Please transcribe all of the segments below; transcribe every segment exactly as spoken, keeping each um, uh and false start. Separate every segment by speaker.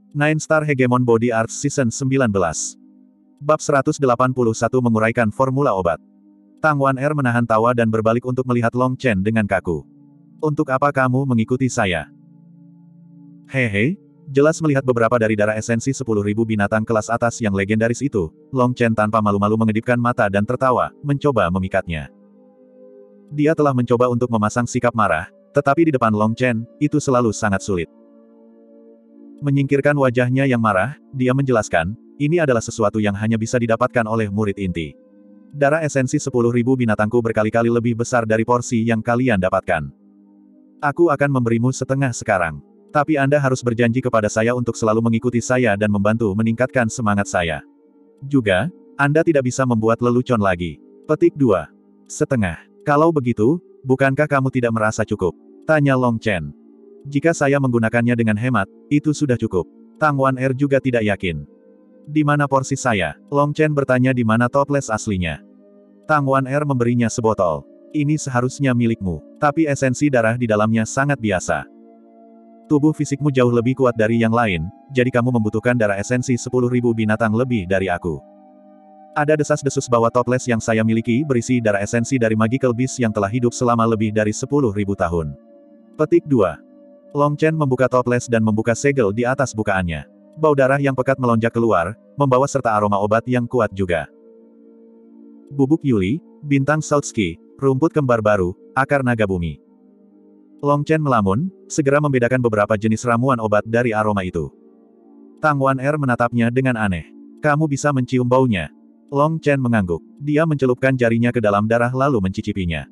Speaker 1: Nine Star Hegemon Body Arts Season sembilan belas. Bab seratus delapan puluh satu menguraikan formula obat. Tang Wan-er menahan tawa dan berbalik untuk melihat Long Chen dengan kaku. Untuk apa kamu mengikuti saya? Hehe, jelas melihat beberapa dari darah esensi sepuluh ribu binatang kelas atas yang legendaris itu, Long Chen tanpa malu-malu mengedipkan mata dan tertawa, mencoba memikatnya. Dia telah mencoba untuk memasang sikap marah, tetapi di depan Long Chen, itu selalu sangat sulit. Menyingkirkan wajahnya yang marah, dia menjelaskan, ini adalah sesuatu yang hanya bisa didapatkan oleh murid inti. Darah esensi sepuluh ribu binatangku berkali-kali lebih besar dari porsi yang kalian dapatkan. Aku akan memberimu setengah sekarang. Tapi Anda harus berjanji kepada saya untuk selalu mengikuti saya dan membantu meningkatkan semangat saya. Juga, Anda tidak bisa membuat lelucon lagi. Petik dua. Setengah. Kalau begitu, bukankah kamu tidak merasa cukup? Tanya Long Chen. Jika saya menggunakannya dengan hemat, itu sudah cukup. Tang Wan-er juga tidak yakin. Di mana porsi saya? Long Chen bertanya di mana toples aslinya. Tang Wan-er memberinya sebotol. Ini seharusnya milikmu, tapi esensi darah di dalamnya sangat biasa. Tubuh fisikmu jauh lebih kuat dari yang lain, jadi kamu membutuhkan darah esensi sepuluh ribu binatang lebih dari aku. Ada desas-desus bahwa toples yang saya miliki berisi darah esensi dari magical beast yang telah hidup selama lebih dari sepuluh ribu tahun. Petik dua. Long Chen membuka toples dan membuka segel di atas bukaannya. Bau darah yang pekat melonjak keluar, membawa serta aroma obat yang kuat juga. Bubuk Yuli, bintang Sautski, rumput kembar baru, akar naga bumi. Long Chen melamun, segera membedakan beberapa jenis ramuan obat dari aroma itu. Tang Wan-er menatapnya dengan aneh. Kamu bisa mencium baunya. Long Chen mengangguk. Dia mencelupkan jarinya ke dalam darah lalu mencicipinya.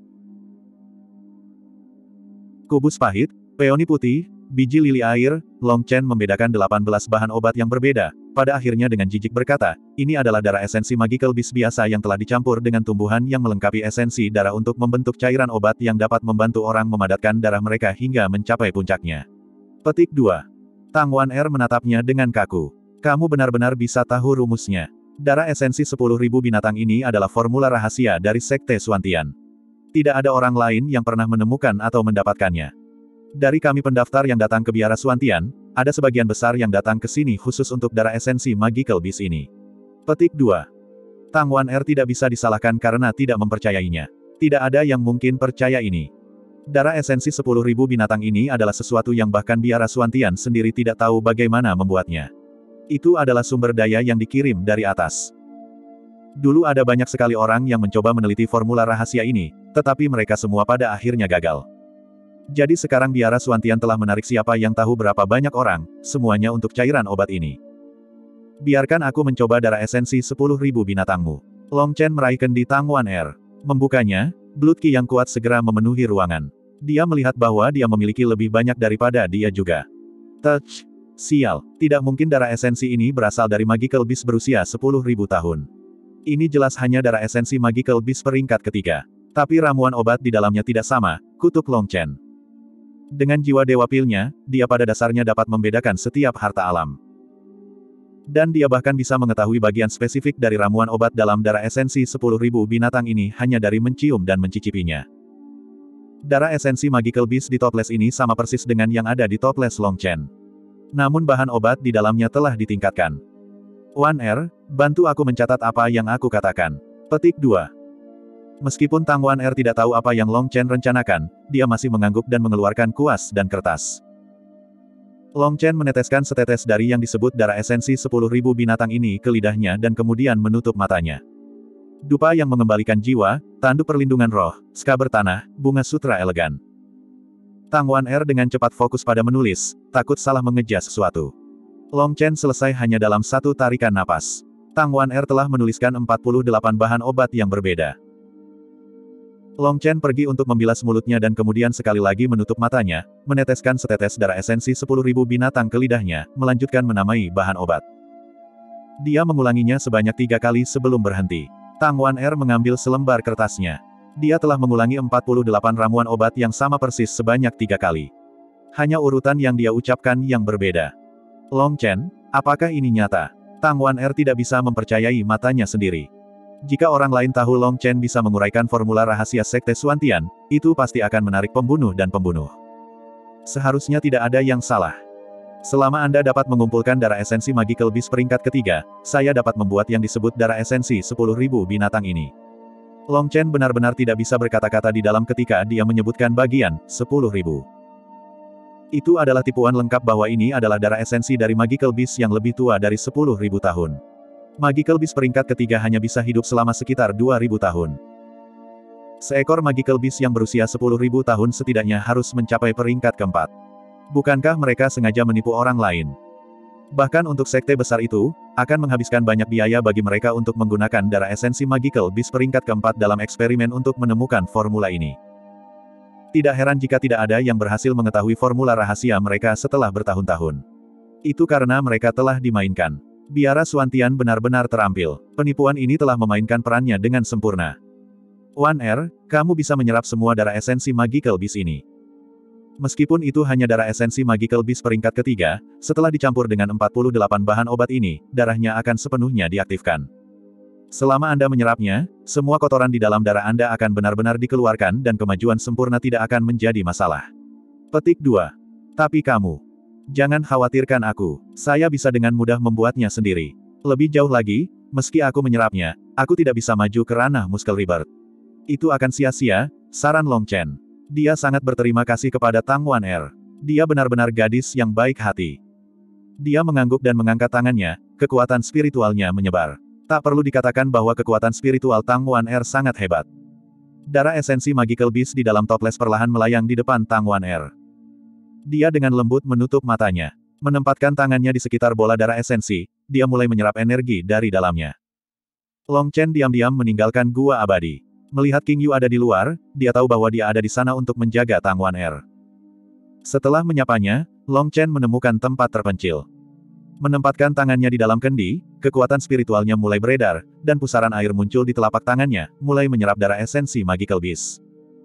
Speaker 1: Kubus pahit, peoni putih, biji lili air, Long Chen membedakan delapan belas bahan obat yang berbeda. Pada akhirnya dengan jijik berkata, ini adalah darah esensi magical beast biasa yang telah dicampur dengan tumbuhan yang melengkapi esensi darah untuk membentuk cairan obat yang dapat membantu orang memadatkan darah mereka hingga mencapai puncaknya. Petik dua. Tang Wan-er menatapnya dengan kaku. Kamu benar-benar bisa tahu rumusnya. Darah esensi sepuluh ribu binatang ini adalah formula rahasia dari Sekte Suantian. Tidak ada orang lain yang pernah menemukan atau mendapatkannya. Dari kami pendaftar yang datang ke Biara Suantian, ada sebagian besar yang datang ke sini khusus untuk darah esensi magical beast ini. Petik dua. Tang Wan-er tidak bisa disalahkan karena tidak mempercayainya. Tidak ada yang mungkin percaya ini. Darah esensi sepuluh ribu binatang ini adalah sesuatu yang bahkan Biara Suantian sendiri tidak tahu bagaimana membuatnya. Itu adalah sumber daya yang dikirim dari atas. Dulu ada banyak sekali orang yang mencoba meneliti formula rahasia ini, tetapi mereka semua pada akhirnya gagal. Jadi sekarang Biara Suantian telah menarik siapa yang tahu berapa banyak orang, semuanya untuk cairan obat ini. Biarkan aku mencoba darah esensi sepuluh ribu binatangmu. Long Chen meraih kendi Tang Wan-er. Membukanya, blood qi yang kuat segera memenuhi ruangan. Dia melihat bahwa dia memiliki lebih banyak daripada dia juga. Touch. Sial, tidak mungkin darah esensi ini berasal dari magical beast berusia sepuluh ribu tahun. Ini jelas hanya darah esensi magical beast peringkat ketiga. Tapi ramuan obat di dalamnya tidak sama, kutuk Long Chen. Dengan jiwa dewa pilnya, dia pada dasarnya dapat membedakan setiap harta alam. Dan dia bahkan bisa mengetahui bagian spesifik dari ramuan obat dalam darah esensi sepuluh ribu binatang ini hanya dari mencium dan mencicipinya. Darah esensi magical beast di toples ini sama persis dengan yang ada di toples Long Chen. Namun bahan obat di dalamnya telah ditingkatkan. Wan-er, bantu aku mencatat apa yang aku katakan. Petik dua. Meskipun Tang Wan-er tidak tahu apa yang Long Chen rencanakan, dia masih mengangguk dan mengeluarkan kuas dan kertas. Long Chen meneteskan setetes dari yang disebut darah esensi sepuluh ribu binatang ini ke lidahnya dan kemudian menutup matanya. Dupa yang mengembalikan jiwa, tanduk perlindungan roh, ska bertanah, bunga sutra elegan. Tang Wan-er dengan cepat fokus pada menulis, takut salah mengejar sesuatu. Long Chen selesai hanya dalam satu tarikan napas. Tang Wan-er telah menuliskan empat puluh delapan bahan obat yang berbeda. Long Chen pergi untuk membilas mulutnya dan kemudian sekali lagi menutup matanya, meneteskan setetes darah esensi sepuluh ribu binatang ke lidahnya, melanjutkan menamai bahan obat. Dia mengulanginya sebanyak tiga kali sebelum berhenti. Tang Wan-er mengambil selembar kertasnya. Dia telah mengulangi empat puluh delapan ramuan obat yang sama persis sebanyak tiga kali. Hanya urutan yang dia ucapkan yang berbeda. Long Chen, apakah ini nyata? Tang Wan-er tidak bisa mempercayai matanya sendiri. Jika orang lain tahu Long Chen bisa menguraikan formula rahasia Sekte Suantian, itu pasti akan menarik pembunuh dan pembunuh. Seharusnya tidak ada yang salah. Selama Anda dapat mengumpulkan darah esensi Magical Beast peringkat ketiga, saya dapat membuat yang disebut darah esensi sepuluh ribu binatang ini. Long Chen benar-benar tidak bisa berkata-kata di dalam ketika dia menyebutkan bagian sepuluh ribu. Itu adalah tipuan lengkap bahwa ini adalah darah esensi dari Magical Beast yang lebih tua dari sepuluh ribu tahun. Magical Beast peringkat ketiga hanya bisa hidup selama sekitar dua ribu tahun. Seekor Magical Beast yang berusia sepuluh ribu tahun setidaknya harus mencapai peringkat keempat. Bukankah mereka sengaja menipu orang lain? Bahkan untuk sekte besar itu, akan menghabiskan banyak biaya bagi mereka untuk menggunakan darah esensi Magical Beast peringkat keempat dalam eksperimen untuk menemukan formula ini. Tidak heran jika tidak ada yang berhasil mengetahui formula rahasia mereka setelah bertahun-tahun. Itu karena mereka telah dimainkan. Biara Suantian benar-benar terampil. Penipuan ini telah memainkan perannya dengan sempurna. Wan Er, kamu bisa menyerap semua darah esensi Magical Beast ini. Meskipun itu hanya darah esensi Magical Beast peringkat ketiga, setelah dicampur dengan empat puluh delapan bahan obat ini, darahnya akan sepenuhnya diaktifkan. Selama Anda menyerapnya, semua kotoran di dalam darah Anda akan benar-benar dikeluarkan dan kemajuan sempurna tidak akan menjadi masalah. Petik dua. Tapi kamu. Jangan khawatirkan aku, saya bisa dengan mudah membuatnya sendiri. Lebih jauh lagi, meski aku menyerapnya, aku tidak bisa maju ke ranah Muscle Rebirth. Itu akan sia-sia, saran Long Chen. Dia sangat berterima kasih kepada Tang Wan Er. Dia benar-benar gadis yang baik hati. Dia mengangguk dan mengangkat tangannya, kekuatan spiritualnya menyebar. Tak perlu dikatakan bahwa kekuatan spiritual Tang Wan Er sangat hebat. Darah esensi Magical Beast di dalam toples perlahan melayang di depan Tang Wan Er. Dia dengan lembut menutup matanya. Menempatkan tangannya di sekitar bola darah esensi, dia mulai menyerap energi dari dalamnya. Long Chen diam-diam meninggalkan gua abadi. Melihat King Yu ada di luar, dia tahu bahwa dia ada di sana untuk menjaga Tang Wan Er. Setelah menyapanya, Long Chen menemukan tempat terpencil. Menempatkan tangannya di dalam kendi, kekuatan spiritualnya mulai beredar, dan pusaran air muncul di telapak tangannya, mulai menyerap darah esensi Magical Beast.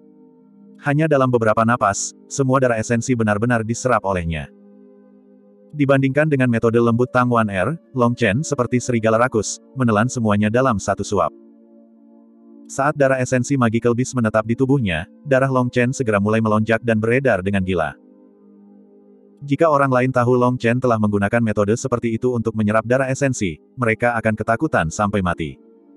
Speaker 1: Hanya dalam beberapa napas, semua darah esensi benar-benar diserap olehnya. Dibandingkan dengan metode lembut Tang Wan Er, Long Chen seperti serigala rakus, menelan semuanya dalam satu suap. Saat darah esensi Magical Beast menetap di tubuhnya, darah Long Chen segera mulai melonjak dan beredar dengan gila. Jika orang lain tahu Long Chen telah menggunakan metode seperti itu untuk menyerap darah esensi, mereka akan ketakutan sampai mati.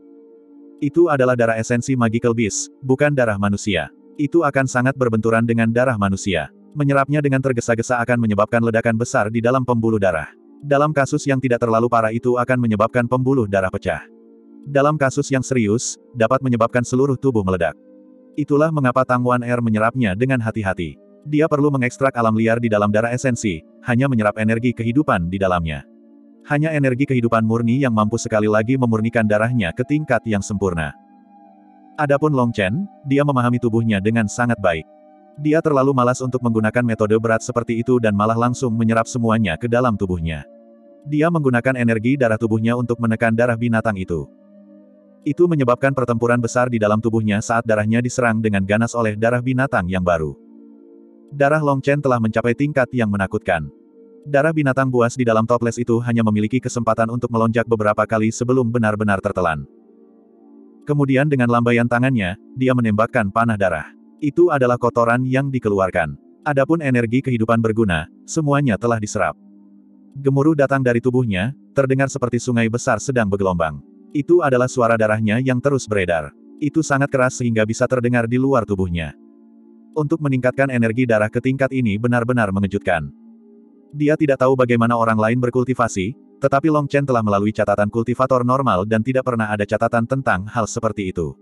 Speaker 1: Itu adalah darah esensi Magical Beast, bukan darah manusia. Itu akan sangat berbenturan dengan darah manusia. Menyerapnya dengan tergesa-gesa akan menyebabkan ledakan besar di dalam pembuluh darah. Dalam kasus yang tidak terlalu parah itu akan menyebabkan pembuluh darah pecah. Dalam kasus yang serius, dapat menyebabkan seluruh tubuh meledak. Itulah mengapa Tang Wan Er menyerapnya dengan hati-hati. Dia perlu mengekstrak alam liar di dalam darah esensi, hanya menyerap energi kehidupan di dalamnya. Hanya energi kehidupan murni yang mampu sekali lagi memurnikan darahnya ke tingkat yang sempurna. Adapun Long Chen, dia memahami tubuhnya dengan sangat baik. Dia terlalu malas untuk menggunakan metode berat seperti itu dan malah langsung menyerap semuanya ke dalam tubuhnya. Dia menggunakan energi darah tubuhnya untuk menekan darah binatang itu. Itu menyebabkan pertempuran besar di dalam tubuhnya saat darahnya diserang dengan ganas oleh darah binatang yang baru. Darah Long Chen telah mencapai tingkat yang menakutkan. Darah binatang buas di dalam toples itu hanya memiliki kesempatan untuk melonjak beberapa kali sebelum benar-benar tertelan. Kemudian dengan lambaian tangannya, dia menembakkan panah darah. Itu adalah kotoran yang dikeluarkan. Adapun energi kehidupan berguna, semuanya telah diserap. Gemuruh datang dari tubuhnya, terdengar seperti sungai besar sedang bergelombang. Itu adalah suara darahnya yang terus beredar. Itu sangat keras sehingga bisa terdengar di luar tubuhnya. Untuk meningkatkan energi darah ke tingkat ini benar-benar mengejutkan. Dia tidak tahu bagaimana orang lain berkultivasi, tetapi Long Chen telah melalui catatan kultivator normal dan tidak pernah ada catatan tentang hal seperti itu.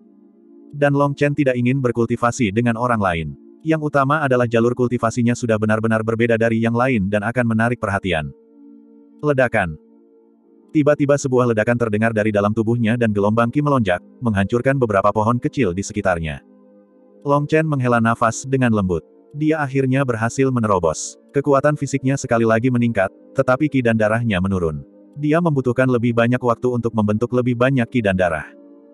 Speaker 1: Dan Long Chen tidak ingin berkultivasi dengan orang lain. Yang utama adalah jalur kultivasinya sudah benar-benar berbeda dari yang lain dan akan menarik perhatian. Ledakan. Tiba-tiba sebuah ledakan terdengar dari dalam tubuhnya dan gelombang Qi melonjak, menghancurkan beberapa pohon kecil di sekitarnya. Long Chen menghela nafas dengan lembut. Dia akhirnya berhasil menerobos. Kekuatan fisiknya sekali lagi meningkat, tetapi Qi dan darahnya menurun. Dia membutuhkan lebih banyak waktu untuk membentuk lebih banyak Qi dan darah.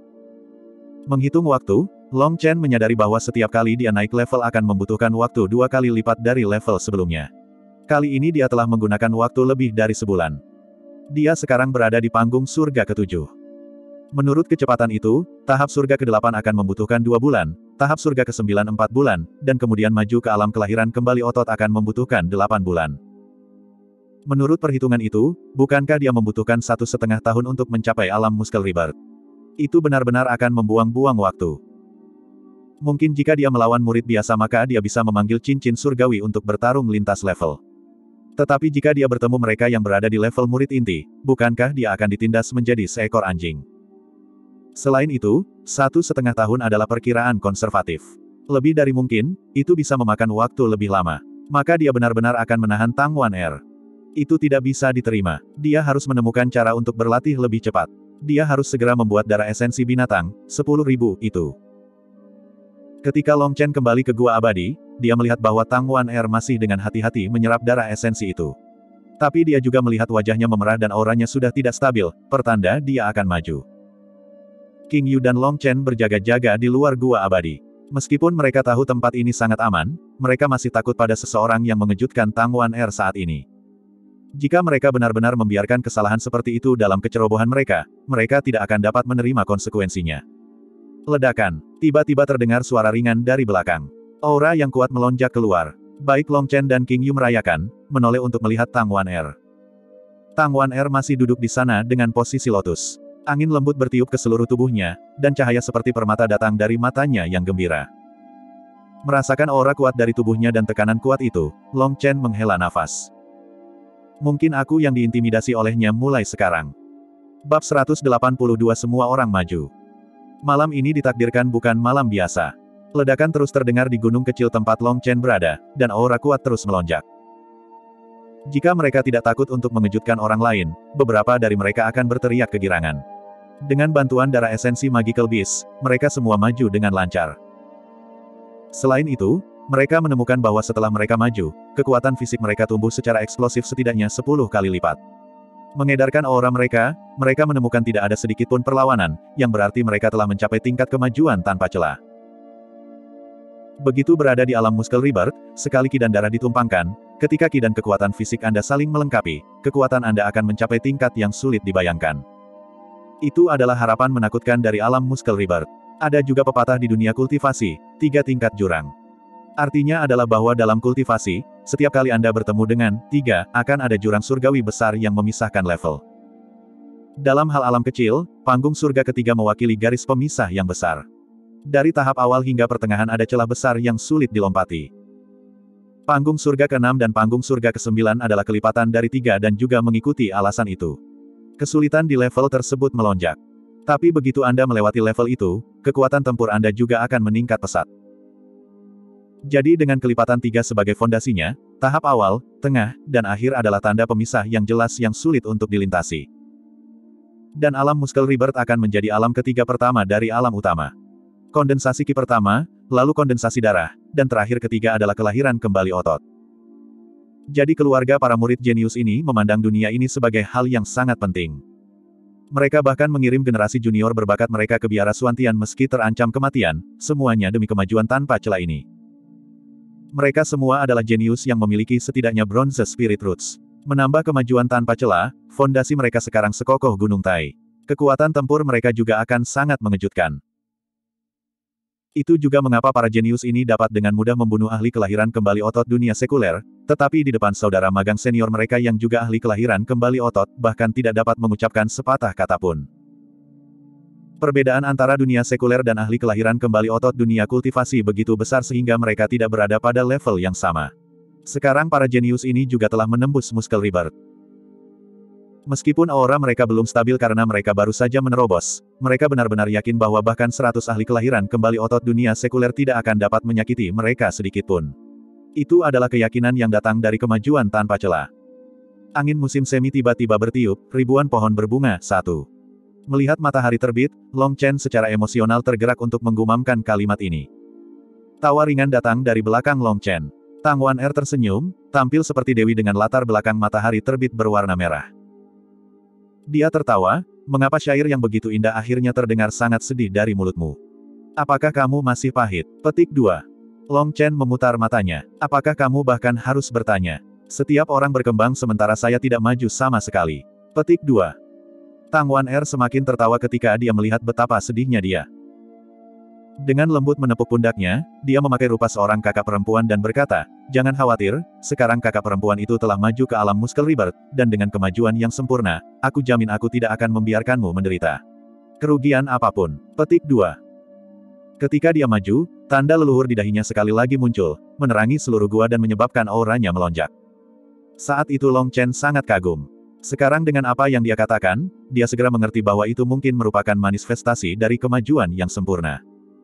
Speaker 1: Menghitung waktu, Long Chen menyadari bahwa setiap kali dia naik level akan membutuhkan waktu dua kali lipat dari level sebelumnya. Kali ini dia telah menggunakan waktu lebih dari sebulan. Dia sekarang berada di panggung surga ketujuh. Menurut kecepatan itu, tahap surga kedelapan akan membutuhkan dua bulan, tahap surga kesembilan empat bulan, dan kemudian maju ke alam kelahiran kembali otot akan membutuhkan delapan bulan. Menurut perhitungan itu, bukankah dia membutuhkan satu setengah tahun untuk mencapai alam Muscle Rebirth? Itu benar-benar akan membuang-buang waktu. Mungkin jika dia melawan murid biasa maka dia bisa memanggil cincin surgawi untuk bertarung lintas level. Tetapi jika dia bertemu mereka yang berada di level murid inti, bukankah dia akan ditindas menjadi seekor anjing? Selain itu, satu setengah tahun adalah perkiraan konservatif. Lebih dari mungkin, itu bisa memakan waktu lebih lama. Maka dia benar-benar akan menahan Tang Wan Er. Itu tidak bisa diterima. Dia harus menemukan cara untuk berlatih lebih cepat. Dia harus segera membuat darah esensi binatang, sepuluh ribu, itu. Ketika Long Chen kembali ke Gua Abadi, dia melihat bahwa Tang Wan Er masih dengan hati-hati menyerap darah esensi itu. Tapi dia juga melihat wajahnya memerah dan auranya sudah tidak stabil, pertanda dia akan maju. King Yu dan Long Chen berjaga-jaga di luar Gua Abadi. Meskipun mereka tahu tempat ini sangat aman, mereka masih takut pada seseorang yang mengejutkan Tang Wan Er saat ini. Jika mereka benar-benar membiarkan kesalahan seperti itu dalam kecerobohan mereka, mereka tidak akan dapat menerima konsekuensinya. Ledakan. Tiba-tiba terdengar suara ringan dari belakang. Aura yang kuat melonjak keluar. Baik Long Chen dan King Yu merayakan, menoleh untuk melihat Tang Wan Er. Tang Wan Er masih duduk di sana dengan posisi lotus. Angin lembut bertiup ke seluruh tubuhnya, dan cahaya seperti permata datang dari matanya yang gembira. Merasakan aura kuat dari tubuhnya dan tekanan kuat itu, Long Chen menghela nafas. Mungkin aku yang diintimidasi olehnya mulai sekarang. Bab seratus delapan puluh dua Semua orang maju. Malam ini ditakdirkan bukan malam biasa. Ledakan terus terdengar di gunung kecil tempat Long Chen berada, dan aura kuat terus melonjak. Jika mereka tidak takut untuk mengejutkan orang lain, beberapa dari mereka akan berteriak kegirangan. Dengan bantuan darah esensi Magical Beast, mereka semua maju dengan lancar. Selain itu, mereka menemukan bahwa setelah mereka maju, kekuatan fisik mereka tumbuh secara eksplosif setidaknya sepuluh kali lipat. Mengedarkan aura mereka, mereka menemukan tidak ada sedikit pun perlawanan, yang berarti mereka telah mencapai tingkat kemajuan tanpa celah. Begitu berada di alam Muscle Rebirth, sekali ki dan darah ditumpangkan, ketika ki dan kekuatan fisik Anda saling melengkapi, kekuatan Anda akan mencapai tingkat yang sulit dibayangkan. Itu adalah harapan menakutkan dari alam Muscle Rebirth. Ada juga pepatah di dunia kultivasi, tiga tingkat jurang. Artinya adalah bahwa dalam kultivasi, setiap kali Anda bertemu dengan tiga, akan ada jurang surgawi besar yang memisahkan level. Dalam hal alam kecil, panggung surga ketiga mewakili garis pemisah yang besar. Dari tahap awal hingga pertengahan ada celah besar yang sulit dilompati. Panggung surga keenam dan panggung surga kesembilan adalah kelipatan dari tiga dan juga mengikuti alasan itu. Kesulitan di level tersebut melonjak. Tapi begitu Anda melewati level itu, kekuatan tempur Anda juga akan meningkat pesat. Jadi dengan kelipatan tiga sebagai fondasinya, tahap awal, tengah, dan akhir adalah tanda pemisah yang jelas yang sulit untuk dilintasi. Dan alam Muscle Rebirth akan menjadi alam ketiga pertama dari alam utama. Kondensasi ki pertama, lalu kondensasi darah, dan terakhir ketiga adalah kelahiran kembali otot. Jadi keluarga para murid jenius ini memandang dunia ini sebagai hal yang sangat penting. Mereka bahkan mengirim generasi junior berbakat mereka ke biara Suantian meski terancam kematian, semuanya demi kemajuan tanpa celah ini. Mereka semua adalah jenius yang memiliki setidaknya Bronze Spirit Roots. Menambah kemajuan tanpa celah, fondasi mereka sekarang sekokoh Gunung Tai. Kekuatan tempur mereka juga akan sangat mengejutkan. Itu juga mengapa para jenius ini dapat dengan mudah membunuh ahli kelahiran kembali otot dunia sekuler, tetapi di depan saudara magang senior mereka yang juga ahli kelahiran kembali otot, bahkan tidak dapat mengucapkan sepatah kata pun. Perbedaan antara dunia sekuler dan ahli kelahiran kembali otot dunia kultivasi begitu besar sehingga mereka tidak berada pada level yang sama. Sekarang para jenius ini juga telah menembus Muscle Rebirth. Meskipun aura mereka belum stabil karena mereka baru saja menerobos, mereka benar-benar yakin bahwa bahkan seratus ahli kelahiran kembali otot dunia sekuler tidak akan dapat menyakiti mereka sedikitpun. Itu adalah keyakinan yang datang dari kemajuan tanpa celah. Angin musim semi tiba-tiba bertiup, ribuan pohon berbunga, satu. Melihat matahari terbit, Long Chen secara emosional tergerak untuk menggumamkan kalimat ini. Tawa ringan datang dari belakang Long Chen. Tang Wan Er tersenyum, tampil seperti dewi dengan latar belakang matahari terbit berwarna merah. Dia tertawa, mengapa syair yang begitu indah akhirnya terdengar sangat sedih dari mulutmu? Apakah kamu masih pahit? Petik dua. Long Chen memutar matanya. Apakah kamu bahkan harus bertanya? Setiap orang berkembang sementara saya tidak maju sama sekali. Petik dua. Tang Wan Er semakin tertawa ketika dia melihat betapa sedihnya dia. Dengan lembut menepuk pundaknya, dia memakai rupa seorang kakak perempuan dan berkata, "Jangan khawatir, sekarang kakak perempuan itu telah maju ke alam Muscle Rebirth, dan dengan kemajuan yang sempurna, aku jamin aku tidak akan membiarkanmu menderita. Kerugian apapun." Petik dua. Ketika dia maju, tanda leluhur di dahinya sekali lagi muncul, menerangi seluruh gua dan menyebabkan auranya melonjak. Saat itu Long Chen sangat kagum. Sekarang dengan apa yang dia katakan, dia segera mengerti bahwa itu mungkin merupakan manifestasi dari kemajuan yang sempurna.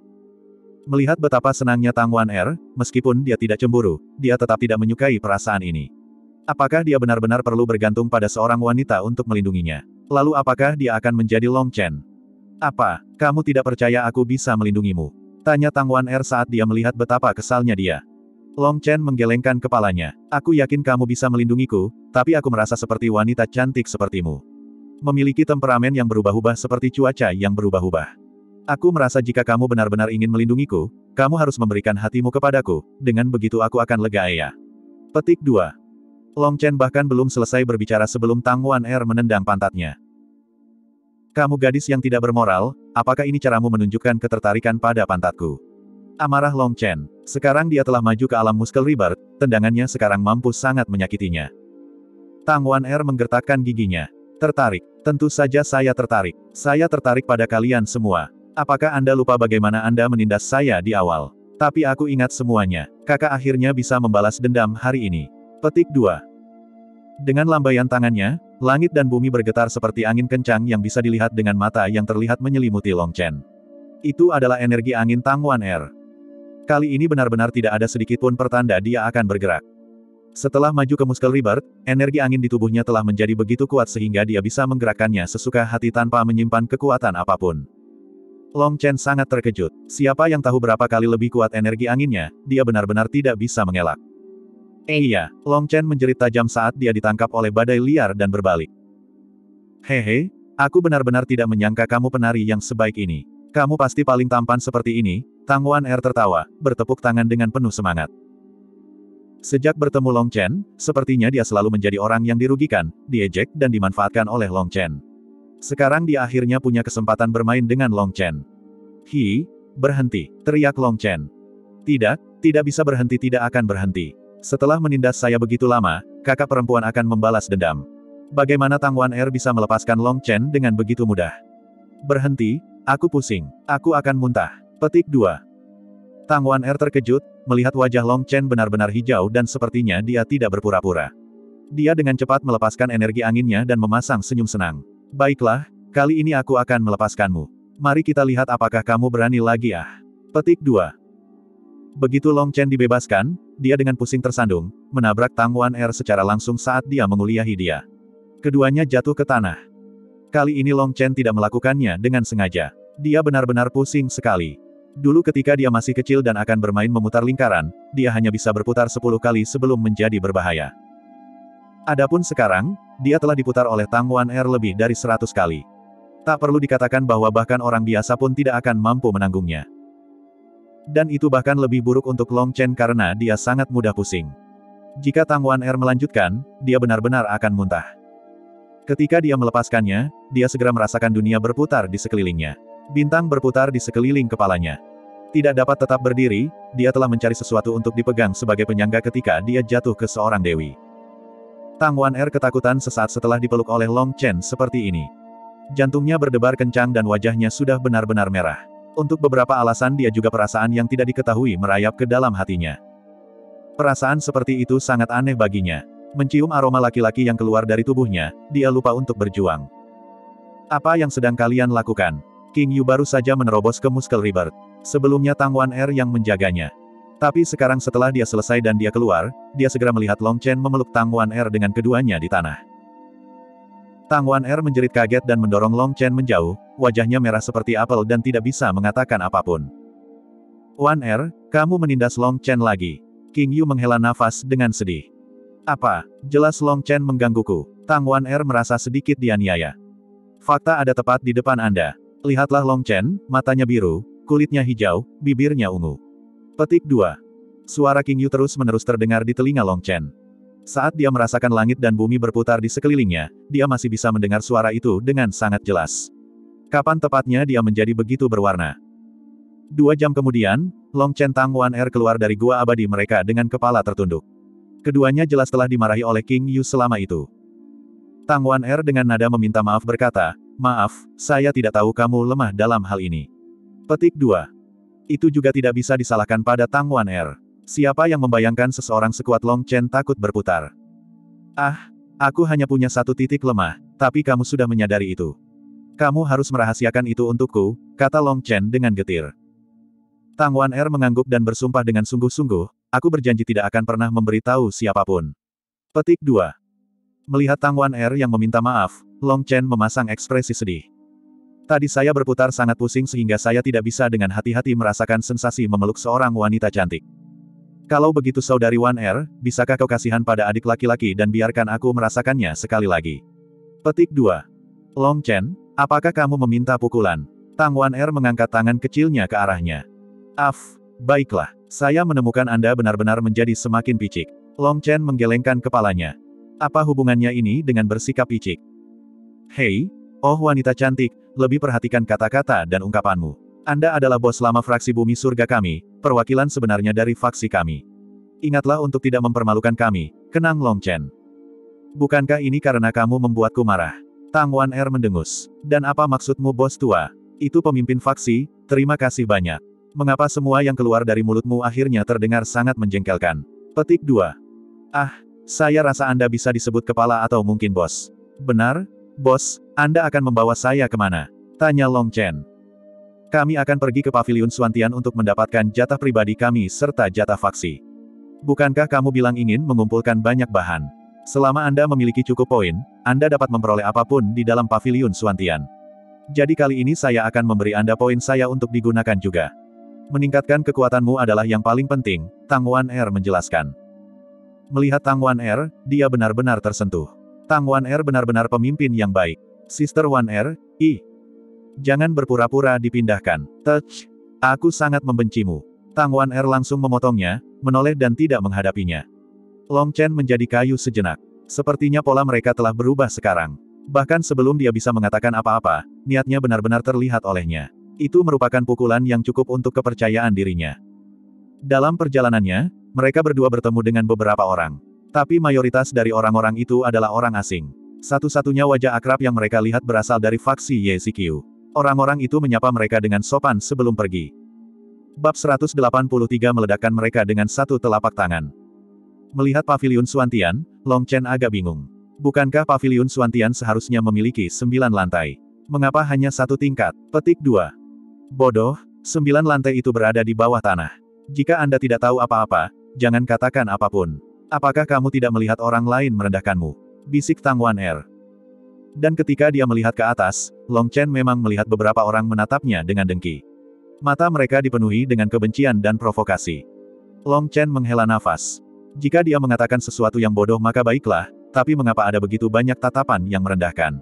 Speaker 1: Melihat betapa senangnya Tang Wan-er, meskipun dia tidak cemburu, dia tetap tidak menyukai perasaan ini. Apakah dia benar-benar perlu bergantung pada seorang wanita untuk melindunginya? Lalu apakah dia akan menjadi Long Chen? "Apa, kamu tidak percaya aku bisa melindungimu?" tanya Tang Wan-er saat dia melihat betapa kesalnya dia. Long Chen menggelengkan kepalanya. "Aku yakin kamu bisa melindungiku, tapi aku merasa seperti wanita cantik sepertimu. Memiliki temperamen yang berubah-ubah seperti cuaca yang berubah-ubah. Aku merasa jika kamu benar-benar ingin melindungiku, kamu harus memberikan hatimu kepadaku, dengan begitu aku akan lega." Ya. Petik dua. Long Chen bahkan belum selesai berbicara sebelum Tang Wan-er menendang pantatnya. "Kamu gadis yang tidak bermoral, apakah ini caramu menunjukkan ketertarikan pada pantatku?" amarah Long Chen. Sekarang dia telah maju ke alam Muscle Rebirth, tendangannya sekarang mampu sangat menyakitinya. Tang Wan-er menggertakkan giginya. "Tertarik? Tentu saja saya tertarik. Saya tertarik pada kalian semua. Apakah Anda lupa bagaimana Anda menindas saya di awal? Tapi aku ingat semuanya. Kakak akhirnya bisa membalas dendam hari ini." Petik dua. Dengan lambaian tangannya, langit dan bumi bergetar seperti angin kencang yang bisa dilihat dengan mata yang terlihat menyelimuti Long Chen. Itu adalah energi angin Tang Wan-er. Kali ini benar-benar tidak ada sedikit pun pertanda dia akan bergerak. Setelah maju ke Muscle Rebirth, energi angin di tubuhnya telah menjadi begitu kuat sehingga dia bisa menggerakkannya sesuka hati tanpa menyimpan kekuatan apapun. Long Chen sangat terkejut. Siapa yang tahu berapa kali lebih kuat energi anginnya, dia benar-benar tidak bisa mengelak. Eh iya, Long Chen menjerit tajam saat dia ditangkap oleh badai liar dan berbalik. "Hehe, aku benar-benar tidak menyangka kamu penari yang sebaik ini. Kamu pasti paling tampan seperti ini." Tang Wan-er tertawa, bertepuk tangan dengan penuh semangat. Sejak bertemu Long Chen, sepertinya dia selalu menjadi orang yang dirugikan, diejek dan dimanfaatkan oleh Long Chen. Sekarang dia akhirnya punya kesempatan bermain dengan Long Chen. "Hi, berhenti!" teriak Long Chen. "Tidak, tidak bisa berhenti, tidak akan berhenti. Setelah menindas saya begitu lama, kakak perempuan akan membalas dendam." Bagaimana Tang Wan-er bisa melepaskan Long Chen dengan begitu mudah? "Berhenti, aku pusing. Aku akan muntah." Petik dua. Tang Wan-er terkejut, melihat wajah Long Chen benar-benar hijau dan sepertinya dia tidak berpura-pura. Dia dengan cepat melepaskan energi anginnya dan memasang senyum senang. "Baiklah, kali ini aku akan melepaskanmu. Mari kita lihat apakah kamu berani lagi ah." Petik dua. Begitu Long Chen dibebaskan, dia dengan pusing tersandung, menabrak Tang Wan-er secara langsung saat dia menguliahi dia. Keduanya jatuh ke tanah. Kali ini Long Chen tidak melakukannya dengan sengaja. Dia benar-benar pusing sekali. Dulu ketika dia masih kecil dan akan bermain memutar lingkaran, dia hanya bisa berputar sepuluh kali sebelum menjadi berbahaya. Adapun sekarang, dia telah diputar oleh Tang Wan-er lebih dari seratus kali. Tak perlu dikatakan bahwa bahkan orang biasa pun tidak akan mampu menanggungnya. Dan itu bahkan lebih buruk untuk Long Chen karena dia sangat mudah pusing. Jika Tang Wan-er melanjutkan, dia benar-benar akan muntah. Ketika dia melepaskannya, dia segera merasakan dunia berputar di sekelilingnya. Bintang berputar di sekeliling kepalanya. Tidak dapat tetap berdiri, dia telah mencari sesuatu untuk dipegang sebagai penyangga ketika dia jatuh ke seorang dewi. Tang Wan-er ketakutan sesaat setelah dipeluk oleh Long Chen seperti ini. Jantungnya berdebar kencang dan wajahnya sudah benar-benar merah. Untuk beberapa alasan dia juga perasaan yang tidak diketahui merayap ke dalam hatinya. Perasaan seperti itu sangat aneh baginya. Mencium aroma laki-laki yang keluar dari tubuhnya, dia lupa untuk berjuang. "Apa yang sedang kalian lakukan?" King Yu baru saja menerobos ke Muscle Rebirth. Sebelumnya Tang Wan-er yang menjaganya. Tapi sekarang setelah dia selesai dan dia keluar, dia segera melihat Long Chen memeluk Tang Wan-er dengan keduanya di tanah. Tang Wan-er menjerit kaget dan mendorong Long Chen menjauh, wajahnya merah seperti apel dan tidak bisa mengatakan apapun. "Wan-er, kamu menindas Long Chen lagi." King Yu menghela nafas dengan sedih. "Apa? Jelas Long Chen menggangguku." Tang Wan-er merasa sedikit dianiaya. "Fakta ada tepat di depan Anda. Lihatlah Long Chen, matanya biru, kulitnya hijau, bibirnya ungu." Petik dua. Suara King Yu terus-menerus terdengar di telinga Long Chen. Saat dia merasakan langit dan bumi berputar di sekelilingnya, dia masih bisa mendengar suara itu dengan sangat jelas. Kapan tepatnya dia menjadi begitu berwarna? Dua jam kemudian, Long Chen Tang Wan Er keluar dari gua abadi mereka dengan kepala tertunduk. Keduanya jelas telah dimarahi oleh King Yu selama itu. Tang Wan Er dengan nada meminta maaf berkata, "Maaf, saya tidak tahu kamu lemah dalam hal ini." Petik dua. Itu juga tidak bisa disalahkan pada Tang Wan Er. Siapa yang membayangkan seseorang sekuat Long Chen takut berputar? Ah, aku hanya punya satu titik lemah, tapi kamu sudah menyadari itu. Kamu harus merahasiakan itu untukku, kata Long Chen dengan getir. Tang Wan Er mengangguk dan bersumpah dengan sungguh-sungguh, aku berjanji tidak akan pernah memberitahu siapapun. Petik dua. Melihat Tang Wan Er yang meminta maaf, Long Chen memasang ekspresi sedih. Tadi saya berputar sangat pusing sehingga saya tidak bisa dengan hati-hati merasakan sensasi memeluk seorang wanita cantik. Kalau begitu saudari Wan Er, bisakah kau kasihan pada adik laki-laki dan biarkan aku merasakannya sekali lagi? Petik dua. Long Chen, apakah kamu meminta pukulan? Tang Wan Er mengangkat tangan kecilnya ke arahnya. Af, baiklah, saya menemukan Anda benar-benar menjadi semakin picik. Long Chen menggelengkan kepalanya. Apa hubungannya ini dengan bersikap picik? Hei, oh wanita cantik, lebih perhatikan kata-kata dan ungkapanmu. Anda adalah bos lama fraksi bumi surga kami, perwakilan sebenarnya dari faksi kami. Ingatlah untuk tidak mempermalukan kami, kenang Long Chen. Bukankah ini karena kamu membuatku marah? Tang Wan Er mendengus. Dan apa maksudmu bos tua? Itu pemimpin faksi, terima kasih banyak. Mengapa semua yang keluar dari mulutmu akhirnya terdengar sangat menjengkelkan? Petik dua. Ah, saya rasa Anda bisa disebut kepala atau mungkin bos. Benar, bos, Anda akan membawa saya kemana? Tanya Long Chen. Kami akan pergi ke Paviliun Suantian untuk mendapatkan jatah pribadi kami serta jatah faksi. Bukankah kamu bilang ingin mengumpulkan banyak bahan? Selama Anda memiliki cukup poin, Anda dapat memperoleh apapun di dalam Paviliun Suantian. Jadi kali ini saya akan memberi Anda poin saya untuk digunakan juga. Meningkatkan kekuatanmu adalah yang paling penting, Tang Wan Er menjelaskan. Melihat Tang Wan Er, dia benar-benar tersentuh. Tang Wan Er benar-benar pemimpin yang baik. Sister Wan Er, ih. Jangan berpura-pura dipindahkan. Touch. Aku sangat membencimu. Tang Wan Er langsung memotongnya, menoleh dan tidak menghadapinya. Long Chen menjadi kayu sejenak. Sepertinya pola mereka telah berubah sekarang. Bahkan sebelum dia bisa mengatakan apa-apa, niatnya benar-benar terlihat olehnya. Itu merupakan pukulan yang cukup untuk kepercayaan dirinya. Dalam perjalanannya, mereka berdua bertemu dengan beberapa orang. Tapi mayoritas dari orang-orang itu adalah orang asing. Satu-satunya wajah akrab yang mereka lihat berasal dari faksi Ye Xiqiu. Orang-orang itu menyapa mereka dengan sopan sebelum pergi. Bab seratus delapan puluh tiga meledakkan mereka dengan satu telapak tangan. Melihat Paviliun Suantian, Long Chen agak bingung. Bukankah Paviliun Suantian seharusnya memiliki sembilan lantai? Mengapa hanya satu tingkat? Petik dua. Bodoh, sembilan lantai itu berada di bawah tanah. Jika Anda tidak tahu apa-apa, jangan katakan apapun. Apakah kamu tidak melihat orang lain merendahkanmu? Bisik Tang Wan Er. Dan ketika dia melihat ke atas, Long Chen memang melihat beberapa orang menatapnya dengan dengki. Mata mereka dipenuhi dengan kebencian dan provokasi. Long Chen menghela nafas. Jika dia mengatakan sesuatu yang bodoh maka baiklah, tapi mengapa ada begitu banyak tatapan yang merendahkan?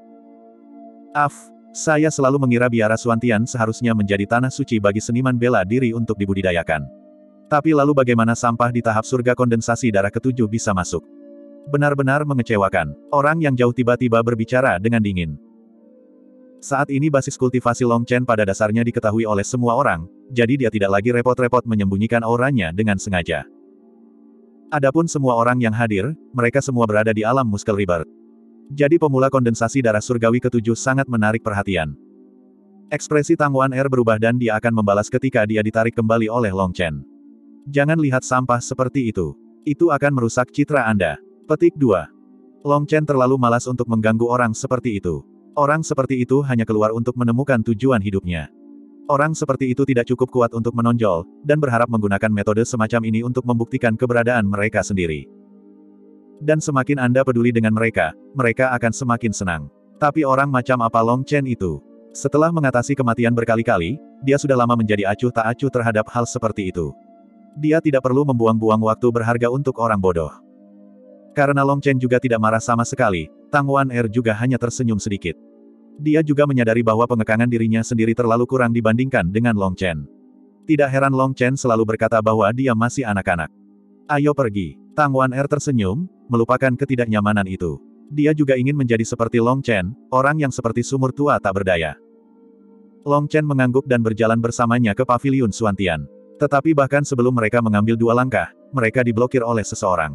Speaker 1: Af. Saya selalu mengira biara Suantian seharusnya menjadi tanah suci bagi seniman bela diri untuk dibudidayakan. Tapi lalu bagaimana sampah di tahap surga kondensasi darah ketujuh bisa masuk? Benar-benar mengecewakan. Orang yang jauh tiba-tiba berbicara dengan dingin. Saat ini basis kultivasi Long Chen pada dasarnya diketahui oleh semua orang, jadi dia tidak lagi repot-repot menyembunyikan auranya dengan sengaja. Adapun semua orang yang hadir, mereka semua berada di alam Muscle Rebirth. Jadi pemula kondensasi darah surgawi ketujuh sangat menarik perhatian. Ekspresi Tang Wan Er berubah dan dia akan membalas ketika dia ditarik kembali oleh Long Chen. Jangan lihat sampah seperti itu. Itu akan merusak citra Anda. Petik dua. Long Chen terlalu malas untuk mengganggu orang seperti itu. Orang seperti itu hanya keluar untuk menemukan tujuan hidupnya. Orang seperti itu tidak cukup kuat untuk menonjol, dan berharap menggunakan metode semacam ini untuk membuktikan keberadaan mereka sendiri. Dan semakin Anda peduli dengan mereka, mereka akan semakin senang. Tapi orang macam apa Long Chen itu? Setelah mengatasi kematian berkali-kali, dia sudah lama menjadi acuh tak acuh terhadap hal seperti itu. Dia tidak perlu membuang-buang waktu berharga untuk orang bodoh. Karena Long Chen juga tidak marah sama sekali, Tang Wan Er juga hanya tersenyum sedikit. Dia juga menyadari bahwa pengekangan dirinya sendiri terlalu kurang dibandingkan dengan Long Chen. Tidak heran Long Chen selalu berkata bahwa dia masih anak-anak. Ayo pergi. Tang Wan Er tersenyum, melupakan ketidaknyamanan itu. Dia juga ingin menjadi seperti Long Chen, orang yang seperti sumur tua tak berdaya. Long Chen mengangguk dan berjalan bersamanya ke paviliun Xuantian. Tetapi bahkan sebelum mereka mengambil dua langkah, mereka diblokir oleh seseorang.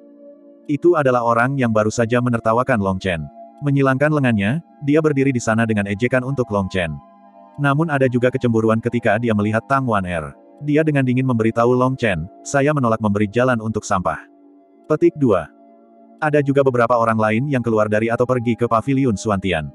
Speaker 1: Itu adalah orang yang baru saja menertawakan Long Chen. Menyilangkan lengannya, dia berdiri di sana dengan ejekan untuk Long Chen. Namun ada juga kecemburuan ketika dia melihat Tang Wan Er. Dia dengan dingin memberitahu Long Chen, saya menolak memberi jalan untuk sampah. Petik dua. Ada juga beberapa orang lain yang keluar dari atau pergi ke paviliun Xuantian.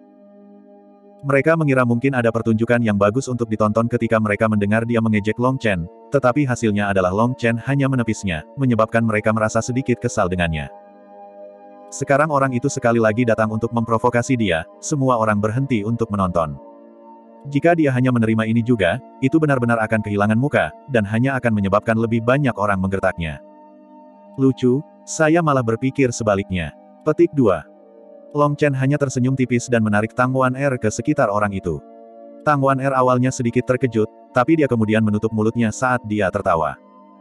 Speaker 1: Mereka mengira mungkin ada pertunjukan yang bagus untuk ditonton ketika mereka mendengar dia mengejek Long Chen, tetapi hasilnya adalah Long Chen hanya menepisnya, menyebabkan mereka merasa sedikit kesal dengannya. Sekarang orang itu sekali lagi datang untuk memprovokasi dia, semua orang berhenti untuk menonton. Jika dia hanya menerima ini juga, itu benar-benar akan kehilangan muka, dan hanya akan menyebabkan lebih banyak orang menggertaknya. Lucu, saya malah berpikir sebaliknya. Petik dua. Long Chen hanya tersenyum tipis dan menarik Tang Wan Er ke sekitar orang itu. Tang Wan Er awalnya sedikit terkejut, tapi dia kemudian menutup mulutnya saat dia tertawa.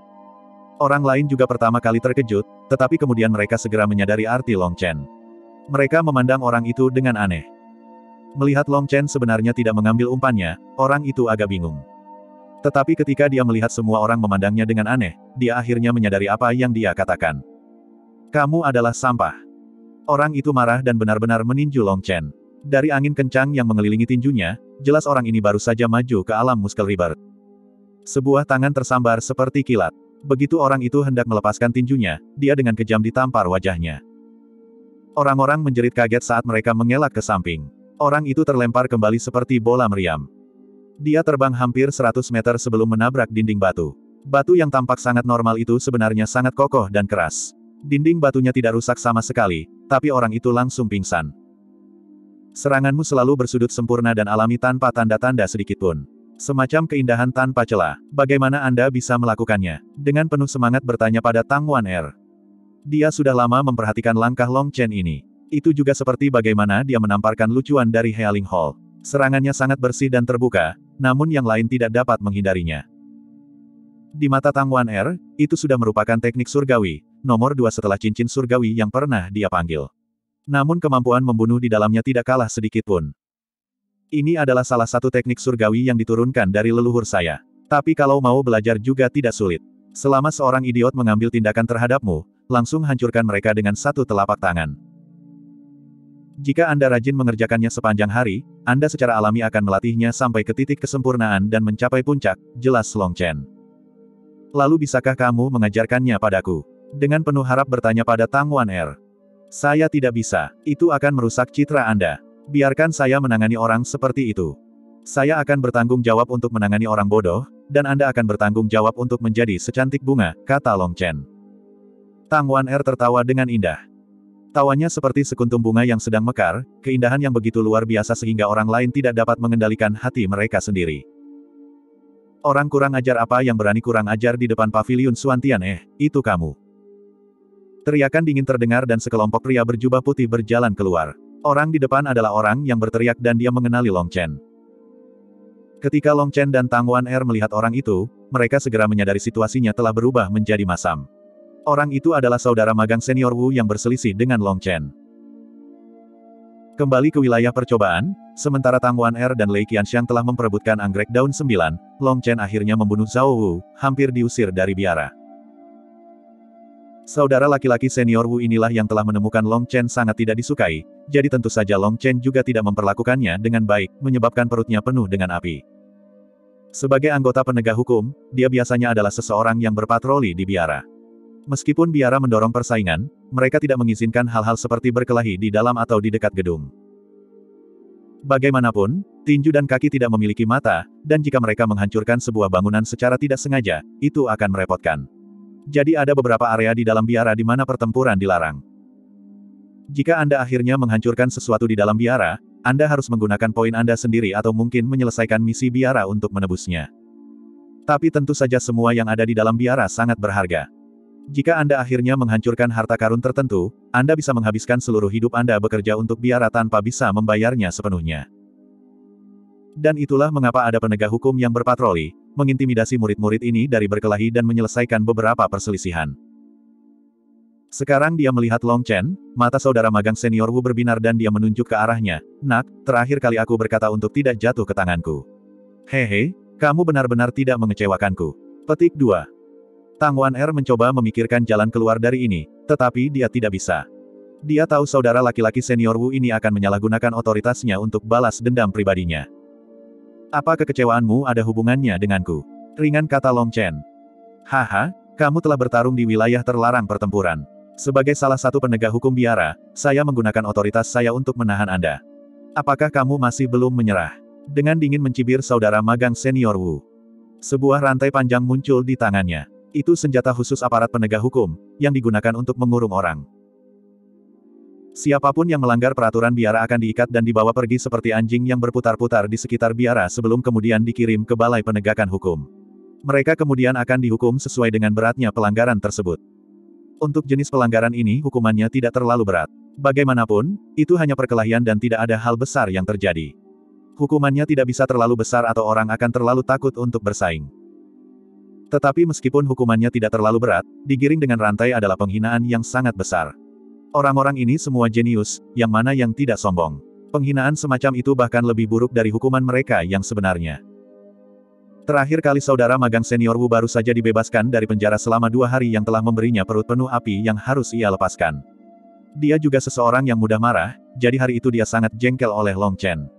Speaker 1: Orang lain juga pertama kali terkejut, tetapi kemudian mereka segera menyadari arti Long Chen. Mereka memandang orang itu dengan aneh. Melihat Long Chen sebenarnya tidak mengambil umpannya, orang itu agak bingung. Tetapi ketika dia melihat semua orang memandangnya dengan aneh, dia akhirnya menyadari apa yang dia katakan. Kamu adalah sampah. Orang itu marah dan benar-benar meninju Long Chen. Dari angin kencang yang mengelilingi tinjunya, jelas orang ini baru saja maju ke alam Muscle Rebirth. Sebuah tangan tersambar seperti kilat. Begitu orang itu hendak melepaskan tinjunya, dia dengan kejam ditampar wajahnya. Orang-orang menjerit kaget saat mereka mengelak ke samping. Orang itu terlempar kembali seperti bola meriam. Dia terbang hampir seratus meter sebelum menabrak dinding batu. Batu yang tampak sangat normal itu sebenarnya sangat kokoh dan keras. Dinding batunya tidak rusak sama sekali, tapi orang itu langsung pingsan. Seranganmu selalu bersudut sempurna dan alami tanpa tanda-tanda sedikitpun. Semacam keindahan tanpa celah. Bagaimana Anda bisa melakukannya? Dengan penuh semangat bertanya pada Tang Wan Er. Dia sudah lama memperhatikan langkah Long Chen ini. Itu juga seperti bagaimana dia menamparkan lucuan dari Healing Hall. Serangannya sangat bersih dan terbuka, namun yang lain tidak dapat menghindarinya. Di mata Tang Wan Er, itu sudah merupakan teknik surgawi, nomor dua setelah cincin surgawi yang pernah dia panggil. Namun kemampuan membunuh di dalamnya tidak kalah sedikitpun. Ini adalah salah satu teknik surgawi yang diturunkan dari leluhur saya. Tapi kalau mau belajar juga tidak sulit. Selama seorang idiot mengambil tindakan terhadapmu, langsung hancurkan mereka dengan satu telapak tangan. Jika Anda rajin mengerjakannya sepanjang hari, Anda secara alami akan melatihnya sampai ke titik kesempurnaan dan mencapai puncak, jelas Long Chen. Lalu bisakah kamu mengajarkannya padaku? Dengan penuh harap bertanya pada Tang Wan Er. Saya tidak bisa, itu akan merusak citra Anda. Biarkan saya menangani orang seperti itu. Saya akan bertanggung jawab untuk menangani orang bodoh, dan Anda akan bertanggung jawab untuk menjadi secantik bunga, kata Long Chen. Tang Wan Er tertawa dengan indah. Tawanya seperti sekuntum bunga yang sedang mekar, keindahan yang begitu luar biasa sehingga orang lain tidak dapat mengendalikan hati mereka sendiri. Orang kurang ajar apa yang berani kurang ajar di depan paviliun Xuantian? Eh, itu kamu. Teriakan dingin terdengar dan sekelompok pria berjubah putih berjalan keluar. Orang di depan adalah orang yang berteriak dan dia mengenali Long Chen. Ketika Long Chen dan Tang Wan Er melihat orang itu, mereka segera menyadari situasinya telah berubah menjadi masam. Orang itu adalah saudara magang senior Wu yang berselisih dengan Long Chen. Kembali ke wilayah percobaan, sementara Tang Wan Er dan Lei Qianxiang telah memperebutkan anggrek daun sembilan, Long Chen akhirnya membunuh Zhao Wu, hampir diusir dari biara. Saudara laki-laki senior Wu inilah yang telah menemukan Long Chen sangat tidak disukai, jadi tentu saja Long Chen juga tidak memperlakukannya dengan baik, menyebabkan perutnya penuh dengan api. Sebagai anggota penegak hukum, dia biasanya adalah seseorang yang berpatroli di biara. Meskipun biara mendorong persaingan, mereka tidak mengizinkan hal-hal seperti berkelahi di dalam atau di dekat gedung. Bagaimanapun, tinju dan kaki tidak memiliki mata, dan jika mereka menghancurkan sebuah bangunan secara tidak sengaja, itu akan merepotkan. Jadi ada beberapa area di dalam biara di mana pertempuran dilarang. Jika Anda akhirnya menghancurkan sesuatu di dalam biara, Anda harus menggunakan poin Anda sendiri atau mungkin menyelesaikan misi biara untuk menebusnya. Tapi tentu saja semua yang ada di dalam biara sangat berharga. Jika Anda akhirnya menghancurkan harta karun tertentu, Anda bisa menghabiskan seluruh hidup Anda bekerja untuk biara tanpa bisa membayarnya sepenuhnya. Dan itulah mengapa ada penegak hukum yang berpatroli, mengintimidasi murid-murid ini dari berkelahi dan menyelesaikan beberapa perselisihan. Sekarang dia melihat Long Chen, mata saudara magang senior Wu berbinar dan dia menunjuk ke arahnya. Nak, terakhir kali aku berkata untuk tidak jatuh ke tanganku. Hehe, kamu benar-benar tidak mengecewakanku. Petik dua. Tang Wan-er mencoba memikirkan jalan keluar dari ini, tetapi dia tidak bisa. Dia tahu saudara laki-laki senior Wu ini akan menyalahgunakan otoritasnya untuk balas dendam pribadinya. Apa kekecewaanmu ada hubungannya denganku? Ringan kata Long Chen. Haha, kamu telah bertarung di wilayah terlarang pertempuran. Sebagai salah satu penegak hukum biara, saya menggunakan otoritas saya untuk menahan Anda. Apakah kamu masih belum menyerah? Dengan dingin mencibir saudara magang senior Wu. Sebuah rantai panjang muncul di tangannya. Itu senjata khusus aparat penegak hukum, yang digunakan untuk mengurung orang. Siapapun yang melanggar peraturan biara akan diikat dan dibawa pergi seperti anjing yang berputar-putar di sekitar biara sebelum kemudian dikirim ke balai penegakan hukum. Mereka kemudian akan dihukum sesuai dengan beratnya pelanggaran tersebut. Untuk jenis pelanggaran ini hukumannya tidak terlalu berat. Bagaimanapun, itu hanya perkelahian dan tidak ada hal besar yang terjadi. Hukumannya tidak bisa terlalu besar atau orang akan terlalu takut untuk bersaing. Tetapi meskipun hukumannya tidak terlalu berat, digiring dengan rantai adalah penghinaan yang sangat besar. Orang-orang ini semua jenius, yang mana yang tidak sombong. Penghinaan semacam itu bahkan lebih buruk dari hukuman mereka yang sebenarnya. Terakhir kali saudara magang senior Wu baru saja dibebaskan dari penjara selama dua hari yang telah memberinya perut penuh api yang harus ia lepaskan. Dia juga seseorang yang mudah marah, jadi hari itu dia sangat jengkel oleh Long Chen.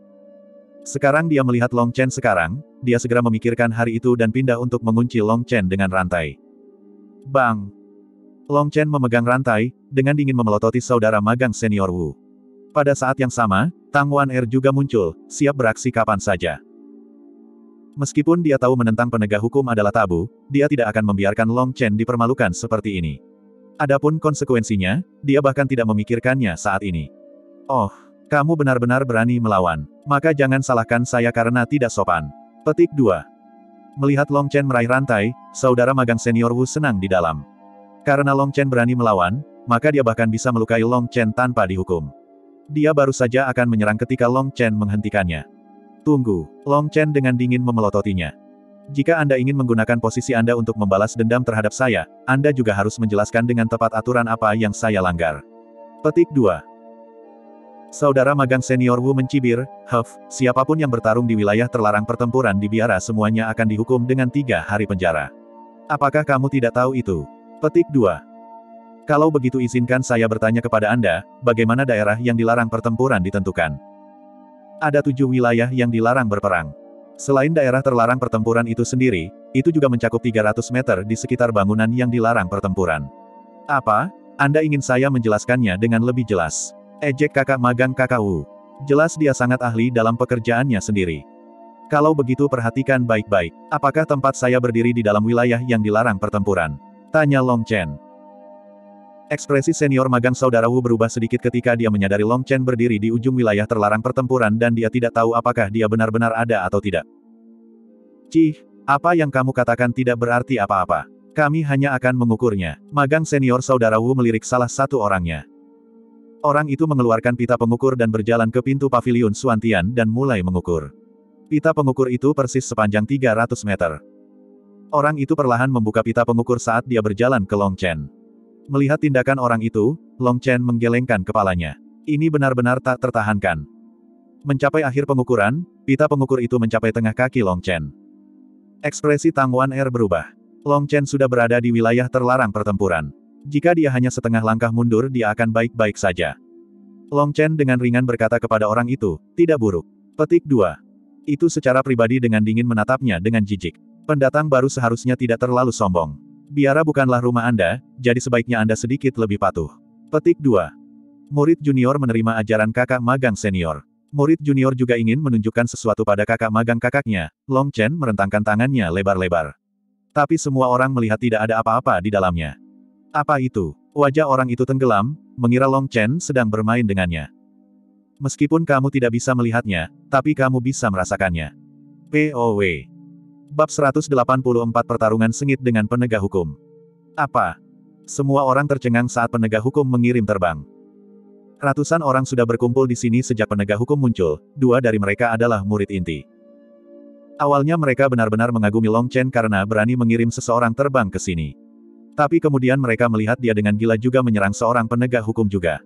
Speaker 1: Sekarang dia melihat Long Chen sekarang, dia segera memikirkan hari itu dan pindah untuk mengunci Long Chen dengan rantai. Bang! Long Chen memegang rantai, dengan dingin memelototi saudara magang senior Wu. Pada saat yang sama, Tang Wan-er juga muncul, siap beraksi kapan saja. Meskipun dia tahu menentang penegak hukum adalah tabu, dia tidak akan membiarkan Long Chen dipermalukan seperti ini. Adapun konsekuensinya, dia bahkan tidak memikirkannya saat ini. Oh! Kamu benar-benar berani melawan. Maka jangan salahkan saya karena tidak sopan. Petik dua. Melihat Long Chen meraih rantai, saudara magang senior Wu senang di dalam. Karena Long Chen berani melawan, maka dia bahkan bisa melukai Long Chen tanpa dihukum. Dia baru saja akan menyerang ketika Long Chen menghentikannya. Tunggu, Long Chen dengan dingin memelototinya. Jika Anda ingin menggunakan posisi Anda untuk membalas dendam terhadap saya, Anda juga harus menjelaskan dengan tepat aturan apa yang saya langgar. Petik dua. Saudara magang senior Wu mencibir, Huff, siapapun yang bertarung di wilayah terlarang pertempuran di biara semuanya akan dihukum dengan tiga hari penjara. Apakah kamu tidak tahu itu? Petik dua. Kalau begitu izinkan saya bertanya kepada Anda, bagaimana daerah yang dilarang pertempuran ditentukan? Ada tujuh wilayah yang dilarang berperang. Selain daerah terlarang pertempuran itu sendiri, itu juga mencakup tiga ratus meter di sekitar bangunan yang dilarang pertempuran. Apa? Anda ingin saya menjelaskannya dengan lebih jelas? Ejek kakak magang kakak Wu. Jelas dia sangat ahli dalam pekerjaannya sendiri. Kalau begitu perhatikan baik-baik. Apakah tempat saya berdiri di dalam wilayah yang dilarang pertempuran? Tanya Long Chen. Ekspresi senior magang saudara Wu berubah sedikit ketika dia menyadari Long Chen berdiri di ujung wilayah terlarang pertempuran dan dia tidak tahu apakah dia benar-benar ada atau tidak. Cih, apa yang kamu katakan tidak berarti apa-apa. Kami hanya akan mengukurnya. Magang senior saudara Wu melirik salah satu orangnya. Orang itu mengeluarkan pita pengukur dan berjalan ke pintu paviliun Suantian dan mulai mengukur. Pita pengukur itu persis sepanjang tiga ratus meter. Orang itu perlahan membuka pita pengukur saat dia berjalan ke Long Chen. Melihat tindakan orang itu, Long Chen menggelengkan kepalanya. Ini benar-benar tak tertahankan. Mencapai akhir pengukuran, pita pengukur itu mencapai tengah kaki Long Chen. Ekspresi Tang Wan-er berubah. Long Chen sudah berada di wilayah terlarang pertempuran. Jika dia hanya setengah langkah mundur dia akan baik-baik saja. Long Chen dengan ringan berkata kepada orang itu, tidak buruk. Petik dua. Itu secara pribadi dengan dingin menatapnya dengan jijik. Pendatang baru seharusnya tidak terlalu sombong. Biara bukanlah rumah Anda, jadi sebaiknya Anda sedikit lebih patuh. Petik dua. Murid junior menerima ajaran kakak magang senior. Murid junior juga ingin menunjukkan sesuatu pada kakak magang kakaknya. Long Chen merentangkan tangannya lebar-lebar. Tapi semua orang melihat tidak ada apa-apa di dalamnya. Apa itu? Wajah orang itu tenggelam, mengira Long Chen sedang bermain dengannya. Meskipun kamu tidak bisa melihatnya, tapi kamu bisa merasakannya. P O W. Bab seratus delapan puluh empat Pertarungan Sengit dengan Penegak Hukum. Apa? Semua orang tercengang saat penegak hukum mengirim terbang. Ratusan orang sudah berkumpul di sini sejak penegak hukum muncul, dua dari mereka adalah murid inti. Awalnya mereka benar-benar mengagumi Long Chen karena berani mengirim seseorang terbang ke sini. Tapi kemudian mereka melihat dia dengan gila juga menyerang seorang penegak hukum juga.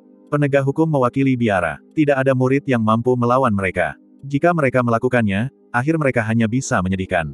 Speaker 1: Penegak hukum mewakili biara. Tidak ada murid yang mampu melawan mereka. Jika mereka melakukannya, akhir mereka hanya bisa menyedihkan.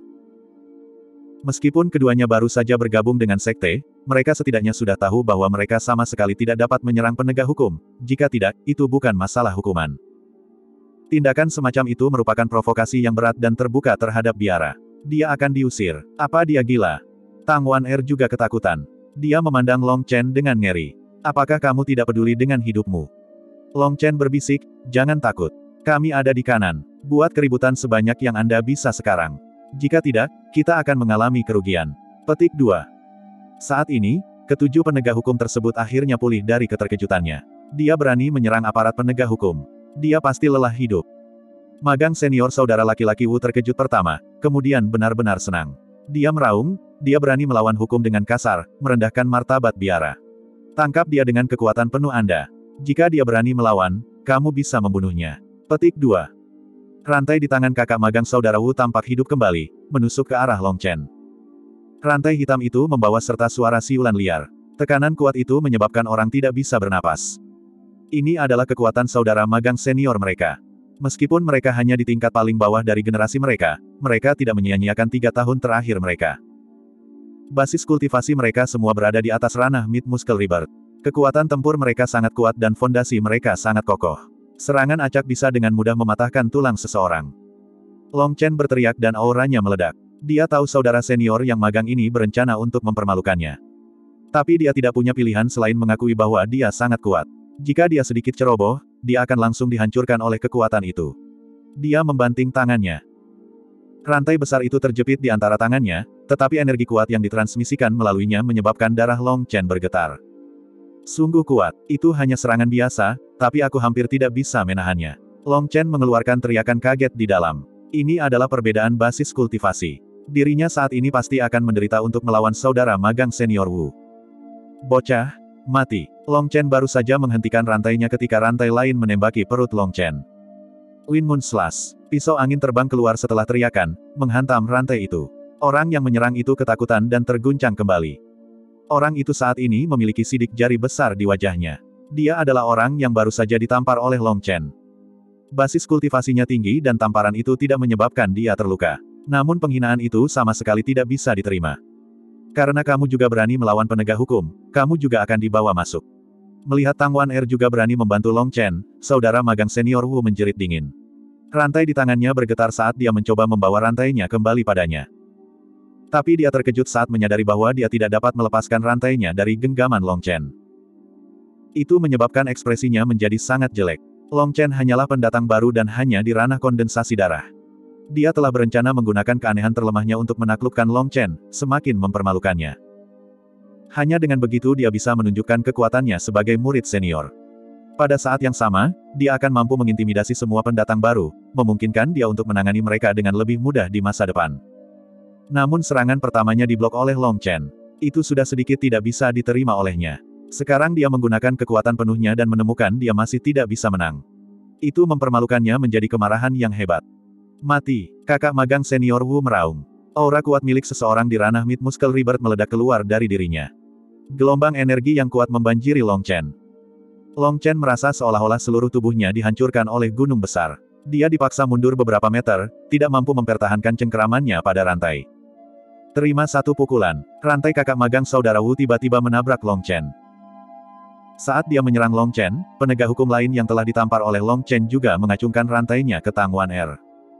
Speaker 1: Meskipun keduanya baru saja bergabung dengan sekte, mereka setidaknya sudah tahu bahwa mereka sama sekali tidak dapat menyerang penegak hukum. Jika tidak, itu bukan masalah hukuman. Tindakan semacam itu merupakan provokasi yang berat dan terbuka terhadap biara. Dia akan diusir. Apa dia gila? Tang Wan-er juga ketakutan. Dia memandang Long Chen dengan ngeri. Apakah kamu tidak peduli dengan hidupmu? Long Chen berbisik, jangan takut. Kami ada di kanan. Buat keributan sebanyak yang Anda bisa sekarang. Jika tidak, kita akan mengalami kerugian. Petik dua. Saat ini, ketujuh penegak hukum tersebut akhirnya pulih dari keterkejutannya. Dia berani menyerang aparat penegak hukum. Dia pasti lelah hidup. Magang senior saudara laki-laki Wu terkejut pertama, kemudian benar-benar senang. Dia meraung, dia berani melawan hukum dengan kasar, merendahkan martabat biara. Tangkap dia dengan kekuatan penuh Anda. Jika dia berani melawan, kamu bisa membunuhnya. Petik dua. Rantai di tangan kakak magang saudara Wu tampak hidup kembali, menusuk ke arah Long Chen. Rantai hitam itu membawa serta suara siulan liar. Tekanan kuat itu menyebabkan orang tidak bisa bernapas. Ini adalah kekuatan saudara magang senior mereka. Meskipun mereka hanya di tingkat paling bawah dari generasi mereka, mereka tidak menyia-nyiakan tiga tahun terakhir mereka. Basis kultivasi mereka semua berada di atas ranah Mid Muscle Rebirth. Kekuatan tempur mereka sangat kuat dan fondasi mereka sangat kokoh. Serangan acak bisa dengan mudah mematahkan tulang seseorang. Long Chen berteriak dan auranya meledak. Dia tahu saudara senior yang magang ini berencana untuk mempermalukannya. Tapi dia tidak punya pilihan selain mengakui bahwa dia sangat kuat. Jika dia sedikit ceroboh, dia akan langsung dihancurkan oleh kekuatan itu. Dia membanting tangannya. Rantai besar itu terjepit di antara tangannya, tetapi energi kuat yang ditransmisikan melaluinya menyebabkan darah Long Chen bergetar. Sungguh kuat, itu hanya serangan biasa, tapi aku hampir tidak bisa menahannya. Long Chen mengeluarkan teriakan kaget di dalam. Ini adalah perbedaan basis kultivasi. Dirinya saat ini pasti akan menderita untuk melawan saudara magang senior Wu. Bocah, mati. Long Chen baru saja menghentikan rantainya ketika rantai lain menembaki perut Long Chen. Wind Moon Slash. Pisau angin terbang keluar setelah teriakan, menghantam rantai itu. Orang yang menyerang itu ketakutan dan terguncang kembali. Orang itu saat ini memiliki sidik jari besar di wajahnya. Dia adalah orang yang baru saja ditampar oleh Long Chen. Basis kultivasinya tinggi dan tamparan itu tidak menyebabkan dia terluka. Namun penghinaan itu sama sekali tidak bisa diterima. Karena kamu juga berani melawan penegak hukum, kamu juga akan dibawa masuk. Melihat Tang Wan-er juga berani membantu Long Chen, saudara magang senior Wu menjerit dingin. Rantai di tangannya bergetar saat dia mencoba membawa rantainya kembali padanya. Tapi dia terkejut saat menyadari bahwa dia tidak dapat melepaskan rantainya dari genggaman Long Chen. Itu menyebabkan ekspresinya menjadi sangat jelek. Long Chen hanyalah pendatang baru dan hanya di ranah kondensasi darah. Dia telah berencana menggunakan keanehan terlemahnya untuk menaklukkan Long Chen, semakin mempermalukannya. Hanya dengan begitu dia bisa menunjukkan kekuatannya sebagai murid senior. Pada saat yang sama, dia akan mampu mengintimidasi semua pendatang baru, memungkinkan dia untuk menangani mereka dengan lebih mudah di masa depan. Namun serangan pertamanya diblok oleh Long Chen. Itu sudah sedikit tidak bisa diterima olehnya. Sekarang dia menggunakan kekuatan penuhnya dan menemukan dia masih tidak bisa menang. Itu mempermalukannya menjadi kemarahan yang hebat. Mati, kakak magang senior Wu meraung. Aura kuat milik seseorang di ranah Mid Muscle Rebirth meledak keluar dari dirinya. Gelombang energi yang kuat membanjiri Long Chen. Long Chen merasa seolah-olah seluruh tubuhnya dihancurkan oleh gunung besar. Dia dipaksa mundur beberapa meter, tidak mampu mempertahankan cengkeramannya pada rantai. Terima satu pukulan. Rantai kakak magang saudara Wu tiba-tiba menabrak Long Chen. Saat dia menyerang Long Chen, penegak hukum lain yang telah ditampar oleh Long Chen juga mengacungkan rantainya ke Tang Wan-er.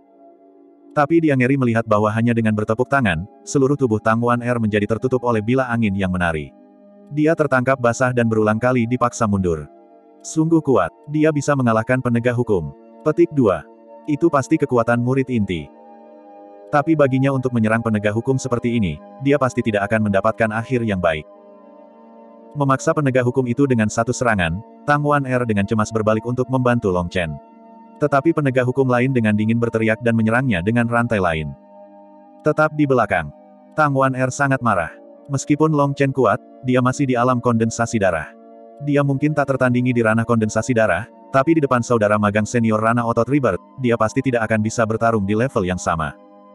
Speaker 1: Tapi dia ngeri melihat bahwa hanya dengan bertepuk tangan, seluruh tubuh Tang Wan-er menjadi tertutup oleh bila angin yang menari. Dia tertangkap basah dan berulang kali dipaksa mundur. Sungguh kuat, dia bisa mengalahkan penegak hukum. Petik dua. Itu pasti kekuatan murid inti. Tapi baginya untuk menyerang penegak hukum seperti ini, dia pasti tidak akan mendapatkan akhir yang baik. Memaksa penegak hukum itu dengan satu serangan, Tang Wan-er dengan cemas berbalik untuk membantu Long Chen. Tetapi penegak hukum lain dengan dingin berteriak dan menyerangnya dengan rantai lain. Tetap di belakang. Tang Wan-er sangat marah. Meskipun Long Chen kuat, dia masih di alam kondensasi darah. Dia mungkin tak tertandingi di ranah kondensasi darah, tapi di depan saudara magang senior ranah otot Rebirth, dia pasti tidak akan bisa bertarung di level yang sama.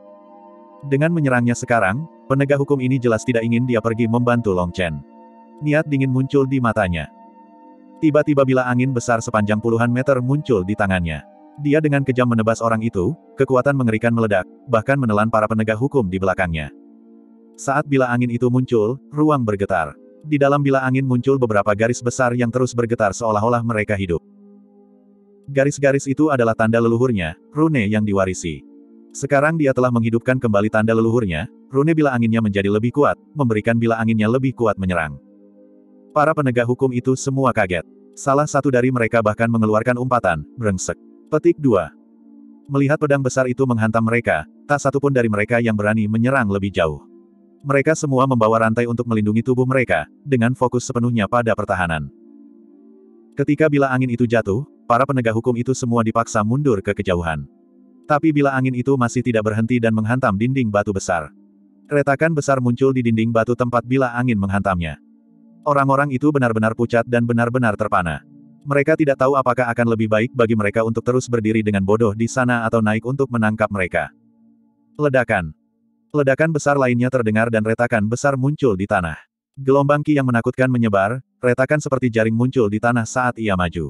Speaker 1: Dengan menyerangnya sekarang, penegak hukum ini jelas tidak ingin dia pergi membantu Long Chen. Niat dingin muncul di matanya. Tiba-tiba bila angin besar sepanjang puluhan meter muncul di tangannya. Dia dengan kejam menebas orang itu, kekuatan mengerikan meledak, bahkan menelan para penegak hukum di belakangnya. Saat bila angin itu muncul, ruang bergetar. Di dalam bila angin muncul beberapa garis besar yang terus bergetar seolah-olah mereka hidup. Garis-garis itu adalah tanda leluhurnya, rune yang diwarisi. Sekarang dia telah menghidupkan kembali tanda leluhurnya, rune bila anginnya menjadi lebih kuat, memberikan bila anginnya lebih kuat menyerang. Para penegak hukum itu semua kaget. Salah satu dari mereka bahkan mengeluarkan umpatan, brengsek. Petik dua. Melihat pedang besar itu menghantam mereka, tak satu pun dari mereka yang berani menyerang lebih jauh. Mereka semua membawa rantai untuk melindungi tubuh mereka, dengan fokus sepenuhnya pada pertahanan. Ketika bila angin itu jatuh, para penegak hukum itu semua dipaksa mundur ke kejauhan. Tapi bila angin itu masih tidak berhenti dan menghantam dinding batu besar. Retakan besar muncul di dinding batu tempat bila angin menghantamnya. Orang-orang itu benar-benar pucat dan benar-benar terpana. Mereka tidak tahu apakah akan lebih baik bagi mereka untuk terus berdiri dengan bodoh di sana atau naik untuk menangkap mereka. Ledakan. Ledakan besar lainnya terdengar dan retakan besar muncul di tanah. Gelombang ki yang menakutkan menyebar, retakan seperti jaring muncul di tanah saat ia maju.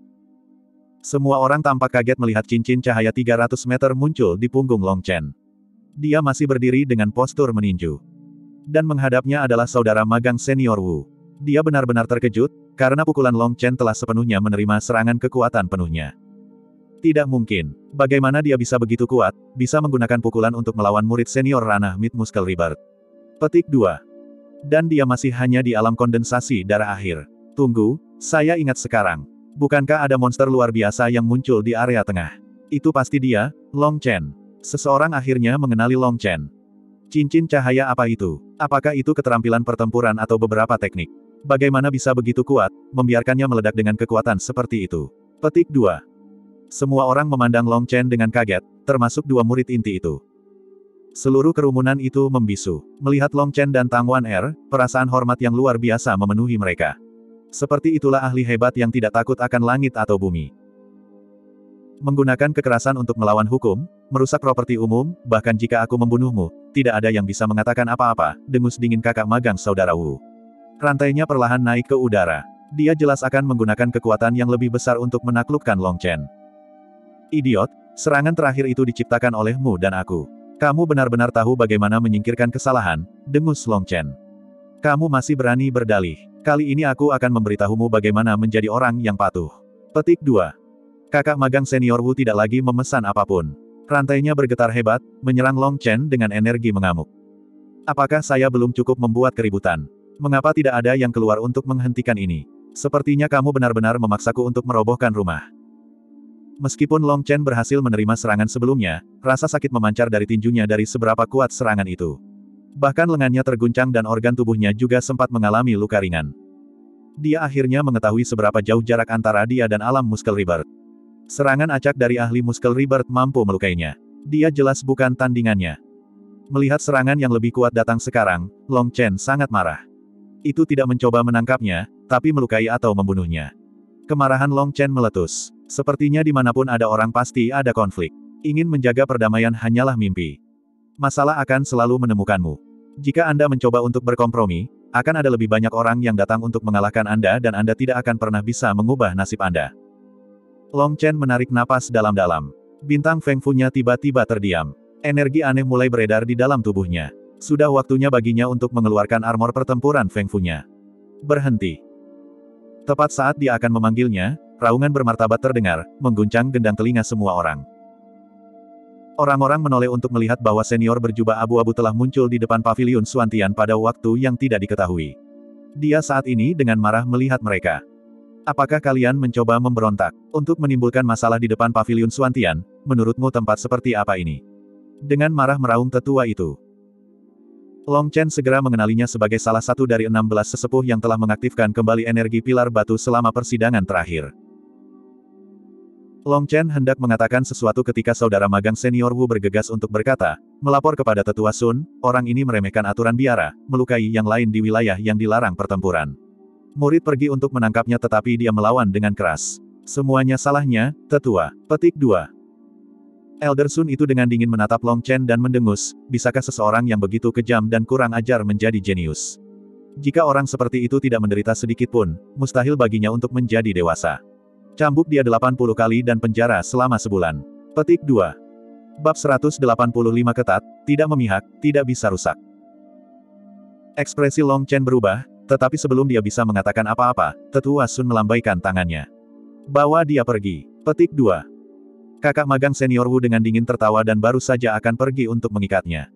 Speaker 1: Semua orang tampak kaget melihat cincin cahaya tiga ratus meter muncul di punggung Long Chen. Dia masih berdiri dengan postur meninju. Dan menghadapnya adalah saudara magang senior Wu. Dia benar-benar terkejut, karena pukulan Long Chen telah sepenuhnya menerima serangan kekuatan penuhnya. Tidak mungkin. Bagaimana dia bisa begitu kuat, bisa menggunakan pukulan untuk melawan murid senior ranah Mid Muscle Rebirth. Petik dua. Dan dia masih hanya di alam kondensasi darah akhir. Tunggu, saya ingat sekarang. Bukankah ada monster luar biasa yang muncul di area tengah? Itu pasti dia, Long Chen. Seseorang akhirnya mengenali Long Chen. Cincin cahaya apa itu? Apakah itu keterampilan pertempuran atau beberapa teknik? Bagaimana bisa begitu kuat, membiarkannya meledak dengan kekuatan seperti itu? Petik dua. Semua orang memandang Long Chen dengan kaget, termasuk dua murid inti itu. Seluruh kerumunan itu membisu. Melihat Long Chen dan Tang Wan Er, perasaan hormat yang luar biasa memenuhi mereka. Seperti itulah ahli hebat yang tidak takut akan langit atau bumi. Menggunakan kekerasan untuk melawan hukum, merusak properti umum, bahkan jika aku membunuhmu, tidak ada yang bisa mengatakan apa-apa, dengus dingin kakak magang saudara Wu. Rantainya perlahan naik ke udara. Dia jelas akan menggunakan kekuatan yang lebih besar untuk menaklukkan Long Chen. Idiot, serangan terakhir itu diciptakan olehmu dan aku. Kamu benar-benar tahu bagaimana menyingkirkan kesalahan, dengus Long Chen. Kamu masih berani berdalih. Kali ini aku akan memberitahumu bagaimana menjadi orang yang patuh. Petik dua. Kakak magang senior Wu tidak lagi memesan apapun. Rantainya bergetar hebat, menyerang Long Chen dengan energi mengamuk. Apakah saya belum cukup membuat keributan? Mengapa tidak ada yang keluar untuk menghentikan ini? Sepertinya kamu benar-benar memaksaku untuk merobohkan rumah. Meskipun Long Chen berhasil menerima serangan sebelumnya, rasa sakit memancar dari tinjunya dari seberapa kuat serangan itu. Bahkan lengannya terguncang dan organ tubuhnya juga sempat mengalami luka ringan. Dia akhirnya mengetahui seberapa jauh jarak antara dia dan alam Muscle Rebirth. Serangan acak dari ahli Muscle Rebirth mampu melukainya. Dia jelas bukan tandingannya. Melihat serangan yang lebih kuat datang sekarang, Long Chen sangat marah. Itu tidak mencoba menangkapnya, tapi melukai atau membunuhnya. Kemarahan Long Chen meletus. Sepertinya dimanapun ada orang pasti ada konflik. Ingin menjaga perdamaian hanyalah mimpi. Masalah akan selalu menemukanmu. Jika Anda mencoba untuk berkompromi, akan ada lebih banyak orang yang datang untuk mengalahkan Anda dan Anda tidak akan pernah bisa mengubah nasib Anda. Long Chen menarik napas dalam-dalam. Bintang Feng Fu-nya tiba-tiba terdiam. Energi aneh mulai beredar di dalam tubuhnya. Sudah waktunya baginya untuk mengeluarkan armor pertempuran Feng Fu-nya. Berhenti. Tepat saat dia akan memanggilnya, raungan bermartabat terdengar, mengguncang gendang telinga semua orang. Orang-orang menoleh untuk melihat bahwa senior berjubah abu-abu telah muncul di depan paviliun Suantian pada waktu yang tidak diketahui. Dia saat ini dengan marah melihat mereka. Apakah kalian mencoba memberontak untuk menimbulkan masalah di depan paviliun Suantian? Menurutmu tempat seperti apa ini? Dengan marah meraung tetua itu. Long Chen segera mengenalinya sebagai salah satu dari enam belas sesepuh yang telah mengaktifkan kembali energi pilar batu selama persidangan terakhir. Long Chen hendak mengatakan sesuatu ketika saudara magang senior Wu bergegas untuk berkata, melapor kepada tetua Sun, orang ini meremehkan aturan biara, melukai yang lain di wilayah yang dilarang pertempuran. Murid pergi untuk menangkapnya tetapi dia melawan dengan keras. Semuanya salahnya, tetua. Petik dua. Elder Sun itu dengan dingin menatap Long Chen dan mendengus, bisakah seseorang yang begitu kejam dan kurang ajar menjadi jenius? Jika orang seperti itu tidak menderita sedikit pun, mustahil baginya untuk menjadi dewasa. Cambuk dia delapan puluh kali dan penjara selama sebulan. Petik dua. Bab seratus delapan puluh lima ketat, tidak memihak, tidak bisa rusak. Ekspresi Long Chen berubah, tetapi sebelum dia bisa mengatakan apa-apa, Tetua Sun melambaikan tangannya. Bawa dia pergi. Petik dua. Kakak magang senior Wu dengan dingin tertawa dan baru saja akan pergi untuk mengikatnya.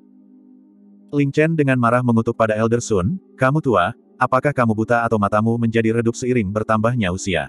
Speaker 1: Ling Chen dengan marah mengutuk pada Elder Sun, kamu tua, apakah kamu buta atau matamu menjadi redup seiring bertambahnya usia?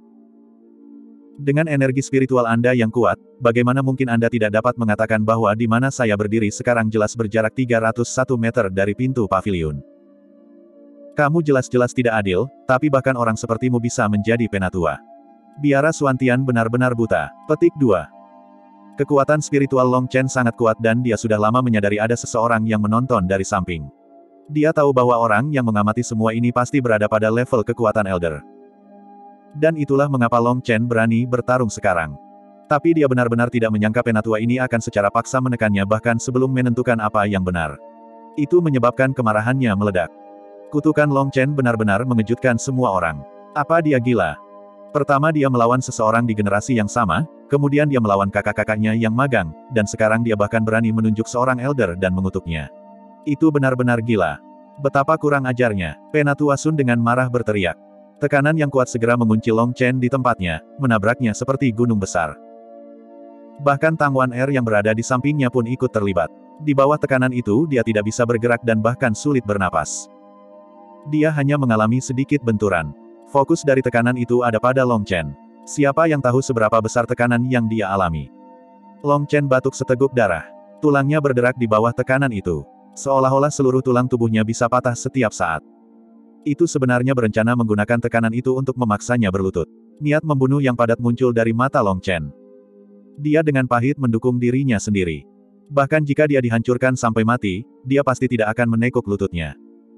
Speaker 1: Dengan energi spiritual Anda yang kuat, bagaimana mungkin Anda tidak dapat mengatakan bahwa di mana saya berdiri sekarang jelas berjarak tiga ratus satu meter dari pintu pavilion? Kamu jelas-jelas tidak adil, tapi bahkan orang sepertimu bisa menjadi penatua. Biara Suantian benar-benar buta. Petik dua. Kekuatan spiritual Long Chen sangat kuat dan dia sudah lama menyadari ada seseorang yang menonton dari samping. Dia tahu bahwa orang yang mengamati semua ini pasti berada pada level kekuatan Elder. Dan itulah mengapa Long Chen berani bertarung sekarang. Tapi dia benar-benar tidak menyangka penatua ini akan secara paksa menekannya bahkan sebelum menentukan apa yang benar. Itu menyebabkan kemarahannya meledak. Kutukan Long Chen benar-benar mengejutkan semua orang. Apa dia gila? Pertama dia melawan seseorang di generasi yang sama, kemudian dia melawan kakak-kakaknya yang magang, dan sekarang dia bahkan berani menunjuk seorang elder dan mengutuknya. Itu benar-benar gila. Betapa kurang ajarnya. Penatua Sun dengan marah berteriak. Tekanan yang kuat segera mengunci Long Chen di tempatnya, menabraknya seperti gunung besar. Bahkan Tang Wan Er yang berada di sampingnya pun ikut terlibat. Di bawah tekanan itu dia tidak bisa bergerak dan bahkan sulit bernapas. Dia hanya mengalami sedikit benturan. Fokus dari tekanan itu ada pada Long Chen. Siapa yang tahu seberapa besar tekanan yang dia alami? Long Chen batuk seteguk darah. Tulangnya berderak di bawah tekanan itu. Seolah-olah seluruh tulang tubuhnya bisa patah setiap saat. Itu sebenarnya berencana menggunakan tekanan itu untuk memaksanya berlutut. Niat membunuh yang padat muncul dari mata Long Chen. Dia dengan pahit mendukung dirinya sendiri. Bahkan jika dia dihancurkan sampai mati, dia pasti tidak akan menekuk lututnya.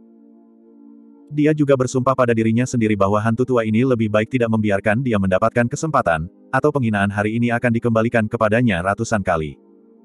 Speaker 1: Dia juga bersumpah pada dirinya sendiri bahwa hantu tua ini lebih baik tidak membiarkan dia mendapatkan kesempatan, atau penghinaan hari ini akan dikembalikan kepadanya ratusan kali.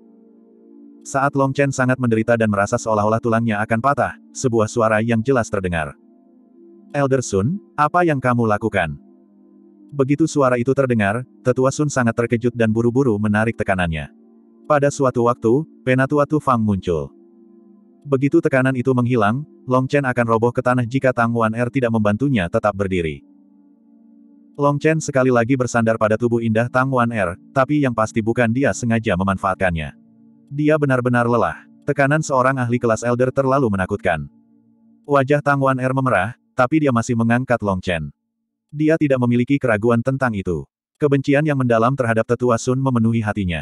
Speaker 1: Saat Long Chen sangat menderita dan merasa seolah-olah tulangnya akan patah, sebuah suara yang jelas terdengar. Elder Sun, apa yang kamu lakukan? Begitu suara itu terdengar, Tetua Sun sangat terkejut dan buru-buru menarik tekanannya. Pada suatu waktu, Penatua Tu Fang muncul. Begitu tekanan itu menghilang, Long Chen akan roboh ke tanah jika Tang Wan Er tidak membantunya tetap berdiri. Long Chen sekali lagi bersandar pada tubuh indah Tang Wan Er, tapi yang pasti bukan dia sengaja memanfaatkannya. Dia benar-benar lelah. Tekanan seorang ahli kelas Elder terlalu menakutkan. Wajah Tang Wan Er memerah, tapi dia masih mengangkat Long Chen. Dia tidak memiliki keraguan tentang itu. Kebencian yang mendalam terhadap Tetua Sun memenuhi hatinya.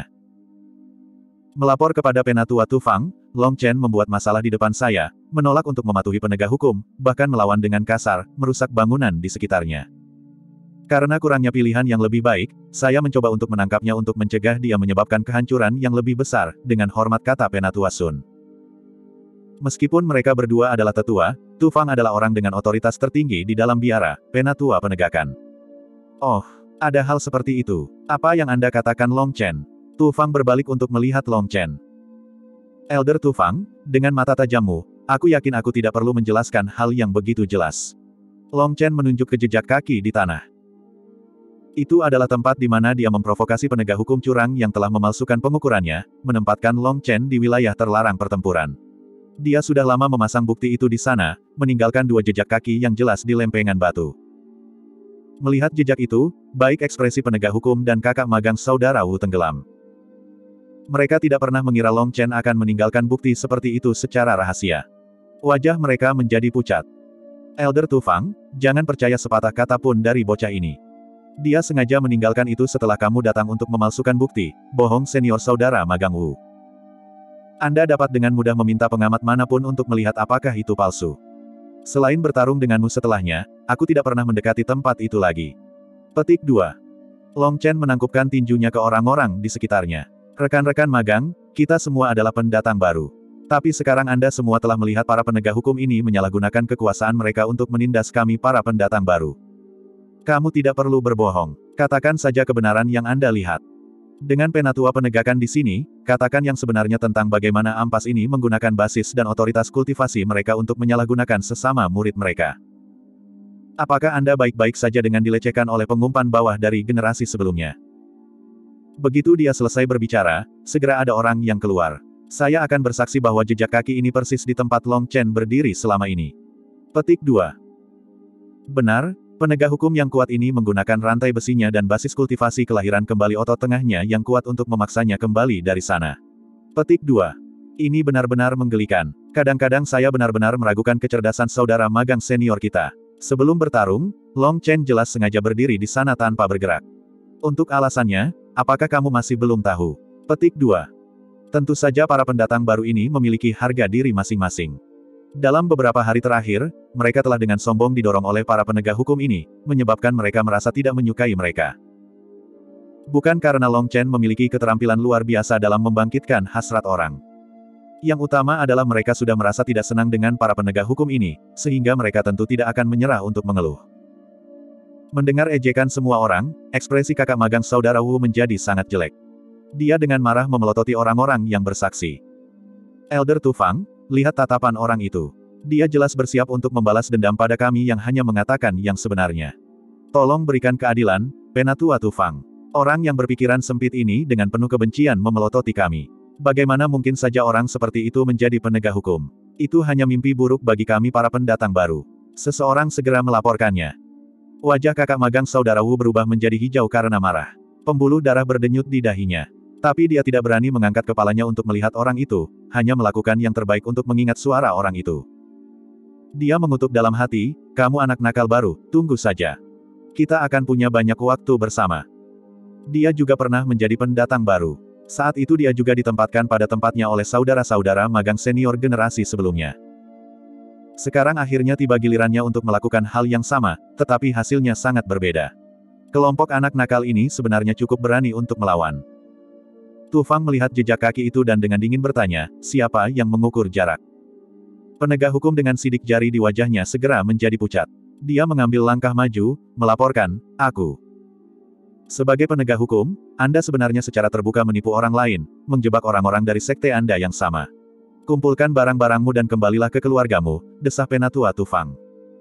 Speaker 1: Melapor kepada Penatua Tu Fang, Long Chen membuat masalah di depan saya, menolak untuk mematuhi penegak hukum, bahkan melawan dengan kasar, merusak bangunan di sekitarnya. Karena kurangnya pilihan yang lebih baik, saya mencoba untuk menangkapnya untuk mencegah dia menyebabkan kehancuran yang lebih besar, dengan hormat kata Penatua Sun. Meskipun mereka berdua adalah tetua, Tu Fang adalah orang dengan otoritas tertinggi di dalam biara, penatua penegakan. Oh, ada hal seperti itu. Apa yang Anda katakan Long Chen? Tu Fang berbalik untuk melihat Long Chen. Elder Tu Fang, dengan mata tajammu, aku yakin aku tidak perlu menjelaskan hal yang begitu jelas. Long Chen menunjuk ke jejak kaki di tanah. Itu adalah tempat di mana dia memprovokasi penegak hukum curang yang telah memalsukan pengukurannya, menempatkan Long Chen di wilayah terlarang pertempuran. Dia sudah lama memasang bukti itu di sana, meninggalkan dua jejak kaki yang jelas di lempengan batu. Melihat jejak itu, baik ekspresi penegak hukum dan kakak magang saudara Wu tenggelam. Mereka tidak pernah mengira Long Chen akan meninggalkan bukti seperti itu secara rahasia. Wajah mereka menjadi pucat. Elder Tu Fang, jangan percaya sepatah kata pun dari bocah ini. Dia sengaja meninggalkan itu setelah kamu datang untuk memalsukan bukti, bohong senior saudara magang Wu. Anda dapat dengan mudah meminta pengamat manapun untuk melihat apakah itu palsu. Selain bertarung denganmu setelahnya, aku tidak pernah mendekati tempat itu lagi. Petik dua. Long Chen menangkupkan tinjunya ke orang-orang di sekitarnya. Rekan-rekan magang, kita semua adalah pendatang baru. Tapi sekarang Anda semua telah melihat para penegak hukum ini menyalahgunakan kekuasaan mereka untuk menindas kami para pendatang baru. Kamu tidak perlu berbohong. Katakan saja kebenaran yang Anda lihat. Dengan penatua penegakan di sini, katakan yang sebenarnya tentang bagaimana ampas ini menggunakan basis dan otoritas kultivasi mereka untuk menyalahgunakan sesama murid mereka. Apakah Anda baik-baik saja dengan dilecehkan oleh pengumpan bawah dari generasi sebelumnya? Begitu dia selesai berbicara, segera ada orang yang keluar. Saya akan bersaksi bahwa jejak kaki ini persis di tempat Long Chen berdiri selama ini. Petik dua. Benar, penegak hukum yang kuat ini menggunakan rantai besinya dan basis kultivasi kelahiran kembali otot tengahnya yang kuat untuk memaksanya kembali dari sana. Petik dua. Ini benar-benar menggelikan. Kadang-kadang saya benar-benar meragukan kecerdasan saudara magang senior kita. Sebelum bertarung, Long Chen jelas sengaja berdiri di sana tanpa bergerak. Untuk alasannya, apakah kamu masih belum tahu? Petik dua. Tentu saja para pendatang baru ini memiliki harga diri masing-masing. Dalam beberapa hari terakhir, mereka telah dengan sombong didorong oleh para penegak hukum ini, menyebabkan mereka merasa tidak menyukai mereka. Bukan karena Long Chen memiliki keterampilan luar biasa dalam membangkitkan hasrat orang. Yang utama adalah mereka sudah merasa tidak senang dengan para penegak hukum ini, sehingga mereka tentu tidak akan menyerah untuk mengeluh. Mendengar ejekan semua orang, ekspresi kakak magang saudara Wu menjadi sangat jelek. Dia dengan marah memelototi orang-orang yang bersaksi. Elder Tu Fang, lihat tatapan orang itu. Dia jelas bersiap untuk membalas dendam pada kami yang hanya mengatakan yang sebenarnya. Tolong berikan keadilan, Penatua Tu Fang. Orang yang berpikiran sempit ini dengan penuh kebencian memelototi kami. Bagaimana mungkin saja orang seperti itu menjadi penegak hukum? Itu hanya mimpi buruk bagi kami para pendatang baru. Seseorang segera melaporkannya. Wajah kakak magang saudara Wu berubah menjadi hijau karena marah. Pembuluh darah berdenyut di dahinya. Tapi dia tidak berani mengangkat kepalanya untuk melihat orang itu, hanya melakukan yang terbaik untuk mengingat suara orang itu. Dia mengutuk dalam hati, kamu anak nakal baru, tunggu saja. Kita akan punya banyak waktu bersama. Dia juga pernah menjadi pendatang baru. Saat itu dia juga ditempatkan pada tempatnya oleh saudara-saudara magang senior generasi sebelumnya. Sekarang akhirnya tiba gilirannya untuk melakukan hal yang sama, tetapi hasilnya sangat berbeda. Kelompok anak nakal ini sebenarnya cukup berani untuk melawan. Tu Fang melihat jejak kaki itu dan dengan dingin bertanya, siapa yang mengukur jarak? Penegak hukum dengan sidik jari di wajahnya segera menjadi pucat. Dia mengambil langkah maju, melaporkan, aku. Sebagai penegak hukum, Anda sebenarnya secara terbuka menipu orang lain, menjebak orang-orang dari sekte Anda yang sama. Kumpulkan barang-barangmu dan kembalilah ke keluargamu, desah Penatua Tu Fang.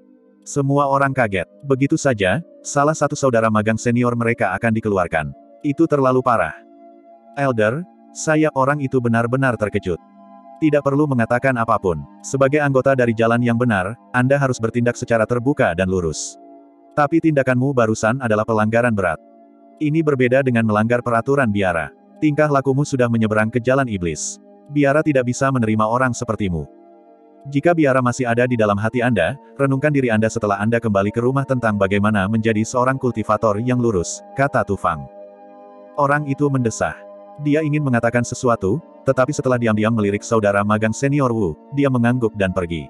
Speaker 1: Semua orang kaget. Begitu saja, salah satu saudara magang senior mereka akan dikeluarkan. Itu terlalu parah. Elder, saya orang itu benar-benar terkejut. Tidak perlu mengatakan apapun. Sebagai anggota dari jalan yang benar, Anda harus bertindak secara terbuka dan lurus. Tapi tindakanmu barusan adalah pelanggaran berat. Ini berbeda dengan melanggar peraturan biara. Tingkah lakumu sudah menyeberang ke jalan iblis. Biara tidak bisa menerima orang sepertimu. Jika biara masih ada di dalam hati Anda, renungkan diri Anda setelah Anda kembali ke rumah tentang bagaimana menjadi seorang kultivator yang lurus, kata Tu Fang. Orang itu mendesah. Dia ingin mengatakan sesuatu, tetapi setelah diam-diam melirik saudara magang senior Wu, dia mengangguk dan pergi.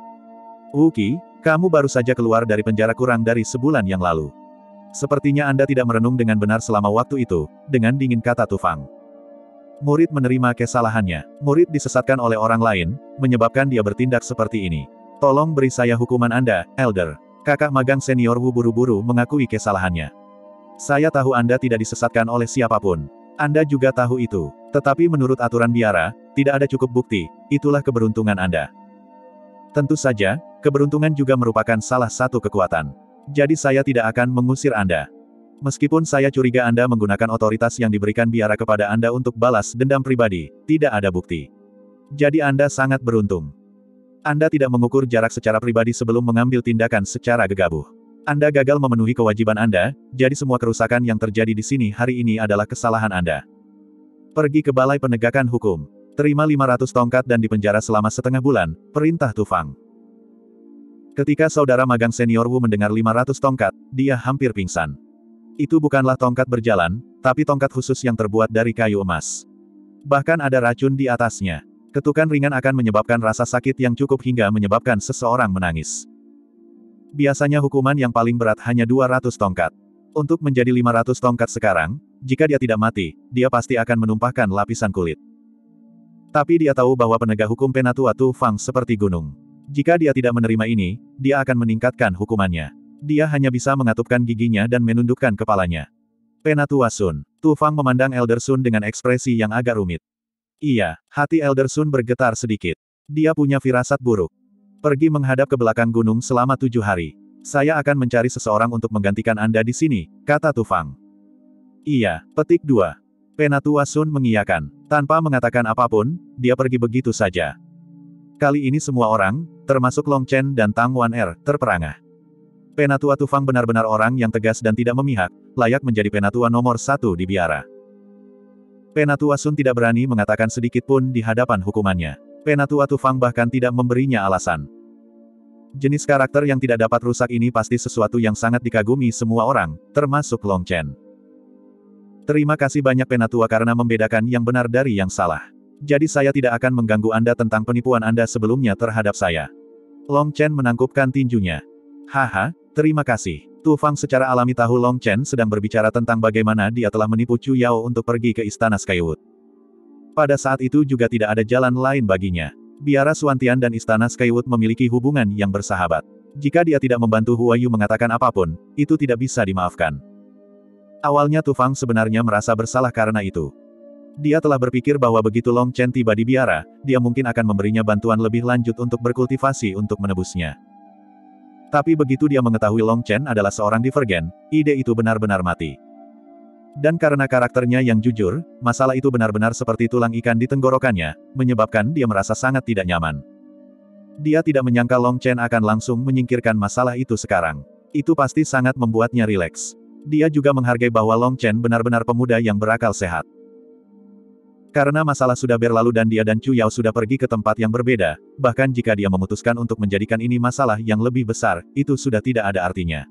Speaker 1: Wu Qi, kamu baru saja keluar dari penjara kurang dari sebulan yang lalu. Sepertinya Anda tidak merenung dengan benar selama waktu itu, dengan dingin kata Tu Fang. Murid menerima kesalahannya. Murid disesatkan oleh orang lain, menyebabkan dia bertindak seperti ini. Tolong beri saya hukuman Anda, Elder. Kakak magang senior Wu buru-buru mengakui kesalahannya. Saya tahu Anda tidak disesatkan oleh siapapun. Anda juga tahu itu. Tetapi menurut aturan biara, tidak ada cukup bukti, itulah keberuntungan Anda. Tentu saja, keberuntungan juga merupakan salah satu kekuatan. Jadi saya tidak akan mengusir Anda. Meskipun saya curiga Anda menggunakan otoritas yang diberikan biara kepada Anda untuk balas dendam pribadi, tidak ada bukti. Jadi Anda sangat beruntung. Anda tidak mengukur jarak secara pribadi sebelum mengambil tindakan secara gegabah. Anda gagal memenuhi kewajiban Anda, jadi semua kerusakan yang terjadi di sini hari ini adalah kesalahan Anda. Pergi ke Balai Penegakan Hukum. Terima lima ratus tongkat dan dipenjara selama setengah bulan, perintah Tu Fang. Ketika saudara magang senior Wu mendengar lima ratus tongkat, dia hampir pingsan. Itu bukanlah tongkat berjalan, tapi tongkat khusus yang terbuat dari kayu emas. Bahkan ada racun di atasnya. Ketukan ringan akan menyebabkan rasa sakit yang cukup hingga menyebabkan seseorang menangis. Biasanya hukuman yang paling berat hanya dua ratus tongkat. Untuk menjadi lima ratus tongkat sekarang, jika dia tidak mati, dia pasti akan menumpahkan lapisan kulit. Tapi dia tahu bahwa penegak hukum Penatua Tu Fang seperti gunung. Jika dia tidak menerima ini, dia akan meningkatkan hukumannya. Dia hanya bisa mengatupkan giginya dan menundukkan kepalanya. Penatua Sun. Tu Fang memandang Elder Sun dengan ekspresi yang agak rumit. Iya, hati Elder Sun bergetar sedikit. Dia punya firasat buruk. Pergi menghadap ke belakang gunung selama tujuh hari. Saya akan mencari seseorang untuk menggantikan Anda di sini, kata Tu Fang. Iya, petik dua. Penatua Sun mengiyakan. Tanpa mengatakan apapun, dia pergi begitu saja. Kali ini semua orang, termasuk Long Chen dan Tang Wan Er, terperangah. Penatua Tu Fang benar-benar orang yang tegas dan tidak memihak, layak menjadi penatua nomor satu di biara. Penatua Sun tidak berani mengatakan sedikit pun di hadapan hukumannya. Penatua Tu Fang bahkan tidak memberinya alasan. Jenis karakter yang tidak dapat rusak ini pasti sesuatu yang sangat dikagumi semua orang, termasuk Long Chen. Terima kasih banyak Penatua karena membedakan yang benar dari yang salah. Jadi saya tidak akan mengganggu Anda tentang penipuan Anda sebelumnya terhadap saya. Long Chen menangkupkan tinjunya. Haha, terima kasih. Tu Fang secara alami tahu Long Chen sedang berbicara tentang bagaimana dia telah menipu Chu Yao untuk pergi ke Istana Skywood. Pada saat itu juga tidak ada jalan lain baginya. Biara Suantian dan Istana Skywood memiliki hubungan yang bersahabat. Jika dia tidak membantu Huayu mengatakan apapun, itu tidak bisa dimaafkan. Awalnya Tu Fang sebenarnya merasa bersalah karena itu. Dia telah berpikir bahwa begitu Long Chen tiba di biara, dia mungkin akan memberinya bantuan lebih lanjut untuk berkultivasi untuk menebusnya. Tapi begitu dia mengetahui Long Chen adalah seorang divergen, ide itu benar-benar mati. Dan karena karakternya yang jujur, masalah itu benar-benar seperti tulang ikan di tenggorokannya, menyebabkan dia merasa sangat tidak nyaman. Dia tidak menyangka Long Chen akan langsung menyingkirkan masalah itu sekarang. Itu pasti sangat membuatnya rileks. Dia juga menghargai bahwa Long Chen benar-benar pemuda yang berakal sehat. Karena masalah sudah berlalu dan dia dan Chu Yao sudah pergi ke tempat yang berbeda, bahkan jika dia memutuskan untuk menjadikan ini masalah yang lebih besar, itu sudah tidak ada artinya.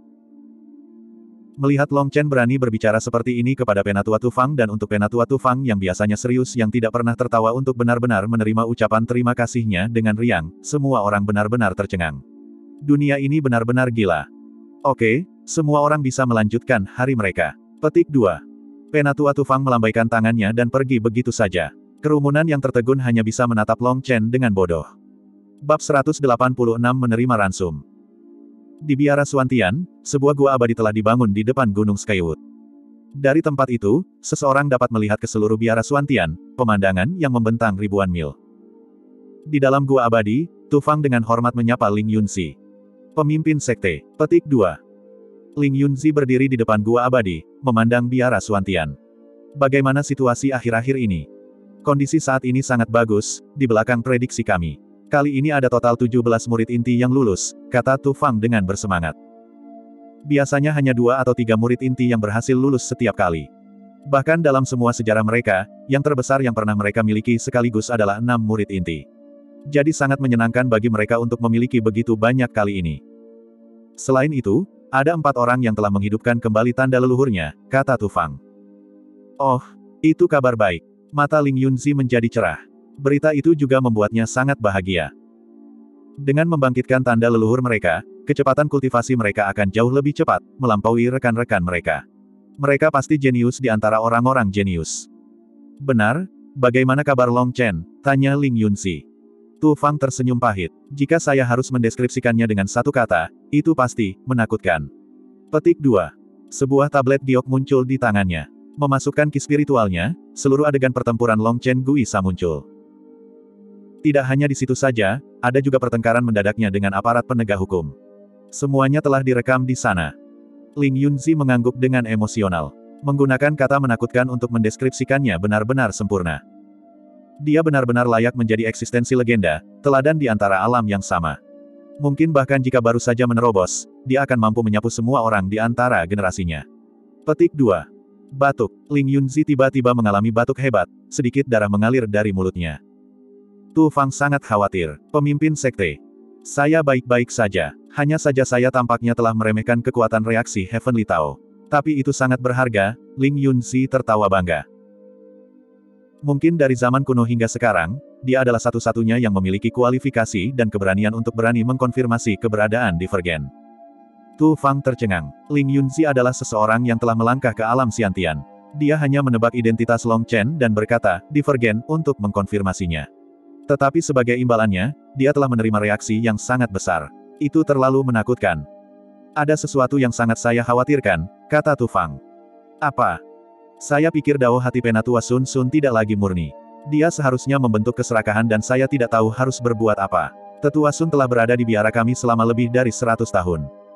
Speaker 1: Melihat Long Chen berani berbicara seperti ini kepada Penatua Tu Fang dan untuk Penatua Tu Fang yang biasanya serius yang tidak pernah tertawa untuk benar-benar menerima ucapan terima kasihnya dengan riang, semua orang benar-benar tercengang. Dunia ini benar-benar gila. Oke, semua orang bisa melanjutkan hari mereka. Petik dua. Penatua Tu Fang melambaikan tangannya dan pergi begitu saja. Kerumunan yang tertegun hanya bisa menatap Long Chen dengan bodoh. Bab seratus delapan puluh enam menerima ransum. Di biara Suantian, sebuah gua abadi telah dibangun di depan Gunung Skywood. Dari tempat itu, seseorang dapat melihat ke seluruh biara Suantian, pemandangan yang membentang ribuan mil. Di dalam gua abadi, Tu Fang dengan hormat menyapa Ling Yunzi. Pemimpin sekte. Petik dua. Ling Yunzi berdiri di depan gua abadi, memandang biara Suantian. Bagaimana situasi akhir-akhir ini? Kondisi saat ini sangat bagus, di belakang prediksi kami. Kali ini ada total tujuh belas murid inti yang lulus, kata Tu Fang dengan bersemangat. Biasanya hanya dua atau tiga murid inti yang berhasil lulus setiap kali. Bahkan dalam semua sejarah mereka, yang terbesar yang pernah mereka miliki sekaligus adalah enam murid inti. Jadi sangat menyenangkan bagi mereka untuk memiliki begitu banyak kali ini. Selain itu, ada empat orang yang telah menghidupkan kembali tanda leluhurnya, kata Tu Fang. Oh, itu kabar baik. Mata Ling Yunzi menjadi cerah. Berita itu juga membuatnya sangat bahagia. Dengan membangkitkan tanda leluhur mereka, kecepatan kultivasi mereka akan jauh lebih cepat, melampaui rekan-rekan mereka. Mereka pasti jenius di antara orang-orang jenius. Benar, bagaimana kabar Long Chen? Tanya Ling Yunzi. Tu Fang tersenyum pahit. Jika saya harus mendeskripsikannya dengan satu kata, itu pasti menakutkan. Petik dua. Sebuah tablet giok muncul di tangannya. Memasukkan ki spiritualnya, seluruh adegan pertempuran Long Chen Guisa muncul. Tidak hanya di situ saja, ada juga pertengkaran mendadaknya dengan aparat penegak hukum. Semuanya telah direkam di sana. Ling Yunzi mengangguk dengan emosional. Menggunakan kata menakutkan untuk mendeskripsikannya benar-benar sempurna. Dia benar-benar layak menjadi eksistensi legenda, teladan di antara alam yang sama. Mungkin bahkan jika baru saja menerobos, dia akan mampu menyapu semua orang di antara generasinya. Petik dua. Batuk. Ling Yunzi tiba-tiba mengalami batuk hebat, sedikit darah mengalir dari mulutnya. Tu Fang sangat khawatir. Pemimpin sekte. Saya baik-baik saja. Hanya saja saya tampaknya telah meremehkan kekuatan reaksi Heavenly Tao. Tapi itu sangat berharga, Ling Yunzi tertawa bangga. Mungkin dari zaman kuno hingga sekarang, dia adalah satu-satunya yang memiliki kualifikasi dan keberanian untuk berani mengkonfirmasi keberadaan Divergen. Tu Fang tercengang. Ling Yunzi adalah seseorang yang telah melangkah ke alam Xiantian. Dia hanya menebak identitas Long Chen dan berkata, Divergen, untuk mengkonfirmasinya. Tetapi sebagai imbalannya, dia telah menerima reaksi yang sangat besar. Itu terlalu menakutkan. Ada sesuatu yang sangat saya khawatirkan, kata Tu Fang. Apa? Saya pikir dao hati Penatua Sun Sun tidak lagi murni. Dia seharusnya membentuk keserakahan dan saya tidak tahu harus berbuat apa. Tetua Sun telah berada di biara kami selama lebih dari seratus tahun.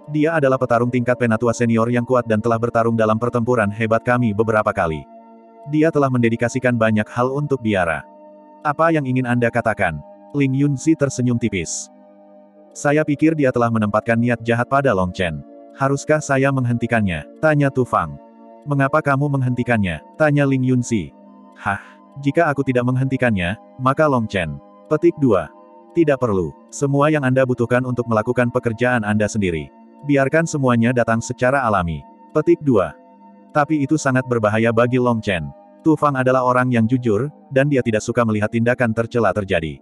Speaker 1: Dia adalah petarung tingkat penatua senior yang kuat dan telah bertarung dalam pertempuran hebat kami beberapa kali. Dia telah mendedikasikan banyak hal untuk biara. Apa yang ingin Anda katakan? Ling Yunzi tersenyum tipis. Saya pikir dia telah menempatkan niat jahat pada Long Chen. Haruskah saya menghentikannya? Tanya Tu Fang. Mengapa kamu menghentikannya? Tanya Ling Yunzi. Hah? Jika aku tidak menghentikannya, maka Long Chen. Petik dua. Tidak perlu. Semua yang Anda butuhkan untuk melakukan pekerjaan Anda sendiri. Biarkan semuanya datang secara alami. Petik dua. Tapi itu sangat berbahaya bagi Long Chen. Tu Fang adalah orang yang jujur, dan dia tidak suka melihat tindakan tercela terjadi.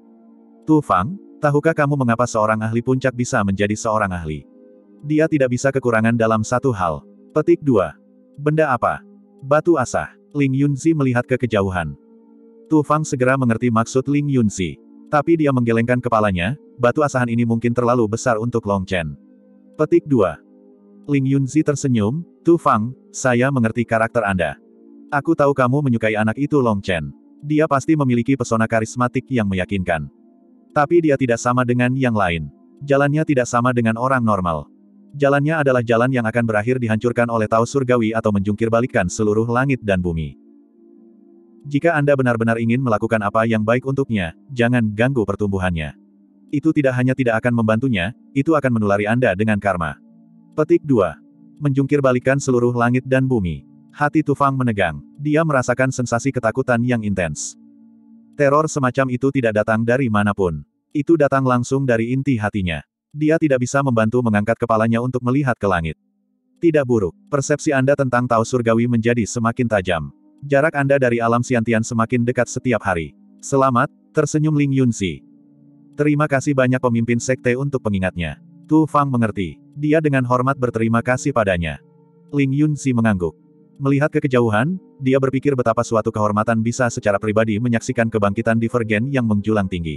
Speaker 1: Tu Fang, tahukah kamu mengapa seorang ahli puncak bisa menjadi seorang ahli? Dia tidak bisa kekurangan dalam satu hal. Petik dua. Benda apa? Batu asah. Ling Yunzi melihat ke kejauhan. Tu Fang segera mengerti maksud Ling Yunzi. Tapi dia menggelengkan kepalanya, batu asahan ini mungkin terlalu besar untuk Long Chen. Petik dua. Ling Yunzi tersenyum, Tu Fang, saya mengerti karakter Anda. Aku tahu kamu menyukai anak itu Long Chen. Dia pasti memiliki pesona karismatik yang meyakinkan. Tapi dia tidak sama dengan yang lain. Jalannya tidak sama dengan orang normal. Jalannya adalah jalan yang akan berakhir dihancurkan oleh Tao Surgawi atau menjungkirbalikkan seluruh langit dan bumi. Jika Anda benar-benar ingin melakukan apa yang baik untuknya, jangan ganggu pertumbuhannya. Itu tidak hanya tidak akan membantunya, itu akan menulari Anda dengan karma. Petik dua. Menjungkirbalikkan seluruh langit dan bumi. Hati Tu Fang menegang. Dia merasakan sensasi ketakutan yang intens. Teror semacam itu tidak datang dari manapun. Itu datang langsung dari inti hatinya. Dia tidak bisa membantu mengangkat kepalanya untuk melihat ke langit. Tidak buruk. Persepsi Anda tentang Tao Surgawi menjadi semakin tajam. Jarak Anda dari alam Xiantian semakin dekat setiap hari. Selamat, tersenyum Ling Yunzi. Terima kasih banyak pemimpin sekte untuk pengingatnya. Tu Fang mengerti. Dia dengan hormat berterima kasih padanya. Ling Yunzi mengangguk. Melihat ke kejauhan, dia berpikir betapa suatu kehormatan bisa secara pribadi menyaksikan kebangkitan divergen yang menjulang tinggi.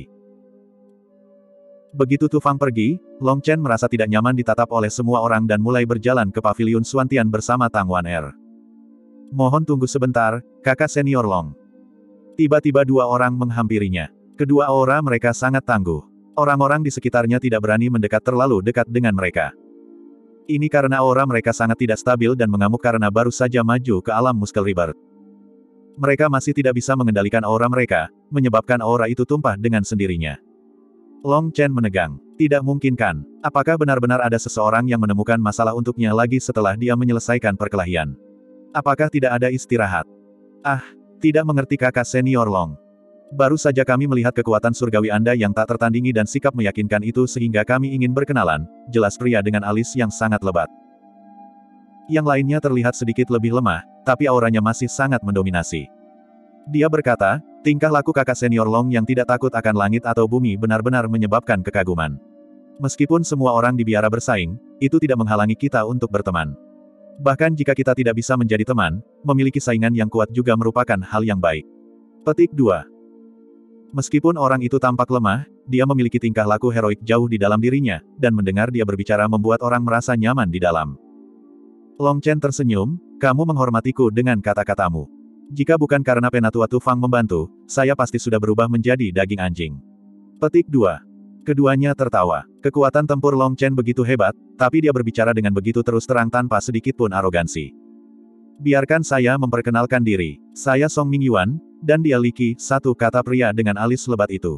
Speaker 1: Begitu Tu Fang pergi, Long Chen merasa tidak nyaman ditatap oleh semua orang dan mulai berjalan ke paviliun Xuantian bersama Tang Wan Er. Mohon tunggu sebentar, kakak senior Long. Tiba-tiba dua orang menghampirinya. Kedua aura mereka sangat tangguh. Orang-orang di sekitarnya tidak berani mendekat terlalu dekat dengan mereka. Ini karena aura mereka sangat tidak stabil dan mengamuk karena baru saja maju ke alam Muscle Rebirth. Mereka masih tidak bisa mengendalikan aura mereka, menyebabkan aura itu tumpah dengan sendirinya. Long Chen menegang. Tidak mungkin kan? Apakah benar-benar ada seseorang yang menemukan masalah untuknya lagi setelah dia menyelesaikan perkelahian? Apakah tidak ada istirahat? Ah, tidak mengerti kakak senior Long. Baru saja kami melihat kekuatan surgawi Anda yang tak tertandingi dan sikap meyakinkan itu sehingga kami ingin berkenalan, jelas pria dengan alis yang sangat lebat. Yang lainnya terlihat sedikit lebih lemah, tapi auranya masih sangat mendominasi. Dia berkata, tingkah laku kakak senior Long yang tidak takut akan langit atau bumi benar-benar menyebabkan kekaguman. Meskipun semua orang di biara bersaing, itu tidak menghalangi kita untuk berteman. Bahkan jika kita tidak bisa menjadi teman, memiliki saingan yang kuat juga merupakan hal yang baik. Petik dua. Meskipun orang itu tampak lemah, dia memiliki tingkah laku heroik jauh di dalam dirinya, dan mendengar dia berbicara membuat orang merasa nyaman di dalam. Long Chen tersenyum, kamu menghormatiku dengan kata-katamu. Jika bukan karena penatua Tu Fang membantu, saya pasti sudah berubah menjadi daging anjing. Petik dua. Keduanya tertawa. Kekuatan tempur Long Chen begitu hebat, tapi dia berbicara dengan begitu terus terang tanpa sedikit pun arogansi. Biarkan saya memperkenalkan diri. Saya Song Mingyuan, dan dia Li Qi, satu kata pria dengan alis lebat itu.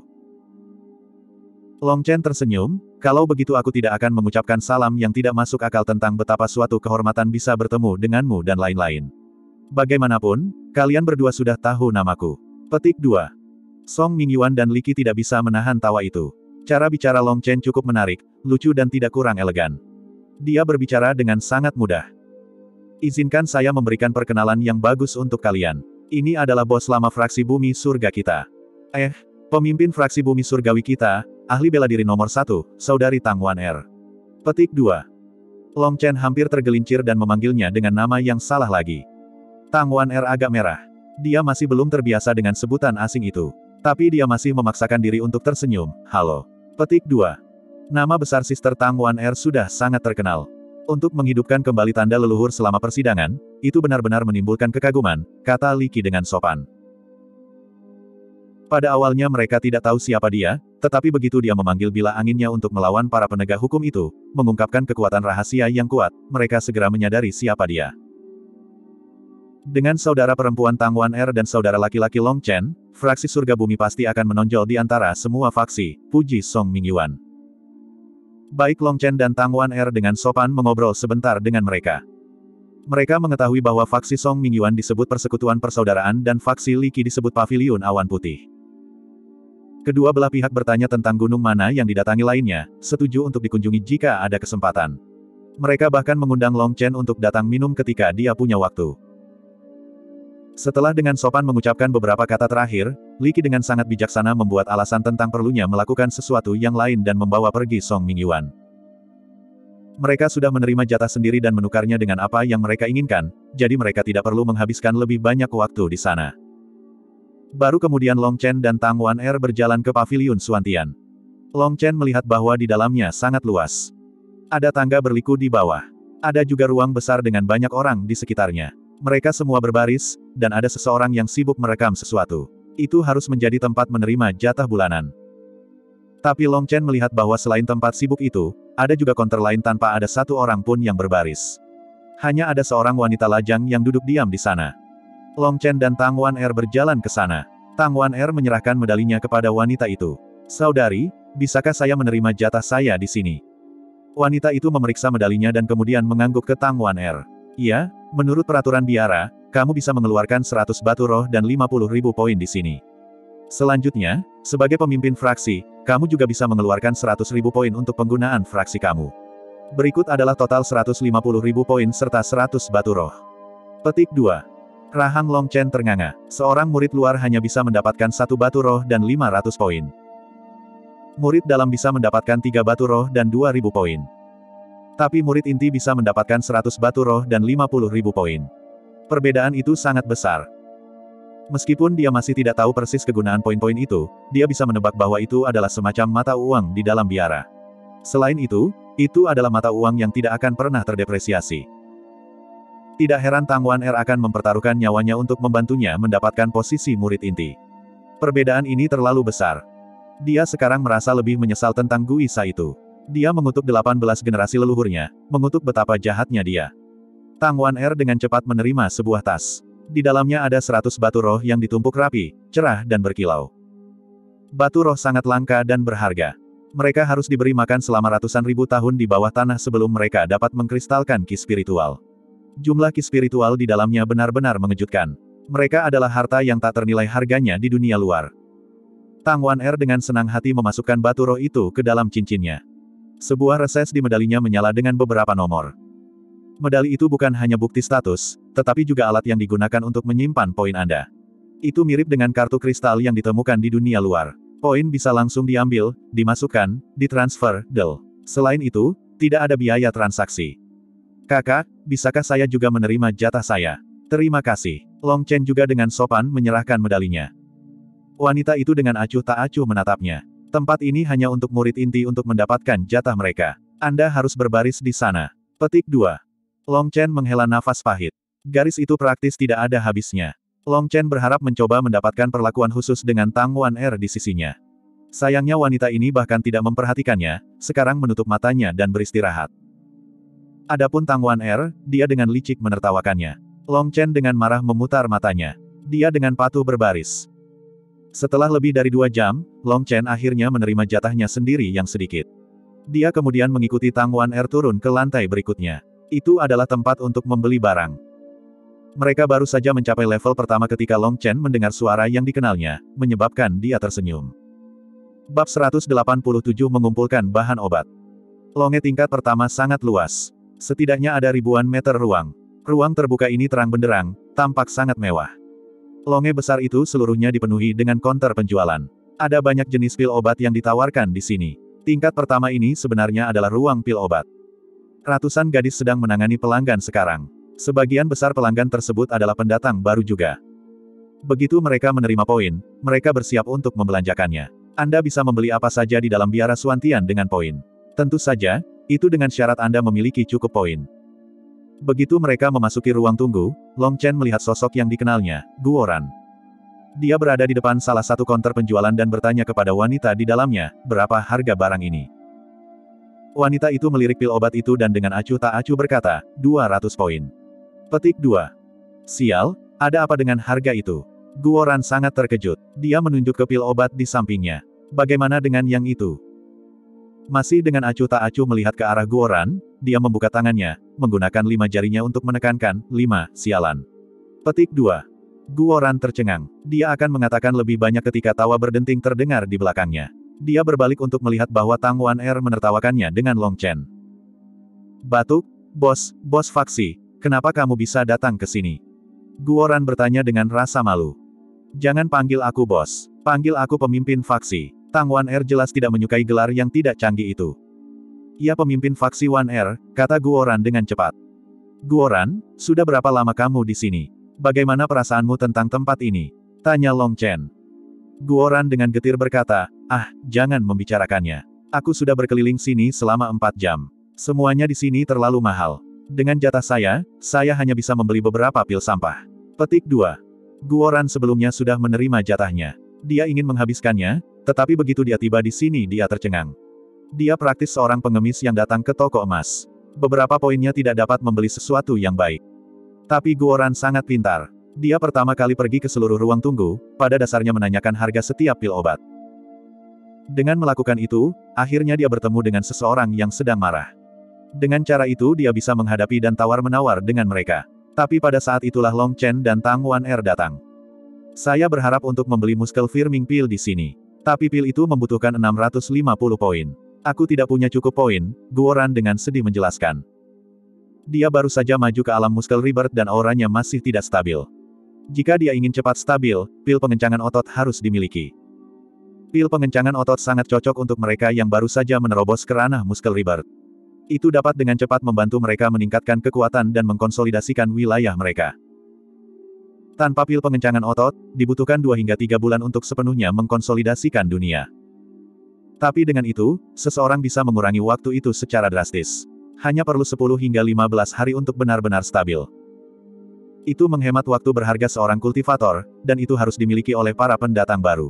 Speaker 1: Long Chen tersenyum, kalau begitu aku tidak akan mengucapkan salam yang tidak masuk akal tentang betapa suatu kehormatan bisa bertemu denganmu dan lain-lain. Bagaimanapun, kalian berdua sudah tahu namaku. Petik dua. Song Mingyuan dan Li Qi tidak bisa menahan tawa itu. Cara bicara Long Chen cukup menarik, lucu dan tidak kurang elegan. Dia berbicara dengan sangat mudah. Izinkan saya memberikan perkenalan yang bagus untuk kalian. Ini adalah bos lama fraksi bumi surga kita. Eh, pemimpin fraksi bumi surgawi kita, ahli bela diri nomor satu, saudari Tang Wan Er. Petik dua. Long Chen hampir tergelincir dan memanggilnya dengan nama yang salah lagi. Tang Wan Er agak merah. Dia masih belum terbiasa dengan sebutan asing itu. Tapi dia masih memaksakan diri untuk tersenyum. Halo. Petik dua. Nama besar Sister Tang Wan Er sudah sangat terkenal. Untuk menghidupkan kembali tanda leluhur selama persidangan, itu benar-benar menimbulkan kekaguman, kata Li Qi dengan sopan. Pada awalnya mereka tidak tahu siapa dia, Tetapi begitu dia memanggil bila anginnya untuk melawan para penegak hukum itu, mengungkapkan kekuatan rahasia yang kuat, mereka segera menyadari siapa dia. Dengan saudara perempuan Tang Wan Er dan saudara laki-laki Long Chen, fraksi surga bumi pasti akan menonjol di antara semua faksi, puji Song Mingyuan. Baik Long Chen dan Tang Wan Er dengan sopan mengobrol sebentar dengan mereka. Mereka mengetahui bahwa faksi Song Mingyuan disebut Persekutuan Persaudaraan dan faksi Li Qi disebut Paviliun Awan Putih. Kedua belah pihak bertanya tentang gunung mana yang didatangi lainnya, setuju untuk dikunjungi jika ada kesempatan. Mereka bahkan mengundang Long Chen untuk datang minum ketika dia punya waktu. Setelah dengan sopan mengucapkan beberapa kata terakhir, Li Qi dengan sangat bijaksana membuat alasan tentang perlunya melakukan sesuatu yang lain dan membawa pergi Song Mingyuan. Mereka sudah menerima jatah sendiri dan menukarnya dengan apa yang mereka inginkan, jadi mereka tidak perlu menghabiskan lebih banyak waktu di sana. Baru kemudian Long Chen dan Tang Wan Er berjalan ke paviliun Suantian. Long Chen melihat bahwa di dalamnya sangat luas. Ada tangga berliku di bawah. Ada juga ruang besar dengan banyak orang di sekitarnya. Mereka semua berbaris, dan ada seseorang yang sibuk merekam sesuatu. Itu harus menjadi tempat menerima jatah bulanan. Tapi Long Chen melihat bahwa selain tempat sibuk itu, ada juga konter lain tanpa ada satu orang pun yang berbaris. Hanya ada seorang wanita lajang yang duduk diam di sana. Long Chen dan Tang Wan Er berjalan ke sana. Tang Wan Er menyerahkan medalinya kepada wanita itu. Saudari, bisakah saya menerima jatah saya di sini? Wanita itu memeriksa medalinya dan kemudian mengangguk ke Tang Wan Er. Ya, menurut peraturan biara, kamu bisa mengeluarkan seratus batu roh dan lima puluh ribu poin di sini. Selanjutnya, sebagai pemimpin fraksi, kamu juga bisa mengeluarkan seratus ribu poin untuk penggunaan fraksi kamu. Berikut adalah total seratus lima puluh ribu poin serta seratus batu roh. Petik dua. Rahang Long Chen ternganga. Seorang murid luar hanya bisa mendapatkan satu batu roh dan lima ratus poin. Murid dalam bisa mendapatkan tiga batu roh dan dua ribu poin. Tapi murid inti bisa mendapatkan seratus batu roh dan lima puluh ribu poin. Perbedaan itu sangat besar. Meskipun dia masih tidak tahu persis kegunaan poin-poin itu, dia bisa menebak bahwa itu adalah semacam mata uang di dalam biara. Selain itu, itu adalah mata uang yang tidak akan pernah terdepresiasi. Tidak heran Tang Wan Er akan mempertaruhkan nyawanya untuk membantunya mendapatkan posisi murid inti. Perbedaan ini terlalu besar. Dia sekarang merasa lebih menyesal tentang Gui Sha itu. Dia mengutuk delapan belas generasi leluhurnya, mengutuk betapa jahatnya dia. Tang Wan Er dengan cepat menerima sebuah tas. Di dalamnya ada seratus batu roh yang ditumpuk rapi, cerah dan berkilau. Batu roh sangat langka dan berharga. Mereka harus diberi makan selama ratusan ribu tahun di bawah tanah sebelum mereka dapat mengkristalkan ki spiritual. Jumlah ki spiritual di dalamnya benar-benar mengejutkan. Mereka adalah harta yang tak ternilai harganya di dunia luar. Tang Wan Er dengan senang hati memasukkan batu roh itu ke dalam cincinnya. Sebuah reses di medalinya menyala dengan beberapa nomor. Medali itu bukan hanya bukti status, tetapi juga alat yang digunakan untuk menyimpan poin Anda. Itu mirip dengan kartu kristal yang ditemukan di dunia luar. Poin bisa langsung diambil, dimasukkan, ditransfer, del. Selain itu, tidak ada biaya transaksi. Kakak, bisakah saya juga menerima jatah saya? Terima kasih. Long Chen juga dengan sopan menyerahkan medalinya. Wanita itu dengan acuh tak acuh menatapnya. Tempat ini hanya untuk murid inti untuk mendapatkan jatah mereka. Anda harus berbaris di sana. Petik dua. Long Chen menghela nafas pahit. Garis itu praktis tidak ada habisnya. Long Chen berharap mencoba mendapatkan perlakuan khusus dengan Tang Wan Er di sisinya. Sayangnya wanita ini bahkan tidak memperhatikannya, sekarang menutup matanya dan beristirahat. Adapun Tang Wan Er, dia dengan licik menertawakannya. Long Chen dengan marah memutar matanya. Dia dengan patuh berbaris. Setelah lebih dari dua jam, Long Chen akhirnya menerima jatahnya sendiri yang sedikit. Dia kemudian mengikuti Tang Wan Er turun ke lantai berikutnya. Itu adalah tempat untuk membeli barang. Mereka baru saja mencapai level pertama ketika Long Chen mendengar suara yang dikenalnya, menyebabkan dia tersenyum. Bab seratus delapan puluh tujuh mengumpulkan bahan obat. Longe tingkat pertama sangat luas. Setidaknya ada ribuan meter ruang. Ruang terbuka ini terang benderang, tampak sangat mewah. Longe besar itu seluruhnya dipenuhi dengan konter penjualan. Ada banyak jenis pil obat yang ditawarkan di sini. Tingkat pertama ini sebenarnya adalah ruang pil obat. Ratusan gadis sedang menangani pelanggan sekarang. Sebagian besar pelanggan tersebut adalah pendatang baru juga. Begitu mereka menerima poin, mereka bersiap untuk membelanjakannya. Anda bisa membeli apa saja di dalam biara Suantian dengan poin. Tentu saja, itu dengan syarat Anda memiliki cukup poin. Begitu mereka memasuki ruang tunggu, Long Chen melihat sosok yang dikenalnya, Guoran. Dia berada di depan salah satu konter penjualan dan bertanya kepada wanita di dalamnya, berapa harga barang ini. Wanita itu melirik pil obat itu dan dengan acuh tak acuh berkata, dua ratus poin. Petik dua. Sial, ada apa dengan harga itu? Guoran sangat terkejut. Dia menunjuk ke pil obat di sampingnya. Bagaimana dengan yang itu? Masih dengan acuh tak acuh melihat ke arah Guoran, dia membuka tangannya, menggunakan lima jarinya untuk menekankan, lima, sialan. Petik dua. Guoran tercengang. Dia akan mengatakan lebih banyak ketika tawa berdenting terdengar di belakangnya. Dia berbalik untuk melihat bahwa Tang Wan Er menertawakannya dengan Long Chen. Batuk, bos, bos faksi, kenapa kamu bisa datang ke sini? Guoran bertanya dengan rasa malu. Jangan panggil aku bos, panggil aku pemimpin faksi. Tang Wan Er jelas tidak menyukai gelar yang tidak canggih itu. Ia pemimpin faksi Wan Er, kata Guoran dengan cepat. Guoran, sudah berapa lama kamu di sini? Bagaimana perasaanmu tentang tempat ini? Tanya Long Chen. Guoran dengan getir berkata, ah, jangan membicarakannya. Aku sudah berkeliling sini selama empat jam. Semuanya di sini terlalu mahal. Dengan jatah saya, saya hanya bisa membeli beberapa pil sampah. Petik dua. Guoran sebelumnya sudah menerima jatahnya. Dia ingin menghabiskannya, tetapi begitu dia tiba di sini dia tercengang. Dia praktis seorang pengemis yang datang ke toko emas. Beberapa poinnya tidak dapat membeli sesuatu yang baik. Tapi Guoran sangat pintar. Dia pertama kali pergi ke seluruh ruang tunggu, pada dasarnya menanyakan harga setiap pil obat. Dengan melakukan itu, akhirnya dia bertemu dengan seseorang yang sedang marah. Dengan cara itu dia bisa menghadapi dan tawar-menawar dengan mereka. Tapi pada saat itulah Long Chen dan Tang Wan Er datang. Saya berharap untuk membeli muscle firming pil di sini. Tapi pil itu membutuhkan enam ratus lima puluh poin. Aku tidak punya cukup poin, Guoran dengan sedih menjelaskan. Dia baru saja maju ke alam muscle rebirth dan auranya masih tidak stabil. Jika dia ingin cepat stabil, pil pengencangan otot harus dimiliki. Pil pengencangan otot sangat cocok untuk mereka yang baru saja menerobos ke ranah muscle rebirth. Itu dapat dengan cepat membantu mereka meningkatkan kekuatan dan mengkonsolidasikan wilayah mereka. Tanpa pil pengencangan otot, dibutuhkan dua hingga tiga bulan untuk sepenuhnya mengkonsolidasikan dunia. Tapi dengan itu, seseorang bisa mengurangi waktu itu secara drastis. Hanya perlu sepuluh hingga lima belas hari untuk benar-benar stabil. Itu menghemat waktu berharga seorang kultivator, dan itu harus dimiliki oleh para pendatang baru.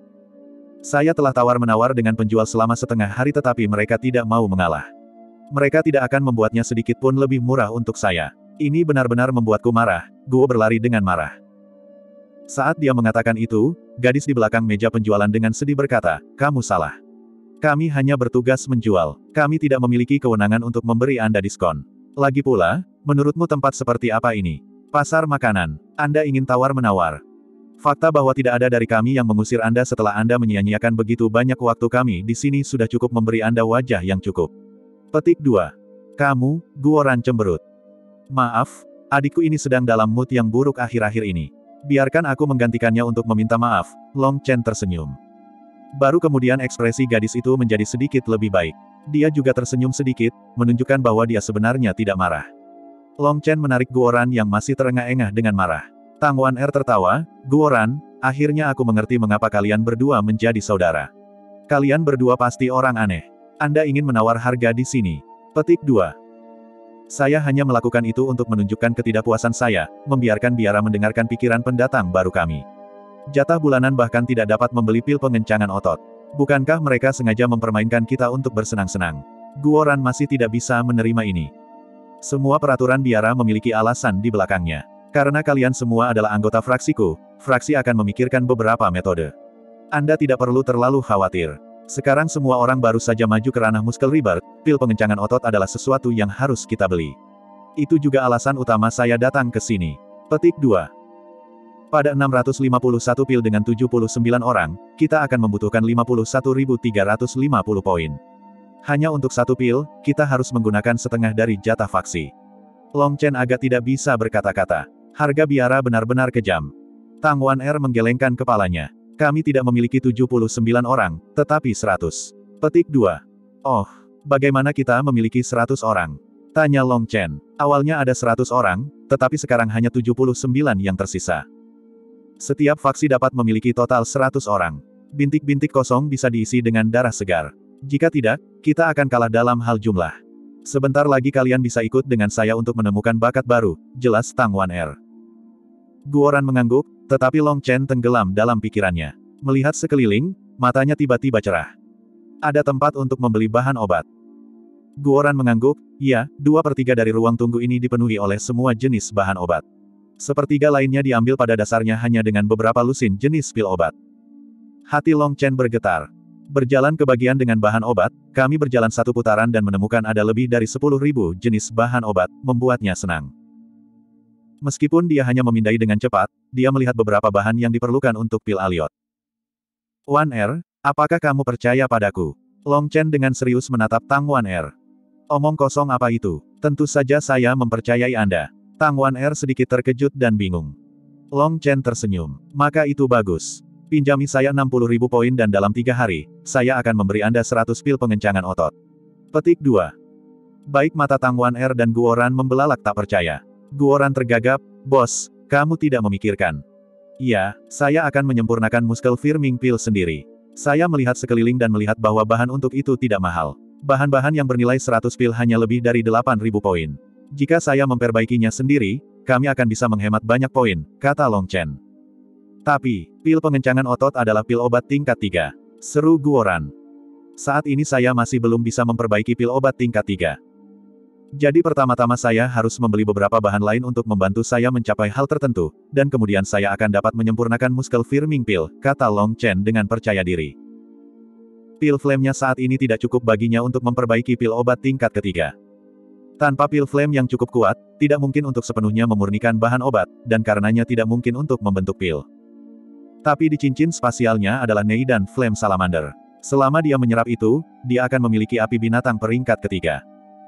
Speaker 1: Saya telah tawar-menawar dengan penjual selama setengah hari tetapi mereka tidak mau mengalah. Mereka tidak akan membuatnya sedikit pun lebih murah untuk saya. Ini benar-benar membuatku marah, Guo berlari dengan marah. Saat dia mengatakan itu, gadis di belakang meja penjualan dengan sedih berkata, kamu salah. Kami hanya bertugas menjual. Kami tidak memiliki kewenangan untuk memberi Anda diskon. Lagi pula, menurutmu tempat seperti apa ini? Pasar makanan. Anda ingin tawar-menawar. Fakta bahwa tidak ada dari kami yang mengusir Anda setelah Anda menyia-nyiakan begitu banyak waktu kami di sini sudah cukup memberi Anda wajah yang cukup. Petik dua. Kamu, Guoran cemberut. Maaf, adikku ini sedang dalam mood yang buruk akhir-akhir ini. Biarkan aku menggantikannya untuk meminta maaf, Long Chen tersenyum. Baru kemudian ekspresi gadis itu menjadi sedikit lebih baik. Dia juga tersenyum sedikit, menunjukkan bahwa dia sebenarnya tidak marah. Long Chen menarik Guoran yang masih terengah-engah dengan marah. Tang Wan Er tertawa, Guoran, akhirnya aku mengerti mengapa kalian berdua menjadi saudara. Kalian berdua pasti orang aneh. Anda ingin menawar harga di sini. Petik dua. Saya hanya melakukan itu untuk menunjukkan ketidakpuasan saya, membiarkan biara mendengarkan pikiran pendatang baru kami. Jatah bulanan bahkan tidak dapat membeli pil pengencangan otot. Bukankah mereka sengaja mempermainkan kita untuk bersenang-senang? Guoran masih tidak bisa menerima ini. Semua peraturan biara memiliki alasan di belakangnya. Karena kalian semua adalah anggota fraksiku, fraksi akan memikirkan beberapa metode. Anda tidak perlu terlalu khawatir. Sekarang semua orang baru saja maju ke ranah muscle rebirth, pil pengencangan otot adalah sesuatu yang harus kita beli. Itu juga alasan utama saya datang ke sini. Petik dua. Pada enam ratus lima puluh satu pil dengan tujuh puluh sembilan orang, kita akan membutuhkan lima puluh satu ribu tiga ratus lima puluh poin. Hanya untuk satu pil, kita harus menggunakan setengah dari jatah faksi. Long Chen agak tidak bisa berkata-kata. Harga biara benar-benar kejam. Tang Wan Er menggelengkan kepalanya. Kami tidak memiliki tujuh puluh sembilan orang, tetapi seratus. Petik dua. Oh, bagaimana kita memiliki seratus orang? Tanya Long Chen. Awalnya ada seratus orang, tetapi sekarang hanya tujuh puluh sembilan yang tersisa. Setiap faksi dapat memiliki total seratus orang. Bintik-bintik kosong bisa diisi dengan darah segar. Jika tidak, kita akan kalah dalam hal jumlah. Sebentar lagi kalian bisa ikut dengan saya untuk menemukan bakat baru, jelas Tang Wan Er. Guoran mengangguk, Tetapi Long Chen tenggelam dalam pikirannya. Melihat sekeliling, matanya tiba-tiba cerah. Ada tempat untuk membeli bahan obat. Guoran mengangguk, ya, dua per tiga dari ruang tunggu ini dipenuhi oleh semua jenis bahan obat. Sepertiga lainnya diambil pada dasarnya hanya dengan beberapa lusin jenis pil obat. Hati Long Chen bergetar. Berjalan ke bagian dengan bahan obat, kami berjalan satu putaran dan menemukan ada lebih dari sepuluh ribu jenis bahan obat, membuatnya senang. Meskipun dia hanya memindai dengan cepat, dia melihat beberapa bahan yang diperlukan untuk pil Aliot. Wan Er, apakah kamu percaya padaku? Long Chen dengan serius menatap Tang Wan Er. Omong kosong apa itu? Tentu saja saya mempercayai Anda. Tang Wan Er sedikit terkejut dan bingung. Long Chen tersenyum. Maka itu bagus. Pinjami saya enam puluh ribu poin dan dalam tiga hari, saya akan memberi Anda seratus pil pengencangan otot. Petik dua. Baik mata Tang Wan Er dan Guoran membelalak tak percaya. Guoran tergagap, bos, kamu tidak memikirkan. Iya, saya akan menyempurnakan muscle firming pil sendiri. Saya melihat sekeliling dan melihat bahwa bahan untuk itu tidak mahal. Bahan-bahan yang bernilai seratus pil hanya lebih dari delapan ribu poin. Jika saya memperbaikinya sendiri, kami akan bisa menghemat banyak poin, kata Long Chen. Tapi, pil pengencangan otot adalah pil obat tingkat tiga. Seru Guoran. Saat ini saya masih belum bisa memperbaiki pil obat tingkat tiga. Jadi pertama-tama saya harus membeli beberapa bahan lain untuk membantu saya mencapai hal tertentu, dan kemudian saya akan dapat menyempurnakan muscle firming pil, kata Long Chen dengan percaya diri. Pil flame-nya saat ini tidak cukup baginya untuk memperbaiki pil obat tingkat ketiga. Tanpa pil flame yang cukup kuat, tidak mungkin untuk sepenuhnya memurnikan bahan obat, dan karenanya tidak mungkin untuk membentuk pil. Tapi di cincin spasialnya adalah Nei dan Flame Salamander. Selama dia menyerap itu, dia akan memiliki api binatang peringkat ketiga.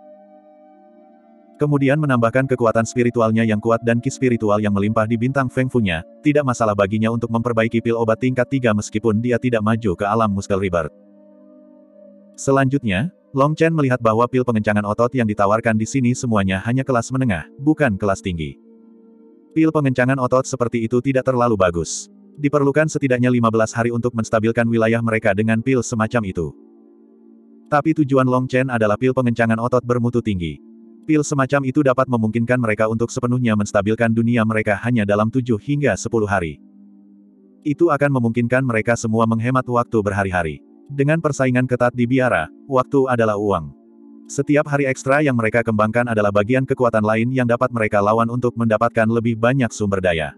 Speaker 1: Kemudian menambahkan kekuatan spiritualnya yang kuat dan ki spiritual yang melimpah di bintang Feng Fu-nya, tidak masalah baginya untuk memperbaiki pil obat tingkat tiga meskipun dia tidak maju ke alam Muscle Rebirth. Selanjutnya, Long Chen melihat bahwa pil pengencangan otot yang ditawarkan di sini semuanya hanya kelas menengah, bukan kelas tinggi. Pil pengencangan otot seperti itu tidak terlalu bagus. Diperlukan setidaknya lima belas hari untuk menstabilkan wilayah mereka dengan pil semacam itu. Tapi tujuan Long Chen adalah pil pengencangan otot bermutu tinggi. Pil semacam itu dapat memungkinkan mereka untuk sepenuhnya menstabilkan dunia mereka hanya dalam tujuh hingga sepuluh hari. Itu akan memungkinkan mereka semua menghemat waktu berhari-hari. Dengan persaingan ketat di biara, waktu adalah uang. Setiap hari ekstra yang mereka kembangkan adalah bagian kekuatan lain yang dapat mereka lawan untuk mendapatkan lebih banyak sumber daya.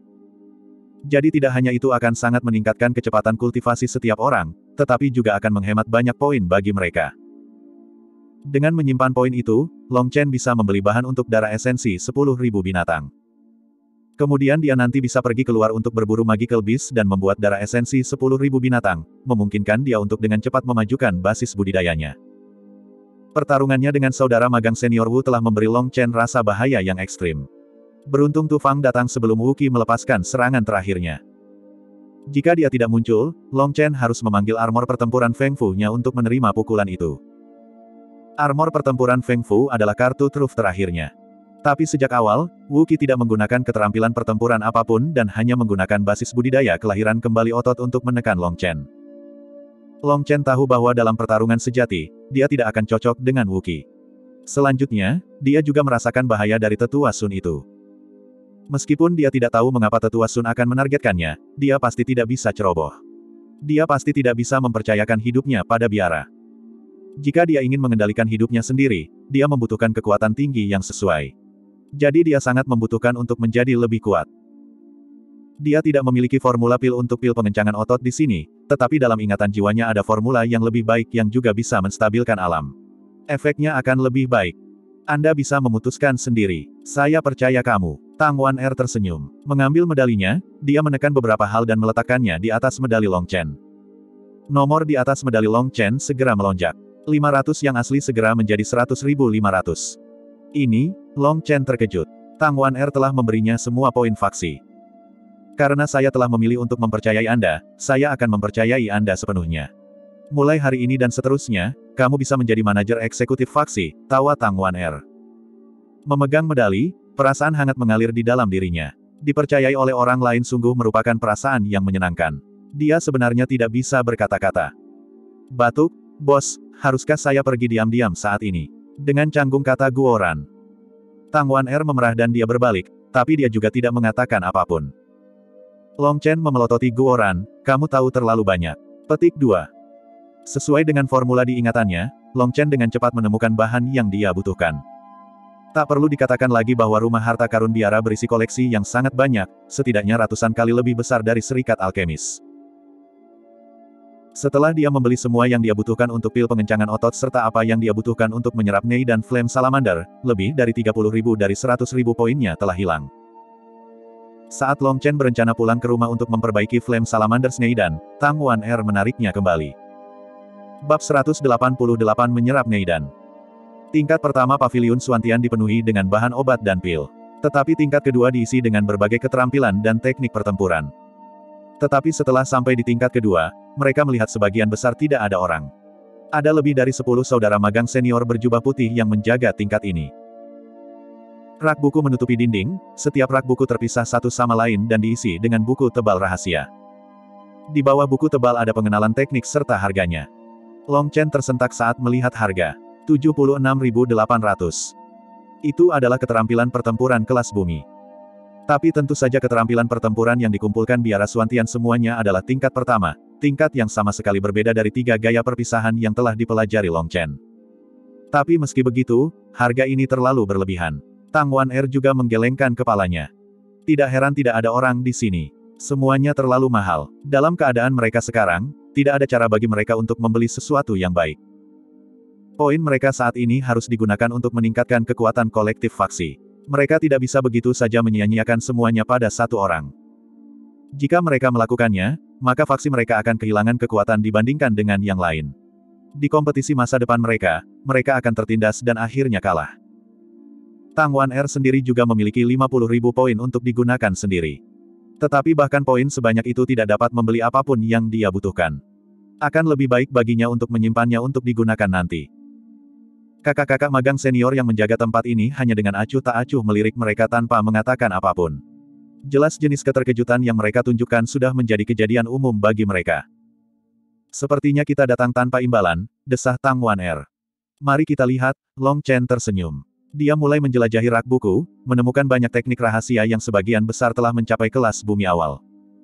Speaker 1: Jadi tidak hanya itu akan sangat meningkatkan kecepatan kultivasi setiap orang, tetapi juga akan menghemat banyak poin bagi mereka. Dengan menyimpan poin itu, Long Chen bisa membeli bahan untuk darah esensi sepuluh ribu binatang. Kemudian dia nanti bisa pergi keluar untuk berburu magical beast dan membuat darah esensi sepuluh ribu binatang, memungkinkan dia untuk dengan cepat memajukan basis budidayanya. Pertarungannya dengan saudara magang senior Wu telah memberi Long Chen rasa bahaya yang ekstrim. Beruntung Tu Fang datang sebelum Wu Qi melepaskan serangan terakhirnya. Jika dia tidak muncul, Long Chen harus memanggil armor pertempuran Feng Fu-nya untuk menerima pukulan itu. Armor pertempuran Feng Fu adalah kartu truf terakhirnya. Tapi sejak awal, Wu Qi tidak menggunakan keterampilan pertempuran apapun dan hanya menggunakan basis budidaya kelahiran kembali otot untuk menekan Long Chen. Long Chen tahu bahwa dalam pertarungan sejati, dia tidak akan cocok dengan Wu Qi. Selanjutnya, dia juga merasakan bahaya dari tetua Sun itu. Meskipun dia tidak tahu mengapa tetua Sun akan menargetkannya, dia pasti tidak bisa ceroboh. Dia pasti tidak bisa mempercayakan hidupnya pada biara. Jika dia ingin mengendalikan hidupnya sendiri, dia membutuhkan kekuatan tinggi yang sesuai. Jadi dia sangat membutuhkan untuk menjadi lebih kuat. Dia tidak memiliki formula pil untuk pil pengencangan otot di sini, tetapi dalam ingatan jiwanya ada formula yang lebih baik yang juga bisa menstabilkan alam. Efeknya akan lebih baik. Anda bisa memutuskan sendiri. Saya percaya kamu. Tang Wan Er tersenyum. Mengambil medalinya, dia menekan beberapa hal dan meletakkannya di atas medali Long Chen. Nomor di atas medali Long Chen segera melonjak. lima ratus yang asli segera menjadi seratus ribu lima ratus. Ini, Long Chen terkejut. Tang Wan Er telah memberinya semua poin faksi. Karena saya telah memilih untuk mempercayai Anda, saya akan mempercayai Anda sepenuhnya. Mulai hari ini dan seterusnya, kamu bisa menjadi manajer eksekutif faksi, tawa Tang Wan Er. Memegang medali, perasaan hangat mengalir di dalam dirinya. Dipercayai oleh orang lain sungguh merupakan perasaan yang menyenangkan. Dia sebenarnya tidak bisa berkata-kata. Batuk, bos, haruskah saya pergi diam-diam saat ini? Dengan canggung kata Guoran. Tang Wan Er memerah dan dia berbalik, tapi dia juga tidak mengatakan apapun. Long Chen memelototi Guoran, kamu tahu terlalu banyak. Petik dua. Sesuai dengan formula diingatannya, Long Chen dengan cepat menemukan bahan yang dia butuhkan. Tak perlu dikatakan lagi bahwa rumah harta karun biara berisi koleksi yang sangat banyak, setidaknya ratusan kali lebih besar dari serikat alkemis. Setelah dia membeli semua yang dia butuhkan untuk pil pengencangan otot serta apa yang dia butuhkan untuk menyerap Nei dan Flame Salamander, lebih dari tiga puluh ribu dari seratus ribu poinnya telah hilang. Saat Long Chen berencana pulang ke rumah untuk memperbaiki Flame Salamander Neidan, Tang Wan-er menariknya kembali. Bab seratus delapan puluh delapan Menyerap Neidan. Tingkat pertama Paviliun Suantian dipenuhi dengan bahan obat dan pil. Tetapi tingkat kedua diisi dengan berbagai keterampilan dan teknik pertempuran. Tetapi setelah sampai di tingkat kedua, mereka melihat sebagian besar tidak ada orang. Ada lebih dari sepuluh saudara magang senior berjubah putih yang menjaga tingkat ini. Rak buku menutupi dinding, setiap rak buku terpisah satu sama lain dan diisi dengan buku tebal rahasia. Di bawah buku tebal ada pengenalan teknik serta harganya. Long Chen tersentak saat melihat harga. tujuh puluh enam ribu delapan ratus. Itu adalah keterampilan pertempuran kelas bumi. Tapi tentu saja keterampilan pertempuran yang dikumpulkan biara Suantian semuanya adalah tingkat pertama, tingkat yang sama sekali berbeda dari tiga gaya perpisahan yang telah dipelajari Long Chen. Tapi meski begitu, harga ini terlalu berlebihan. Tang Wan-er juga menggelengkan kepalanya. Tidak heran tidak ada orang di sini. Semuanya terlalu mahal. Dalam keadaan mereka sekarang, tidak ada cara bagi mereka untuk membeli sesuatu yang baik. Poin mereka saat ini harus digunakan untuk meningkatkan kekuatan kolektif faksi. Mereka tidak bisa begitu saja menyia-nyiakan semuanya pada satu orang. Jika mereka melakukannya, maka faksi mereka akan kehilangan kekuatan dibandingkan dengan yang lain. Di kompetisi masa depan mereka, mereka akan tertindas dan akhirnya kalah. Tang Wan-er sendiri juga memiliki lima puluh ribu poin untuk digunakan sendiri. Tetapi bahkan poin sebanyak itu tidak dapat membeli apapun yang dia butuhkan. Akan lebih baik baginya untuk menyimpannya untuk digunakan nanti. Kakak-kakak magang senior yang menjaga tempat ini hanya dengan acuh tak acuh melirik mereka tanpa mengatakan apapun. Jelas jenis keterkejutan yang mereka tunjukkan sudah menjadi kejadian umum bagi mereka. Sepertinya kita datang tanpa imbalan, desah Tang Wan-er. Mari kita lihat, Long Chen tersenyum. Dia mulai menjelajahi rak buku, menemukan banyak teknik rahasia yang sebagian besar telah mencapai kelas bumi awal.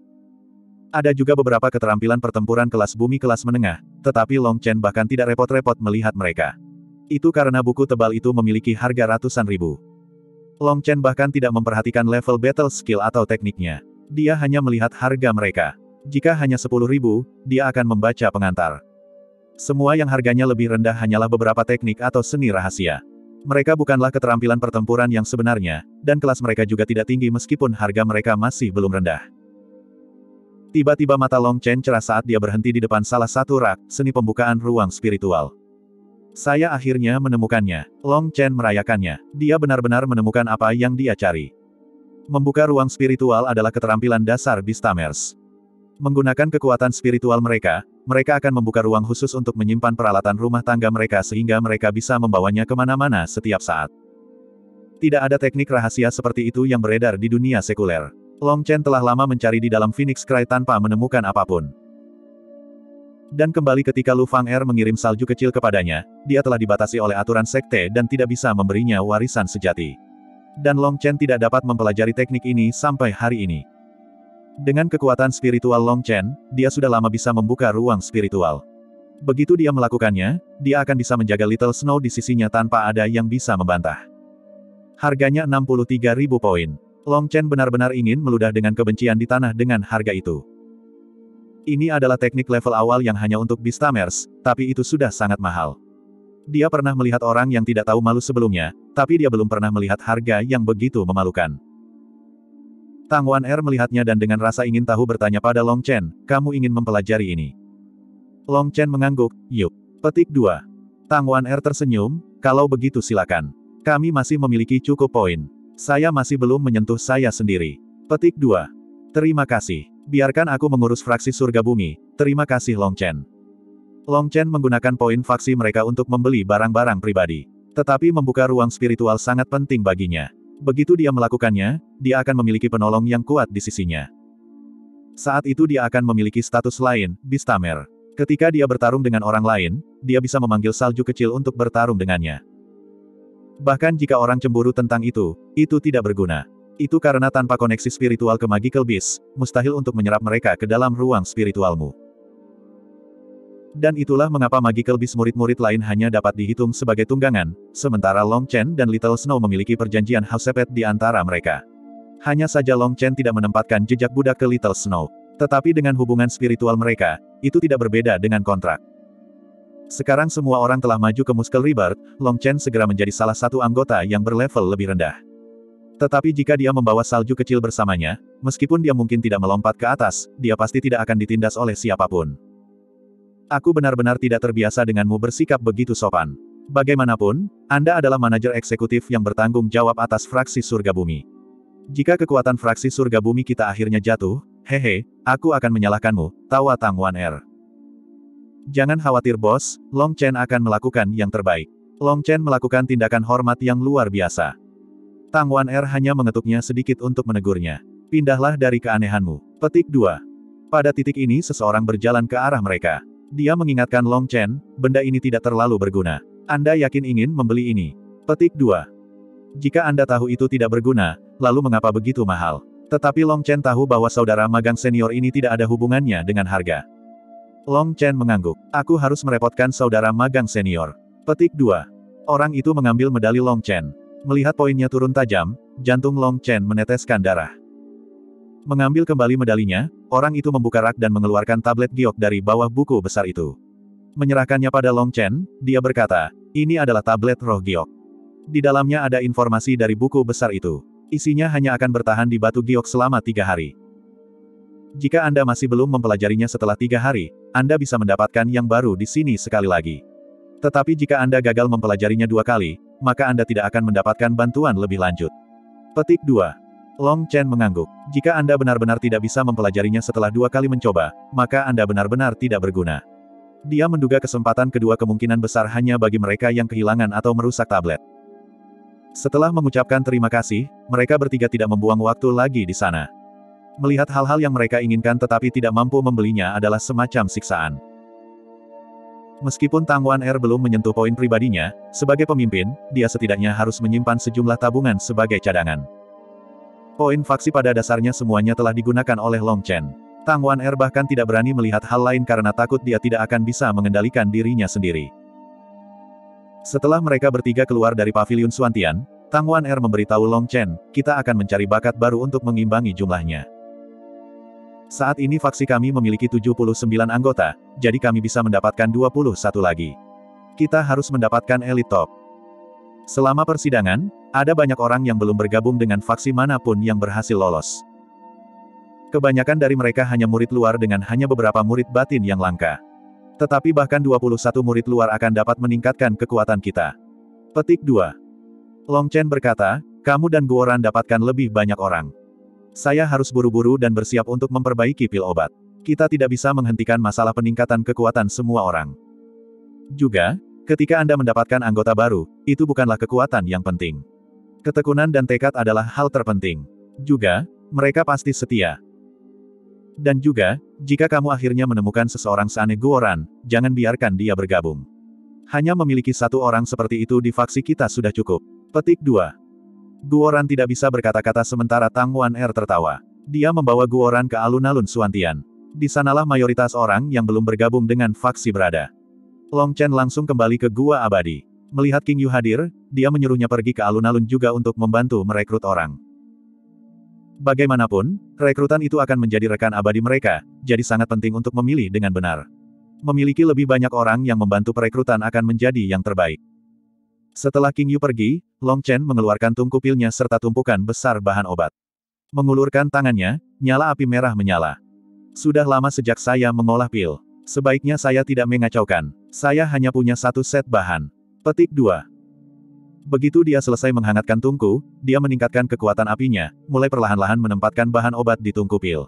Speaker 1: Ada juga beberapa keterampilan pertempuran kelas bumi kelas menengah, tetapi Long Chen bahkan tidak repot-repot melihat mereka. Itu karena buku tebal itu memiliki harga ratusan ribu. Long Chen bahkan tidak memperhatikan level battle skill atau tekniknya. Dia hanya melihat harga mereka. Jika hanya sepuluh ribu, dia akan membaca pengantar. Semua yang harganya lebih rendah hanyalah beberapa teknik atau seni rahasia. Mereka bukanlah keterampilan pertempuran yang sebenarnya, dan kelas mereka juga tidak tinggi meskipun harga mereka masih belum rendah. Tiba-tiba mata Long Chen cerah saat dia berhenti di depan salah satu rak, seni pembukaan ruang spiritual. Saya akhirnya menemukannya. Long Chen merayakannya. Dia benar-benar menemukan apa yang dia cari. Membuka ruang spiritual adalah keterampilan dasar Beastamers. Menggunakan kekuatan spiritual mereka, mereka akan membuka ruang khusus untuk menyimpan peralatan rumah tangga mereka sehingga mereka bisa membawanya kemana-mana setiap saat. Tidak ada teknik rahasia seperti itu yang beredar di dunia sekuler. Long Chen telah lama mencari di dalam Phoenix Cry tanpa menemukan apapun. Dan kembali ketika Lu Fang Er mengirim salju kecil kepadanya, dia telah dibatasi oleh aturan sekte dan tidak bisa memberinya warisan sejati. Dan Long Chen tidak dapat mempelajari teknik ini sampai hari ini. Dengan kekuatan spiritual Long Chen, dia sudah lama bisa membuka ruang spiritual. Begitu dia melakukannya, dia akan bisa menjaga Little Snow di sisinya tanpa ada yang bisa membantah. Harganya enam puluh tiga ribu poin. Long Chen benar-benar ingin meludah dengan kebencian di tanah dengan harga itu. Ini adalah teknik level awal yang hanya untuk Beastamers, tapi itu sudah sangat mahal. Dia pernah melihat orang yang tidak tahu malu sebelumnya, tapi dia belum pernah melihat harga yang begitu memalukan. Tang Wan-er melihatnya dan dengan rasa ingin tahu bertanya pada Long Chen, kamu ingin mempelajari ini? Long Chen mengangguk, yuk. Petik dua. Tang Wan-er tersenyum, kalau begitu silakan. Kami masih memiliki cukup poin. Saya masih belum menyentuh saya sendiri. Petik dua. Terima kasih. Biarkan aku mengurus fraksi surga bumi, terima kasih Long Chen. Long Chen menggunakan poin faksi mereka untuk membeli barang-barang pribadi. Tetapi membuka ruang spiritual sangat penting baginya. Begitu dia melakukannya, dia akan memiliki penolong yang kuat di sisinya. Saat itu dia akan memiliki status lain, Beastamer. Ketika dia bertarung dengan orang lain, dia bisa memanggil salju kecil untuk bertarung dengannya. Bahkan jika orang cemburu tentang itu, itu tidak berguna. Itu karena tanpa koneksi spiritual ke Magical Beast, mustahil untuk menyerap mereka ke dalam ruang spiritualmu. Dan itulah mengapa Magical Beast murid-murid lain hanya dapat dihitung sebagai tunggangan, sementara Long Chen dan Little Snow memiliki perjanjian Hausepet di antara mereka. Hanya saja Long Chen tidak menempatkan jejak budak ke Little Snow. Tetapi dengan hubungan spiritual mereka, itu tidak berbeda dengan kontrak. Sekarang semua orang telah maju ke Muscle Rebirth, Long Chen segera menjadi salah satu anggota yang berlevel lebih rendah. Tetapi jika dia membawa salju kecil bersamanya, meskipun dia mungkin tidak melompat ke atas, dia pasti tidak akan ditindas oleh siapapun. Aku benar-benar tidak terbiasa denganmu bersikap begitu sopan. Bagaimanapun, Anda adalah manajer eksekutif yang bertanggung jawab atas fraksi surga bumi. Jika kekuatan fraksi surga bumi kita akhirnya jatuh, hehe, aku akan menyalahkanmu, tawa Tang Wan Er. Jangan khawatir bos, Long Chen akan melakukan yang terbaik. Long Chen melakukan tindakan hormat yang luar biasa. Tang Wan Er hanya mengetuknya sedikit untuk menegurnya. Pindahlah dari keanehanmu. Petik dua. Pada titik ini seseorang berjalan ke arah mereka. Dia mengingatkan Long Chen, benda ini tidak terlalu berguna. Anda yakin ingin membeli ini? Petik dua. Jika Anda tahu itu tidak berguna, lalu mengapa begitu mahal? Tetapi Long Chen tahu bahwa saudara magang senior ini tidak ada hubungannya dengan harga. Long Chen mengangguk. Aku harus merepotkan saudara magang senior. Petik dua. Orang itu mengambil medali Long Chen. Melihat poinnya turun tajam, jantung Long Chen meneteskan darah. Mengambil kembali medalinya, orang itu membuka rak dan mengeluarkan tablet giok dari bawah buku besar itu. Menyerahkannya pada Long Chen, dia berkata, ini adalah tablet roh giok. Di dalamnya ada informasi dari buku besar itu. Isinya hanya akan bertahan di batu giok selama tiga hari. Jika Anda masih belum mempelajarinya setelah tiga hari, Anda bisa mendapatkan yang baru di sini sekali lagi. Tetapi jika Anda gagal mempelajarinya dua kali, maka Anda tidak akan mendapatkan bantuan lebih lanjut. Petik dua. Long Chen mengangguk. Jika Anda benar-benar tidak bisa mempelajarinya setelah dua kali mencoba, maka Anda benar-benar tidak berguna. Dia menduga kesempatan kedua kemungkinan besar hanya bagi mereka yang kehilangan atau merusak tablet. Setelah mengucapkan terima kasih, mereka bertiga tidak membuang waktu lagi di sana. Melihat hal-hal yang mereka inginkan tetapi tidak mampu membelinya adalah semacam siksaan. Meskipun Tang Wan Er belum menyentuh poin pribadinya, sebagai pemimpin, dia setidaknya harus menyimpan sejumlah tabungan sebagai cadangan. Poin faksi pada dasarnya semuanya telah digunakan oleh Long Chen. Tang Wan Er bahkan tidak berani melihat hal lain karena takut dia tidak akan bisa mengendalikan dirinya sendiri. Setelah mereka bertiga keluar dari paviliun Suantian, Tang Wan Er memberitahu Long Chen, kita akan mencari bakat baru untuk mengimbangi jumlahnya. Saat ini faksi kami memiliki tujuh puluh sembilan anggota, jadi kami bisa mendapatkan dua puluh satu lagi. Kita harus mendapatkan elit top. Selama persidangan, ada banyak orang yang belum bergabung dengan faksi manapun yang berhasil lolos. Kebanyakan dari mereka hanya murid luar dengan hanya beberapa murid batin yang langka. Tetapi bahkan dua puluh satu murid luar akan dapat meningkatkan kekuatan kita. Petik dua. Long Chen berkata, kamu dan Guoran dapatkan lebih banyak orang. Saya harus buru-buru dan bersiap untuk memperbaiki pil obat. Kita tidak bisa menghentikan masalah peningkatan kekuatan semua orang. Juga, ketika Anda mendapatkan anggota baru, itu bukanlah kekuatan yang penting. Ketekunan dan tekad adalah hal terpenting. Juga, mereka pasti setia. Dan juga, jika kamu akhirnya menemukan seseorang seaneh Guoran, jangan biarkan dia bergabung. Hanya memiliki satu orang seperti itu di faksi kita sudah cukup. Petik dua. Guoran tidak bisa berkata-kata sementara Tang Wan Er tertawa. Dia membawa Guoran ke alun-alun Suantian. Di sanalah mayoritas orang yang belum bergabung dengan faksi berada. Long Chen langsung kembali ke Gua Abadi. Melihat King Yu hadir, dia menyuruhnya pergi ke alun-alun juga untuk membantu merekrut orang. Bagaimanapun, rekrutan itu akan menjadi rekan abadi mereka, jadi sangat penting untuk memilih dengan benar. Memiliki lebih banyak orang yang membantu perekrutan akan menjadi yang terbaik. Setelah King Yu pergi, Long Chen mengeluarkan tungku pilnya serta tumpukan besar bahan obat. Mengulurkan tangannya, nyala api merah menyala. Sudah lama sejak saya mengolah pil. Sebaiknya saya tidak mengacaukan. Saya hanya punya satu set bahan. Petik dua. Begitu dia selesai menghangatkan tungku, dia meningkatkan kekuatan apinya, mulai perlahan-lahan menempatkan bahan obat di tungku pil.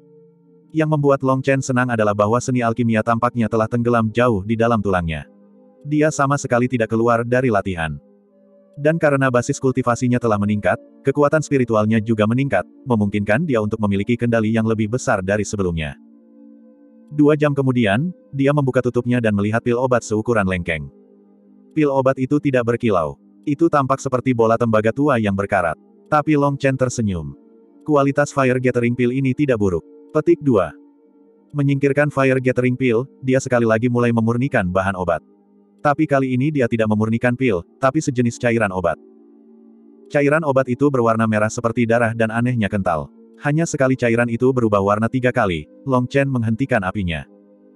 Speaker 1: Yang membuat Long Chen senang adalah bahwa seni alkimia tampaknya telah tenggelam jauh di dalam tulangnya. Dia sama sekali tidak keluar dari latihan. Dan karena basis kultivasinya telah meningkat, kekuatan spiritualnya juga meningkat, memungkinkan dia untuk memiliki kendali yang lebih besar dari sebelumnya. Dua jam kemudian, dia membuka tutupnya dan melihat pil obat seukuran lengkeng. Pil obat itu tidak berkilau. Itu tampak seperti bola tembaga tua yang berkarat. Tapi Long Chen tersenyum. Kualitas Fire Gathering Pill ini tidak buruk. Petik dua. Menyingkirkan Fire Gathering Pill, dia sekali lagi mulai memurnikan bahan obat. Tapi kali ini dia tidak memurnikan pil, tapi sejenis cairan obat. Cairan obat itu berwarna merah seperti darah dan anehnya kental. Hanya sekali cairan itu berubah warna tiga kali, Long Chen menghentikan apinya.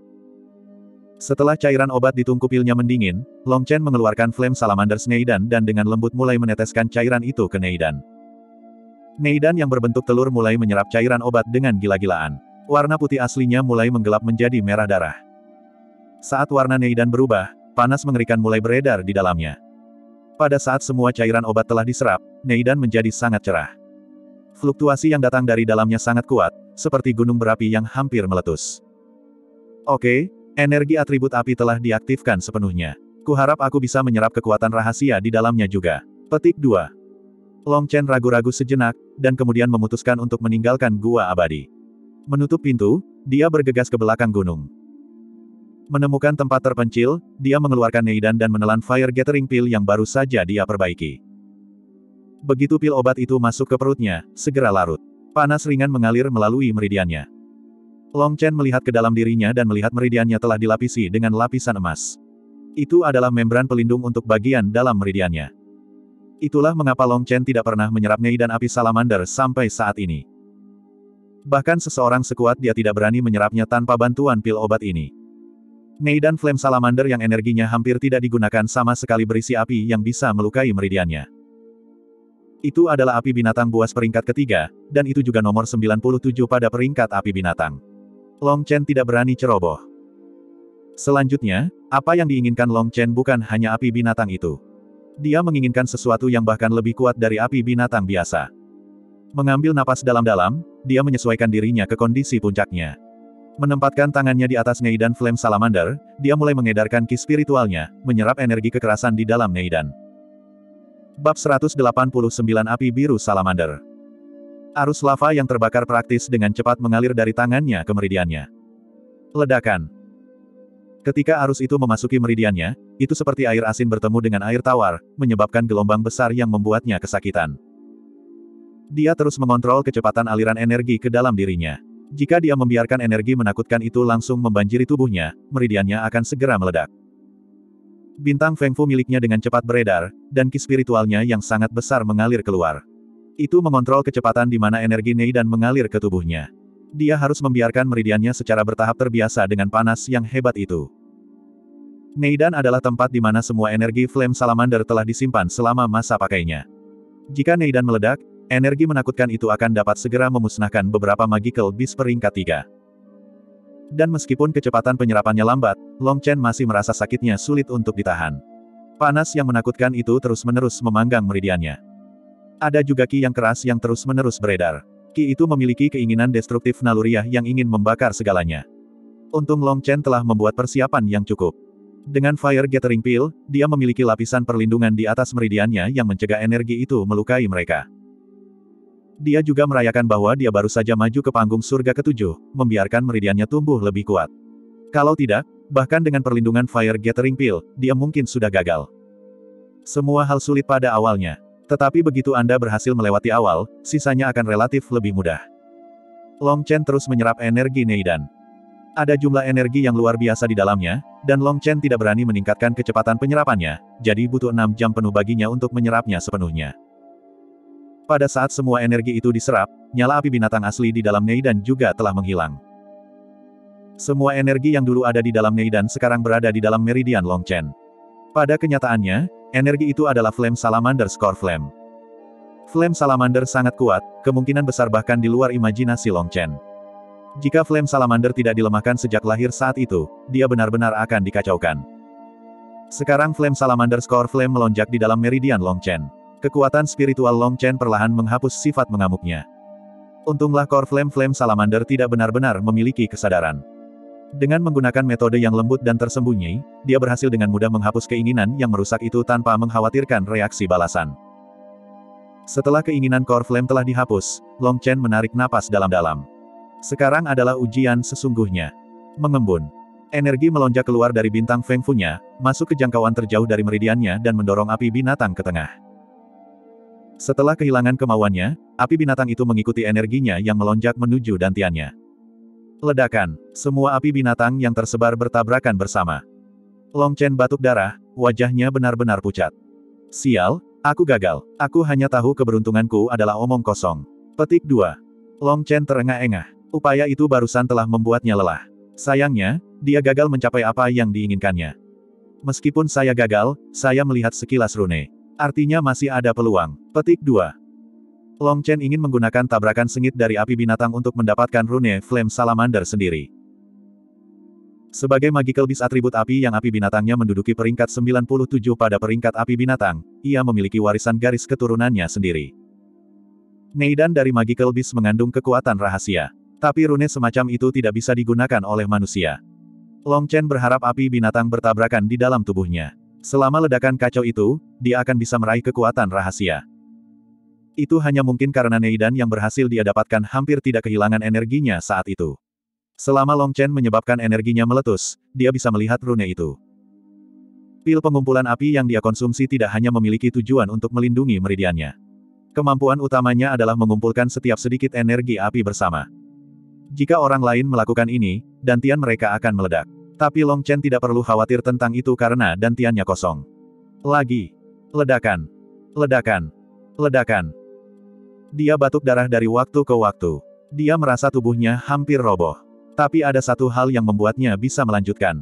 Speaker 1: Setelah cairan obat di tungku pilnya mendingin, Long Chen mengeluarkan Flame Salamander's Neidan dan dengan lembut mulai meneteskan cairan itu ke Neidan. Neidan yang berbentuk telur mulai menyerap cairan obat dengan gila-gilaan. Warna putih aslinya mulai menggelap menjadi merah darah. Saat warna Neidan berubah, panas mengerikan mulai beredar di dalamnya. Pada saat semua cairan obat telah diserap, Neidan menjadi sangat cerah. Fluktuasi yang datang dari dalamnya sangat kuat, seperti gunung berapi yang hampir meletus. Oke. Energi atribut api telah diaktifkan sepenuhnya. Kuharap aku bisa menyerap kekuatan rahasia di dalamnya juga. Petik dua. Long Chen ragu-ragu sejenak, dan kemudian memutuskan untuk meninggalkan gua abadi. Menutup pintu, dia bergegas ke belakang gunung. Menemukan tempat terpencil, dia mengeluarkan Neidan dan menelan Fire Gathering Pill yang baru saja dia perbaiki. Begitu pil obat itu masuk ke perutnya, segera larut. Panas ringan mengalir melalui meridiannya. Long Chen melihat ke dalam dirinya dan melihat meridiannya telah dilapisi dengan lapisan emas. Itu adalah membran pelindung untuk bagian dalam meridiannya. Itulah mengapa Long Chen tidak pernah menyerap Neidan api salamander sampai saat ini. Bahkan seseorang sekuat dia tidak berani menyerapnya tanpa bantuan pil obat ini. Neidan Flame Salamander yang energinya hampir tidak digunakan sama sekali berisi api yang bisa melukai meridiannya. Itu adalah api binatang buas peringkat ketiga, dan itu juga nomor sembilan puluh tujuh pada peringkat api binatang. Long Chen tidak berani ceroboh. Selanjutnya, apa yang diinginkan Long Chen bukan hanya api binatang itu. Dia menginginkan sesuatu yang bahkan lebih kuat dari api binatang biasa. Mengambil napas dalam-dalam, dia menyesuaikan dirinya ke kondisi puncaknya. Menempatkan tangannya di atas Neidan Flame Salamander, dia mulai mengedarkan ki spiritualnya, menyerap energi kekerasan di dalam Neidan. Bab seratus delapan puluh sembilan Api Biru Salamander. Arus lava yang terbakar praktis dengan cepat mengalir dari tangannya ke meridiannya. Ledakan. Ketika arus itu memasuki meridiannya, itu seperti air asin bertemu dengan air tawar, menyebabkan gelombang besar yang membuatnya kesakitan. Dia terus mengontrol kecepatan aliran energi ke dalam dirinya. Jika dia membiarkan energi menakutkan itu langsung membanjiri tubuhnya, meridiannya akan segera meledak. Bintang Feng Fu miliknya dengan cepat beredar, dan ki spiritualnya yang sangat besar mengalir keluar. Itu mengontrol kecepatan di mana energi Neidan mengalir ke tubuhnya. Dia harus membiarkan meridiannya secara bertahap terbiasa dengan panas yang hebat itu. Neidan adalah tempat di mana semua energi Flame Salamander telah disimpan selama masa pakainya. Jika Neidan meledak, energi menakutkan itu akan dapat segera memusnahkan beberapa Magical Beast peringkat tiga. Dan meskipun kecepatan penyerapannya lambat, Long Chen masih merasa sakitnya sulit untuk ditahan. Panas yang menakutkan itu terus-menerus memanggang meridiannya. Ada juga ki yang keras yang terus-menerus beredar. Ki itu memiliki keinginan destruktif naluriah yang ingin membakar segalanya. Untung Long Chen telah membuat persiapan yang cukup. Dengan Fire Gathering Pill, dia memiliki lapisan perlindungan di atas meridiannya yang mencegah energi itu melukai mereka. Dia juga merayakan bahwa dia baru saja maju ke panggung surga ketujuh, membiarkan meridiannya tumbuh lebih kuat. Kalau tidak, bahkan dengan perlindungan Fire Gathering Pill, dia mungkin sudah gagal. Semua hal sulit pada awalnya. Tetapi begitu Anda berhasil melewati awal, sisanya akan relatif lebih mudah. Long Chen terus menyerap energi Neidan. Ada jumlah energi yang luar biasa di dalamnya, dan Long Chen tidak berani meningkatkan kecepatan penyerapannya, jadi butuh enam jam penuh baginya untuk menyerapnya sepenuhnya. Pada saat semua energi itu diserap, nyala api binatang asli di dalam Neidan juga telah menghilang. Semua energi yang dulu ada di dalam Neidan sekarang berada di dalam meridian Long Chen. Pada kenyataannya, energi itu adalah Flame Salamander's Core Flame. Flame Salamander sangat kuat, kemungkinan besar bahkan di luar imajinasi Long Chen. Jika Flame Salamander tidak dilemahkan sejak lahir saat itu, dia benar-benar akan dikacaukan. Sekarang Flame Salamander's Core Flame melonjak di dalam meridian Long Chen. Kekuatan spiritual Long Chen perlahan menghapus sifat mengamuknya. Untunglah Core Flame Flame Salamander tidak benar-benar memiliki kesadaran. Dengan menggunakan metode yang lembut dan tersembunyi, dia berhasil dengan mudah menghapus keinginan yang merusak itu tanpa mengkhawatirkan reaksi balasan. Setelah keinginan Core Flame telah dihapus, Long Chen menarik napas dalam-dalam. Sekarang adalah ujian sesungguhnya. Mengembun. Energi melonjak keluar dari bintang Feng Fu-nya, masuk ke jangkauan terjauh dari meridiannya dan mendorong api binatang ke tengah. Setelah kehilangan kemauannya, api binatang itu mengikuti energinya yang melonjak menuju dantiannya. Ledakan. Semua api binatang yang tersebar bertabrakan bersama. Long Chen batuk darah, wajahnya benar-benar pucat. Sial, aku gagal. Aku hanya tahu keberuntunganku adalah omong kosong. Petik dua. Long Chen terengah-engah. Upaya itu barusan telah membuatnya lelah. Sayangnya, dia gagal mencapai apa yang diinginkannya. Meskipun saya gagal, saya melihat sekilas rune. Artinya masih ada peluang. Petik dua. Long Chen ingin menggunakan tabrakan sengit dari api binatang untuk mendapatkan rune Flame Salamander sendiri. Sebagai Magical Beast atribut api yang api binatangnya menduduki peringkat sembilan puluh tujuh pada peringkat api binatang, ia memiliki warisan garis keturunannya sendiri. Neidan dari Magical Beast mengandung kekuatan rahasia. Tapi rune semacam itu tidak bisa digunakan oleh manusia. Long Chen berharap api binatang bertabrakan di dalam tubuhnya. Selama ledakan kacau itu, dia akan bisa meraih kekuatan rahasia. Itu hanya mungkin karena Neidan yang berhasil dia dapatkan hampir tidak kehilangan energinya saat itu. Selama Long Chen menyebabkan energinya meletus, dia bisa melihat rune itu. Pil pengumpulan api yang dia konsumsi tidak hanya memiliki tujuan untuk melindungi meridiannya. Kemampuan utamanya adalah mengumpulkan setiap sedikit energi api bersama. Jika orang lain melakukan ini, dantian mereka akan meledak. Tapi Long Chen tidak perlu khawatir tentang itu karena dantiannya kosong. Lagi. Ledakan. Ledakan. Ledakan. Dia batuk darah dari waktu ke waktu. Dia merasa tubuhnya hampir roboh. Tapi ada satu hal yang membuatnya bisa melanjutkan.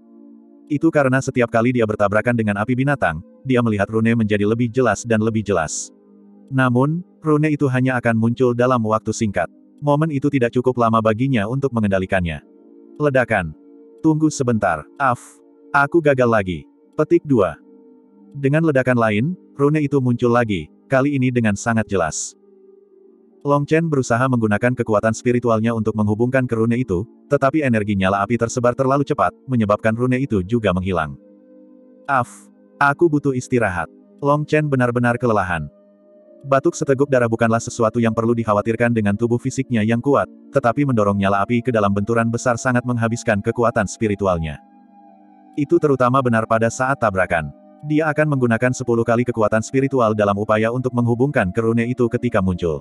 Speaker 1: Itu karena setiap kali dia bertabrakan dengan api binatang, dia melihat rune menjadi lebih jelas dan lebih jelas. Namun, rune itu hanya akan muncul dalam waktu singkat. Momen itu tidak cukup lama baginya untuk mengendalikannya. Ledakan. Tunggu sebentar. Af. Aku gagal lagi. Petik dua. Dengan ledakan lain, rune itu muncul lagi, kali ini dengan sangat jelas. Long Chen berusaha menggunakan kekuatan spiritualnya untuk menghubungkan ke rune itu, tetapi energi nyala api tersebar terlalu cepat, menyebabkan rune itu juga menghilang. Af. Aku butuh istirahat. Long Chen benar-benar kelelahan. Batuk seteguk darah bukanlah sesuatu yang perlu dikhawatirkan dengan tubuh fisiknya yang kuat, tetapi mendorong nyala api ke dalam benturan besar sangat menghabiskan kekuatan spiritualnya. Itu terutama benar pada saat tabrakan. Dia akan menggunakan sepuluh kali kekuatan spiritual dalam upaya untuk menghubungkan ke rune itu ketika muncul.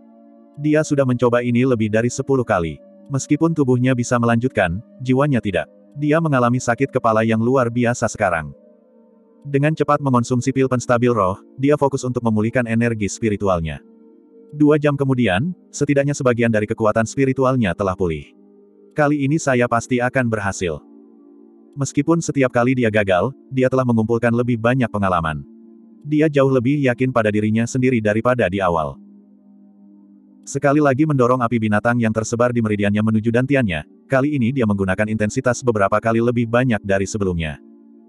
Speaker 1: Dia sudah mencoba ini lebih dari sepuluh kali. Meskipun tubuhnya bisa melanjutkan, jiwanya tidak. Dia mengalami sakit kepala yang luar biasa sekarang. Dengan cepat mengonsumsi pil penstabil roh, dia fokus untuk memulihkan energi spiritualnya. Dua jam kemudian, setidaknya sebagian dari kekuatan spiritualnya telah pulih. Kali ini saya pasti akan berhasil. Meskipun setiap kali dia gagal, dia telah mengumpulkan lebih banyak pengalaman. Dia jauh lebih yakin pada dirinya sendiri daripada di awal. Sekali lagi mendorong api binatang yang tersebar di meridiannya menuju dantiannya, kali ini dia menggunakan intensitas beberapa kali lebih banyak dari sebelumnya.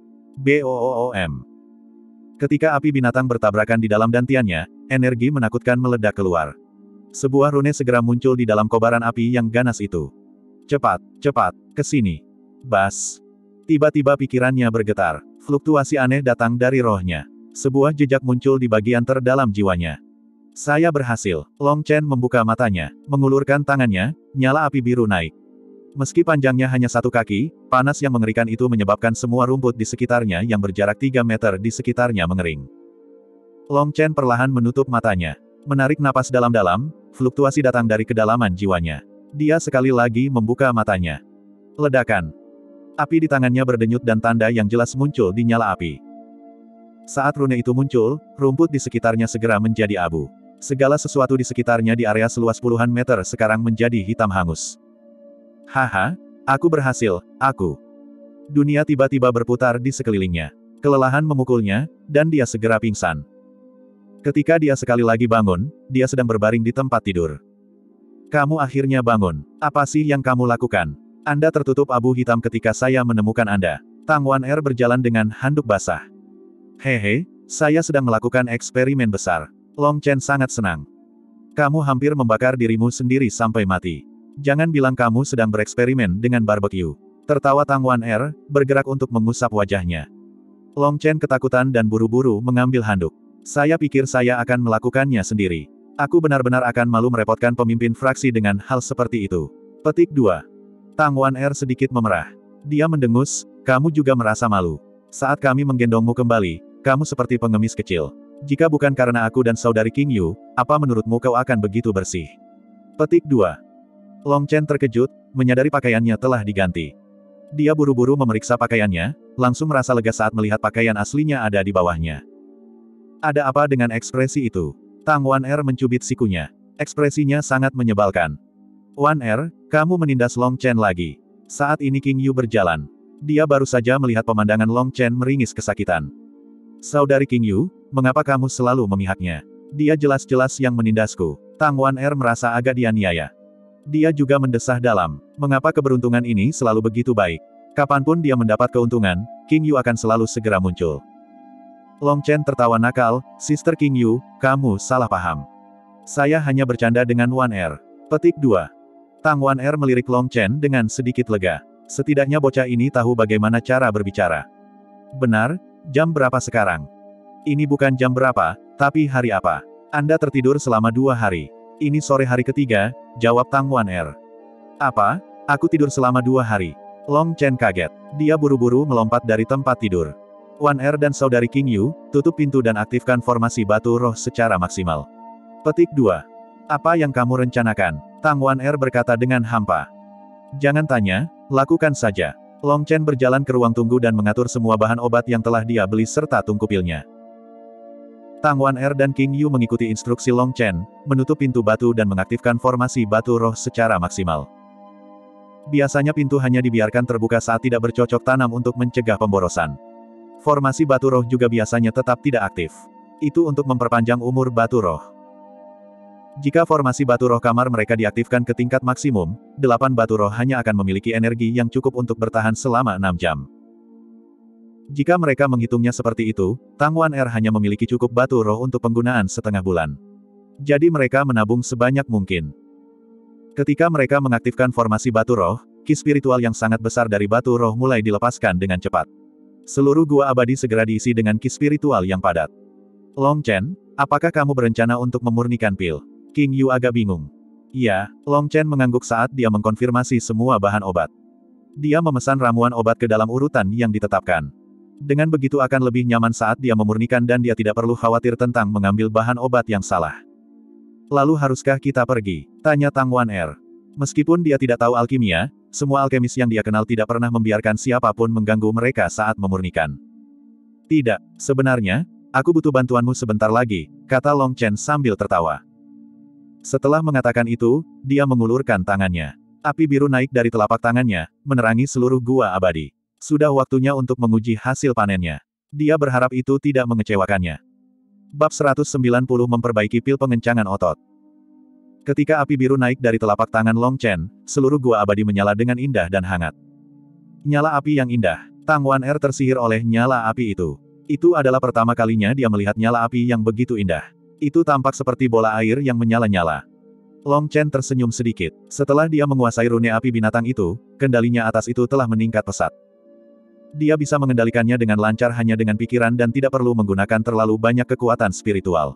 Speaker 1: Boom. Ketika api binatang bertabrakan di dalam dantiannya, energi menakutkan meledak keluar. Sebuah rune segera muncul di dalam kobaran api yang ganas itu. Cepat, cepat, ke sini. Bas. Tiba-tiba pikirannya bergetar. Fluktuasi aneh datang dari rohnya. Sebuah jejak muncul di bagian terdalam jiwanya. Saya berhasil. Long Chen membuka matanya, mengulurkan tangannya, nyala api biru naik. Meski panjangnya hanya satu kaki, panas yang mengerikan itu menyebabkan semua rumput di sekitarnya yang berjarak tiga meter di sekitarnya mengering. Long Chen perlahan menutup matanya. Menarik napas dalam-dalam, fluktuasi datang dari kedalaman jiwanya. Dia sekali lagi membuka matanya. Ledakan. Api di tangannya berdenyut dan tanda yang jelas muncul di nyala api. Saat rune itu muncul, rumput di sekitarnya segera menjadi abu. Segala sesuatu di sekitarnya di area seluas puluhan meter sekarang menjadi hitam hangus. Haha, aku berhasil, aku. Dunia tiba-tiba berputar di sekelilingnya. Kelelahan memukulnya, dan dia segera pingsan. Ketika dia sekali lagi bangun, dia sedang berbaring di tempat tidur. Kamu akhirnya bangun. Apa sih yang kamu lakukan? Anda tertutup abu hitam ketika saya menemukan Anda. Tang Wan-er berjalan dengan handuk basah. Hehe, saya sedang melakukan eksperimen besar. Long Chen sangat senang. Kamu hampir membakar dirimu sendiri sampai mati. Jangan bilang kamu sedang bereksperimen dengan barbecue. Tertawa Tang Wan-er, bergerak untuk mengusap wajahnya. Long Chen ketakutan dan buru-buru mengambil handuk. Saya pikir saya akan melakukannya sendiri. Aku benar-benar akan malu merepotkan pemimpin fraksi dengan hal seperti itu. Petik dua. Tang Wan-er sedikit memerah. Dia mendengus, kamu juga merasa malu. Saat kami menggendongmu kembali, kamu seperti pengemis kecil. Jika bukan karena aku dan saudari King Yu, apa menurutmu kau akan begitu bersih? Petik dua. Long Chen terkejut, menyadari pakaiannya telah diganti. Dia buru-buru memeriksa pakaiannya, langsung merasa lega saat melihat pakaian aslinya ada di bawahnya. Ada apa dengan ekspresi itu? Tang Wan Er mencubit sikunya. Ekspresinya sangat menyebalkan. Wan Er, kamu menindas Long Chen lagi. Saat ini King Yu berjalan. Dia baru saja melihat pemandangan Long Chen meringis kesakitan. Saudari King Yu, mengapa kamu selalu memihaknya? Dia jelas-jelas yang menindasku. Tang Wan Er merasa agak dianiaya. Dia juga mendesah dalam. Mengapa keberuntungan ini selalu begitu baik? Kapanpun dia mendapat keuntungan, King Yu akan selalu segera muncul. Long Chen tertawa nakal, Sister King Yu, kamu salah paham. Saya hanya bercanda dengan Wan Er. Petik dua. Tang Wan Er melirik Long Chen dengan sedikit lega. Setidaknya bocah ini tahu bagaimana cara berbicara. Benar, jam berapa sekarang? Ini bukan jam berapa, tapi hari apa? Anda tertidur selama dua hari. Ini sore hari ketiga, jawab Tang Wan Er. Apa? Aku tidur selama dua hari. Long Chen kaget. Dia buru-buru melompat dari tempat tidur. Wan Er dan saudari King Yu, tutup pintu dan aktifkan formasi batu roh secara maksimal. Petik dua. Apa yang kamu rencanakan? Tang Wan Er berkata dengan hampa. Jangan tanya, lakukan saja. Long Chen berjalan ke ruang tunggu dan mengatur semua bahan obat yang telah dia beli serta tungku pilnya. Tang Wan Er dan King Yu mengikuti instruksi Long Chen, menutup pintu batu dan mengaktifkan formasi batu roh secara maksimal. Biasanya pintu hanya dibiarkan terbuka saat tidak bercocok tanam untuk mencegah pemborosan. Formasi batu roh juga biasanya tetap tidak aktif. Itu untuk memperpanjang umur batu roh. Jika formasi batu roh kamar mereka diaktifkan ke tingkat maksimum, delapan batu roh hanya akan memiliki energi yang cukup untuk bertahan selama enam jam. Jika mereka menghitungnya seperti itu, Tang Wan Er hanya memiliki cukup batu roh untuk penggunaan setengah bulan. Jadi mereka menabung sebanyak mungkin. Ketika mereka mengaktifkan formasi batu roh, ki spiritual yang sangat besar dari batu roh mulai dilepaskan dengan cepat. Seluruh gua abadi segera diisi dengan ki spiritual yang padat. Long Chen, apakah kamu berencana untuk memurnikan pil? King Yu agak bingung. Iya, Long Chen mengangguk saat dia mengkonfirmasi semua bahan obat. Dia memesan ramuan obat ke dalam urutan yang ditetapkan. Dengan begitu akan lebih nyaman saat dia memurnikan dan dia tidak perlu khawatir tentang mengambil bahan obat yang salah. Lalu haruskah kita pergi? Tanya Tang Wan Er. Meskipun dia tidak tahu alkimia, semua alkemis yang dia kenal tidak pernah membiarkan siapapun mengganggu mereka saat memurnikan. Tidak, sebenarnya, aku butuh bantuanmu sebentar lagi, kata Long Chen sambil tertawa. Setelah mengatakan itu, dia mengulurkan tangannya. Api biru naik dari telapak tangannya, menerangi seluruh gua abadi. Sudah waktunya untuk menguji hasil panennya. Dia berharap itu tidak mengecewakannya. Bab seratus sembilan puluh memperbaiki pil pengencangan otot. Ketika api biru naik dari telapak tangan Long Chen, seluruh gua abadi menyala dengan indah dan hangat. Nyala api yang indah. Tang Wan Er tersihir oleh nyala api itu. Itu adalah pertama kalinya dia melihat nyala api yang begitu indah. Itu tampak seperti bola air yang menyala-nyala. Long Chen tersenyum sedikit. Setelah dia menguasai rune api binatang itu, kendalinya atas itu telah meningkat pesat. Dia bisa mengendalikannya dengan lancar hanya dengan pikiran dan tidak perlu menggunakan terlalu banyak kekuatan spiritual.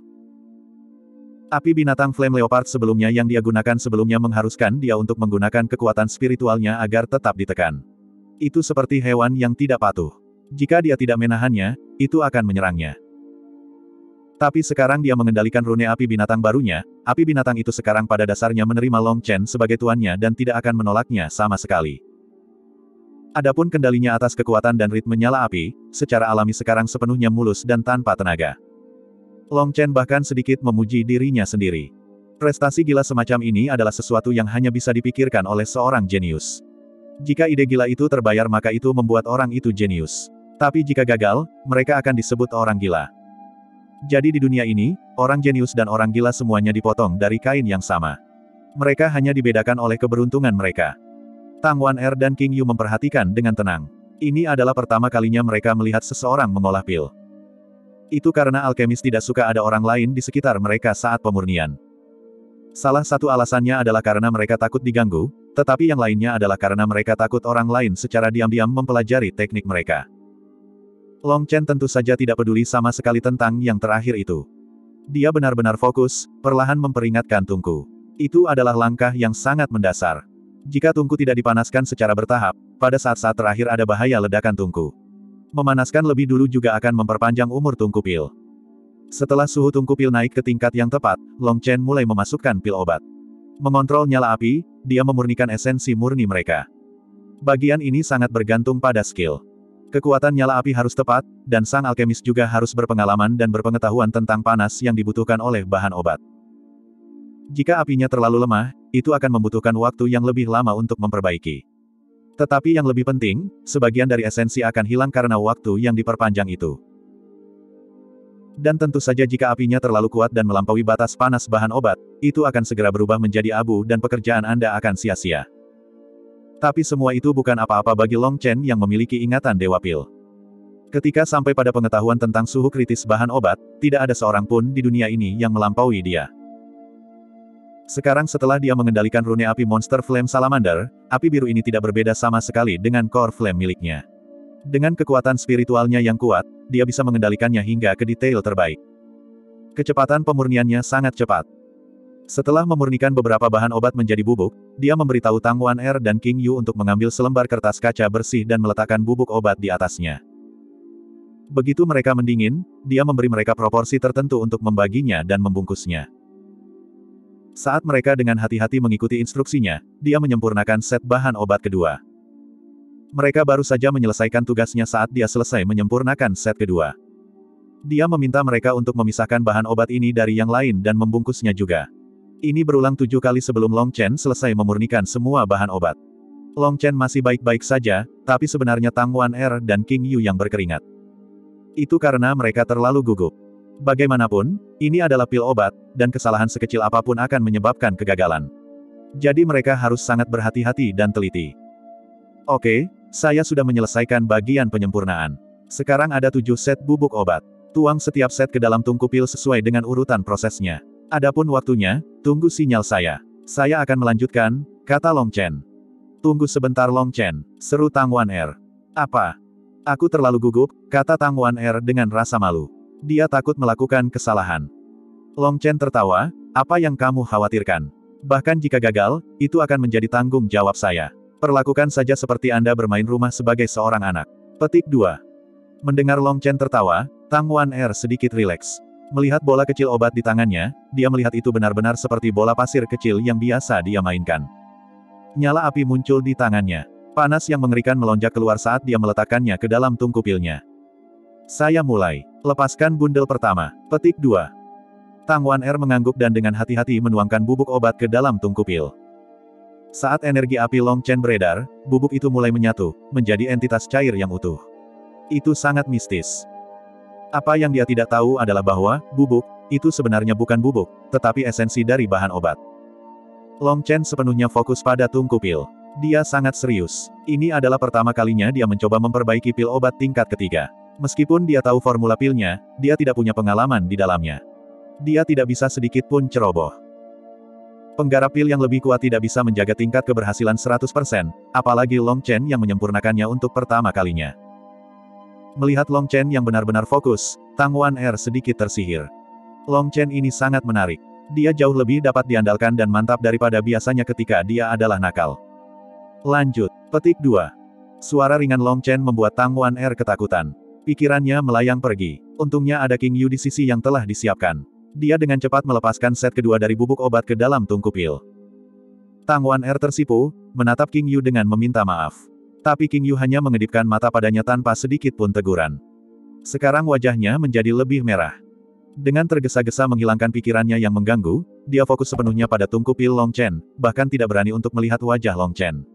Speaker 1: Api binatang Flame Leopard sebelumnya yang dia gunakan sebelumnya mengharuskan dia untuk menggunakan kekuatan spiritualnya agar tetap ditekan. Itu seperti hewan yang tidak patuh. Jika dia tidak menahannya, itu akan menyerangnya. Tapi sekarang dia mengendalikan rune api binatang barunya, api binatang itu sekarang pada dasarnya menerima Long Chen sebagai tuannya dan tidak akan menolaknya sama sekali. Adapun kendalinya atas kekuatan dan ritme nyala api, secara alami sekarang sepenuhnya mulus dan tanpa tenaga. Long Chen bahkan sedikit memuji dirinya sendiri. Prestasi gila semacam ini adalah sesuatu yang hanya bisa dipikirkan oleh seorang jenius. Jika ide gila itu terbayar maka itu membuat orang itu jenius. Tapi jika gagal, mereka akan disebut orang gila. Jadi di dunia ini, orang jenius dan orang gila semuanya dipotong dari kain yang sama. Mereka hanya dibedakan oleh keberuntungan mereka. Tang Wan Er dan King Yu memperhatikan dengan tenang. Ini adalah pertama kalinya mereka melihat seseorang mengolah pil. Itu karena alkemis tidak suka ada orang lain di sekitar mereka saat pemurnian. Salah satu alasannya adalah karena mereka takut diganggu, tetapi yang lainnya adalah karena mereka takut orang lain secara diam-diam mempelajari teknik mereka. Long Chen tentu saja tidak peduli sama sekali tentang yang terakhir itu. Dia benar-benar fokus, perlahan memperingatkan tungku. Itu adalah langkah yang sangat mendasar. Jika tungku tidak dipanaskan secara bertahap, pada saat-saat terakhir ada bahaya ledakan tungku. Memanaskan lebih dulu juga akan memperpanjang umur tungku pil. Setelah suhu tungku pil naik ke tingkat yang tepat, Long Chen mulai memasukkan pil obat. Mengontrol nyala api, dia memurnikan esensi murni mereka. Bagian ini sangat bergantung pada skill. Kekuatan nyala api harus tepat, dan sang alkemis juga harus berpengalaman dan berpengetahuan tentang panas yang dibutuhkan oleh bahan obat. Jika apinya terlalu lemah, itu akan membutuhkan waktu yang lebih lama untuk memperbaiki. Tetapi yang lebih penting, sebagian dari esensi akan hilang karena waktu yang diperpanjang itu. Dan tentu saja jika apinya terlalu kuat dan melampaui batas panas bahan obat, itu akan segera berubah menjadi abu dan pekerjaan Anda akan sia-sia. Tapi semua itu bukan apa-apa bagi Long Chen yang memiliki ingatan Dewa Pil. Ketika sampai pada pengetahuan tentang suhu kritis bahan obat, tidak ada seorang pun di dunia ini yang melampaui dia. Sekarang setelah dia mengendalikan rune api monster Flame Salamander, api biru ini tidak berbeda sama sekali dengan Core Flame miliknya. Dengan kekuatan spiritualnya yang kuat, dia bisa mengendalikannya hingga ke detail terbaik. Kecepatan pemurniannya sangat cepat. Setelah memurnikan beberapa bahan obat menjadi bubuk, dia memberitahu Tang Wan Er dan King Yu untuk mengambil selembar kertas kaca bersih dan meletakkan bubuk obat di atasnya. Begitu mereka mendingin, dia memberi mereka proporsi tertentu untuk membaginya dan membungkusnya. Saat mereka dengan hati-hati mengikuti instruksinya, dia menyempurnakan set bahan obat kedua. Mereka baru saja menyelesaikan tugasnya saat dia selesai menyempurnakan set kedua. Dia meminta mereka untuk memisahkan bahan obat ini dari yang lain dan membungkusnya juga. Ini berulang tujuh kali sebelum Long Chen selesai memurnikan semua bahan obat. Long Chen masih baik-baik saja, tapi sebenarnya Tang Wan Er dan King Yu yang berkeringat. Itu karena mereka terlalu gugup. Bagaimanapun, ini adalah pil obat, dan kesalahan sekecil apapun akan menyebabkan kegagalan. Jadi mereka harus sangat berhati-hati dan teliti. Oke, saya sudah menyelesaikan bagian penyempurnaan. Sekarang ada tujuh set bubuk obat. Tuang setiap set ke dalam tungku pil sesuai dengan urutan prosesnya. Adapun waktunya, tunggu sinyal saya. Saya akan melanjutkan, kata Long Chen. Tunggu sebentar Long Chen, seru Tang Wan Er. Apa? Aku terlalu gugup, kata Tang Wan Er dengan rasa malu. Dia takut melakukan kesalahan. Long Chen tertawa, apa yang kamu khawatirkan? Bahkan jika gagal, itu akan menjadi tanggung jawab saya. Perlakukan saja seperti Anda bermain rumah sebagai seorang anak. Petik dua. Mendengar Long Chen tertawa, Tang Wan Er sedikit rileks. Melihat bola kecil obat di tangannya, dia melihat itu benar-benar seperti bola pasir kecil yang biasa dia mainkan. Nyala api muncul di tangannya. Panas yang mengerikan melonjak keluar saat dia meletakkannya ke dalam tungku pilnya. Saya mulai. Lepaskan bundel pertama. Petik dua. Tang Wan Er mengangguk dan dengan hati-hati menuangkan bubuk obat ke dalam tungku pil. Saat energi api Long Chen beredar, bubuk itu mulai menyatu, menjadi entitas cair yang utuh. Itu sangat mistis. Apa yang dia tidak tahu adalah bahwa, bubuk, itu sebenarnya bukan bubuk, tetapi esensi dari bahan obat. Long Chen sepenuhnya fokus pada tungku pil. Dia sangat serius. Ini adalah pertama kalinya dia mencoba memperbaiki pil obat tingkat ketiga. Meskipun dia tahu formula pilnya, dia tidak punya pengalaman di dalamnya. Dia tidak bisa sedikit pun ceroboh. Penggarap pil yang lebih kuat tidak bisa menjaga tingkat keberhasilan seratus persen, apalagi Long Chen yang menyempurnakannya untuk pertama kalinya. Melihat Long Chen yang benar-benar fokus, Tang Wan Er sedikit tersihir. Long Chen ini sangat menarik. Dia jauh lebih dapat diandalkan dan mantap daripada biasanya ketika dia adalah nakal. Lanjut. Petik dua. Suara ringan Long Chen membuat Tang Wan Er ketakutan. Pikirannya melayang pergi. Untungnya ada King Yu di sisi yang telah disiapkan. Dia dengan cepat melepaskan set kedua dari bubuk obat ke dalam tungku pil. Tang Wan Er tersipu, menatap King Yu dengan meminta maaf. Tapi King Yu hanya mengedipkan mata padanya tanpa sedikit pun teguran. Sekarang wajahnya menjadi lebih merah. Dengan tergesa-gesa menghilangkan pikirannya yang mengganggu, dia fokus sepenuhnya pada tungku pil Long Chen, bahkan tidak berani untuk melihat wajah Long Chen.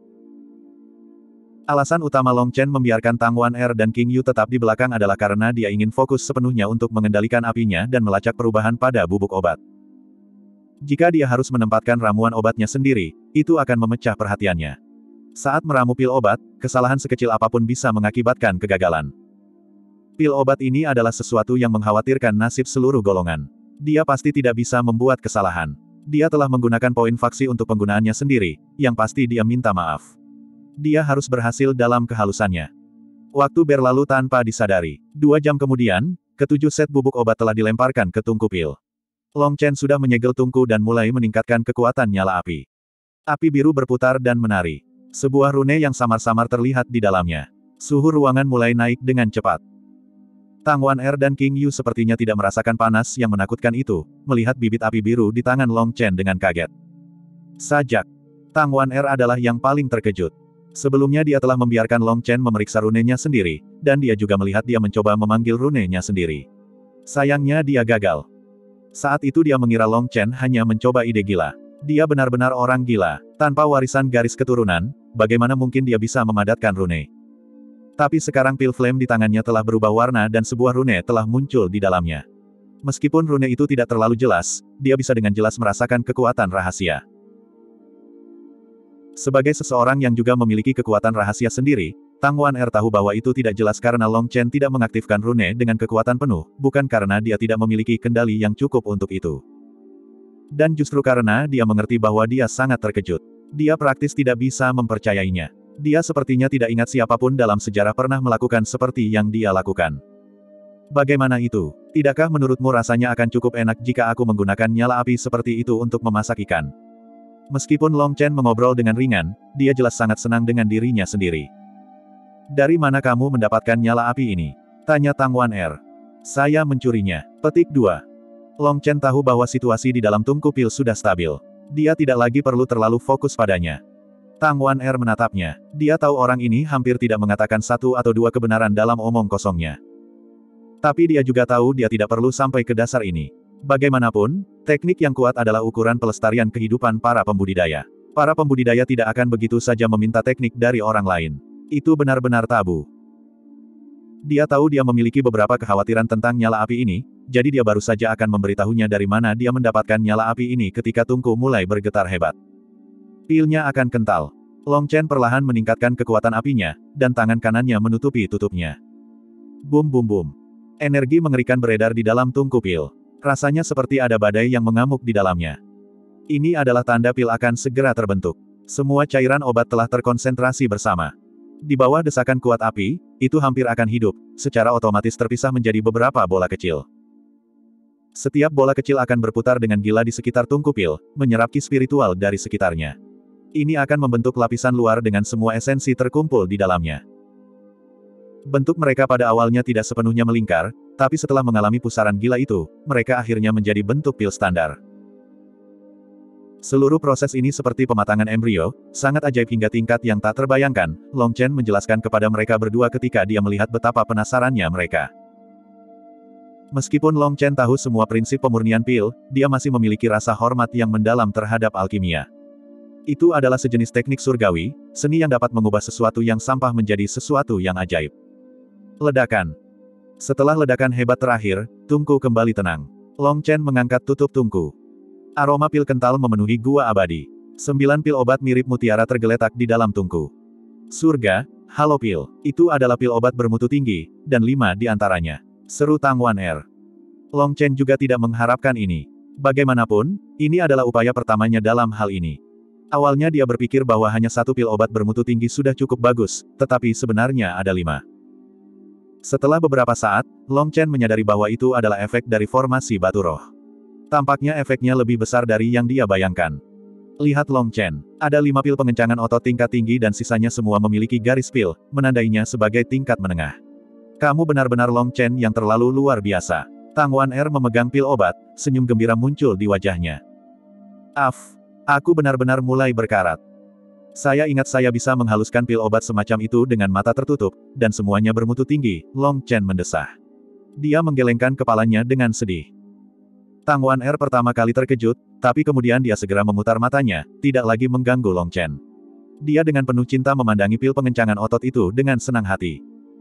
Speaker 1: Alasan utama Long Chen membiarkan Tang Wan Er dan King Yu tetap di belakang adalah karena dia ingin fokus sepenuhnya untuk mengendalikan apinya dan melacak perubahan pada bubuk obat. Jika dia harus menempatkan ramuan obatnya sendiri, itu akan memecah perhatiannya. Saat meramu pil obat, kesalahan sekecil apapun bisa mengakibatkan kegagalan. Pil obat ini adalah sesuatu yang mengkhawatirkan nasib seluruh golongan. Dia pasti tidak bisa membuat kesalahan. Dia telah menggunakan poin faksi untuk penggunaannya sendiri, yang pasti dia minta maaf. Dia harus berhasil dalam kehalusannya. Waktu berlalu tanpa disadari. Dua jam kemudian, ketujuh set bubuk obat telah dilemparkan ke tungku pil. Long Chen sudah menyegel tungku dan mulai meningkatkan kekuatan nyala api. Api biru berputar dan menari. Sebuah rune yang samar-samar terlihat di dalamnya. Suhu ruangan mulai naik dengan cepat. Tang Wan-er dan King Yu sepertinya tidak merasakan panas yang menakutkan itu, melihat bibit api biru di tangan Long Chen dengan kaget. Sajak. Tang Wan-er adalah yang paling terkejut. Sebelumnya dia telah membiarkan Long Chen memeriksa runenya sendiri, dan dia juga melihat dia mencoba memanggil runenya sendiri. Sayangnya dia gagal. Saat itu dia mengira Long Chen hanya mencoba ide gila. Dia benar-benar orang gila. Tanpa warisan garis keturunan, bagaimana mungkin dia bisa memadatkan rune? Tapi sekarang pil flame di tangannya telah berubah warna dan sebuah rune telah muncul di dalamnya. Meskipun rune itu tidak terlalu jelas, dia bisa dengan jelas merasakan kekuatan rahasia. Sebagai seseorang yang juga memiliki kekuatan rahasia sendiri, Tang Wan-er tahu bahwa itu tidak jelas karena Long Chen tidak mengaktifkan rune dengan kekuatan penuh, bukan karena dia tidak memiliki kendali yang cukup untuk itu. Dan justru karena dia mengerti bahwa dia sangat terkejut. Dia praktis tidak bisa mempercayainya. Dia sepertinya tidak ingat siapapun dalam sejarah pernah melakukan seperti yang dia lakukan. Bagaimana itu? Tidakkah menurutmu rasanya akan cukup enak jika aku menggunakan nyala api seperti itu untuk memasak ikan? Meskipun Long Chen mengobrol dengan ringan, dia jelas sangat senang dengan dirinya sendiri. Dari mana kamu mendapatkan nyala api ini? Tanya Tang Wan-er. Saya mencurinya. Petik dua. Long Chen tahu bahwa situasi di dalam tungku pil sudah stabil. Dia tidak lagi perlu terlalu fokus padanya. Tang Wan-er menatapnya. Dia tahu orang ini hampir tidak mengatakan satu atau dua kebenaran dalam omong kosongnya. Tapi dia juga tahu dia tidak perlu sampai ke dasar ini. Bagaimanapun, teknik yang kuat adalah ukuran pelestarian kehidupan para pembudidaya. Para pembudidaya tidak akan begitu saja meminta teknik dari orang lain. Itu benar-benar tabu. Dia tahu dia memiliki beberapa kekhawatiran tentang nyala api ini, jadi dia baru saja akan memberitahunya dari mana dia mendapatkan nyala api ini ketika tungku mulai bergetar hebat. Pilnya akan kental. Long Chen perlahan meningkatkan kekuatan apinya, dan tangan kanannya menutupi tutupnya. Bum bum bum. Energi mengerikan beredar di dalam tungku pil. Rasanya seperti ada badai yang mengamuk di dalamnya. Ini adalah tanda pil akan segera terbentuk. Semua cairan obat telah terkonsentrasi bersama. Di bawah desakan kuat api, itu hampir akan hidup, secara otomatis terpisah menjadi beberapa bola kecil. Setiap bola kecil akan berputar dengan gila di sekitar tungku pil, menyerap ki spiritual dari sekitarnya. Ini akan membentuk lapisan luar dengan semua esensi terkumpul di dalamnya. Bentuk mereka pada awalnya tidak sepenuhnya melingkar, tapi setelah mengalami pusaran gila itu, mereka akhirnya menjadi bentuk pil standar. Seluruh proses ini seperti pematangan embrio, sangat ajaib hingga tingkat yang tak terbayangkan, Long Chen menjelaskan kepada mereka berdua ketika dia melihat betapa penasarannya mereka. Meskipun Long Chen tahu semua prinsip pemurnian pil, dia masih memiliki rasa hormat yang mendalam terhadap alkimia. Itu adalah sejenis teknik surgawi, seni yang dapat mengubah sesuatu yang sampah menjadi sesuatu yang ajaib. Ledakan. Setelah ledakan hebat terakhir, tungku kembali tenang. Long Chen mengangkat tutup tungku. Aroma pil kental memenuhi gua abadi. Sembilan pil obat mirip mutiara tergeletak di dalam tungku. Surga, halo pil. Itu adalah pil obat bermutu tinggi, dan lima di antaranya. Seru Tang Wan-er. Long Chen juga tidak mengharapkan ini. Bagaimanapun, ini adalah upaya pertamanya dalam hal ini. Awalnya dia berpikir bahwa hanya satu pil obat bermutu tinggi sudah cukup bagus, tetapi sebenarnya ada lima. Setelah beberapa saat, Long Chen menyadari bahwa itu adalah efek dari formasi batu roh. Tampaknya efeknya lebih besar dari yang dia bayangkan. Lihat Long Chen. Ada lima pil pengencangan otot tingkat tinggi dan sisanya semua memiliki garis pil, menandainya sebagai tingkat menengah. Kamu benar-benar Long Chen yang terlalu luar biasa. Tang Wan-er memegang pil obat, senyum gembira muncul di wajahnya. Af. Aku benar-benar mulai berkarat. Saya ingat saya bisa menghaluskan pil obat semacam itu dengan mata tertutup, dan semuanya bermutu tinggi, Long Chen mendesah. Dia menggelengkan kepalanya dengan sedih. Tang Wan-er pertama kali terkejut, tapi kemudian dia segera memutar matanya, tidak lagi mengganggu Long Chen. Dia dengan penuh cinta memandangi pil pengencangan otot itu dengan senang hati.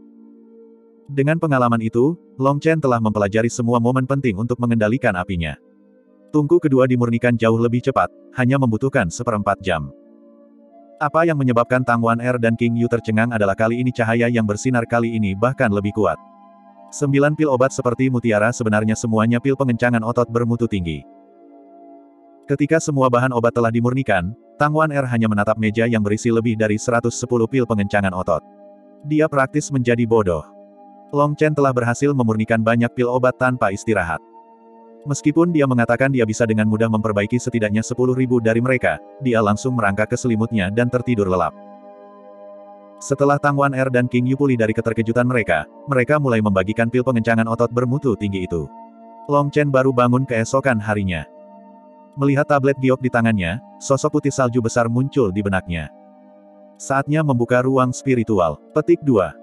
Speaker 1: Dengan pengalaman itu, Long Chen telah mempelajari semua momen penting untuk mengendalikan apinya. Tungku kedua dimurnikan jauh lebih cepat, hanya membutuhkan seperempat jam. Apa yang menyebabkan Tang Wan-er dan King Yu tercengang adalah kali ini cahaya yang bersinar kali ini bahkan lebih kuat. Sembilan pil obat seperti mutiara sebenarnya semuanya pil pengencangan otot bermutu tinggi. Ketika semua bahan obat telah dimurnikan, Tang Wan-er hanya menatap meja yang berisi lebih dari seratus sepuluh pil pengencangan otot. Dia praktis menjadi bodoh. Long Chen telah berhasil memurnikan banyak pil obat tanpa istirahat. Meskipun dia mengatakan dia bisa dengan mudah memperbaiki setidaknya sepuluh ribu dari mereka, dia langsung merangkak ke selimutnya dan tertidur lelap. Setelah Tang Wan Er dan King Yu pulih dari keterkejutan mereka, mereka mulai membagikan pil pengencangan otot bermutu tinggi itu. Long Chen baru bangun keesokan harinya. Melihat tablet giok di tangannya, sosok putih salju besar muncul di benaknya. Saatnya membuka ruang spiritual. Petik dua.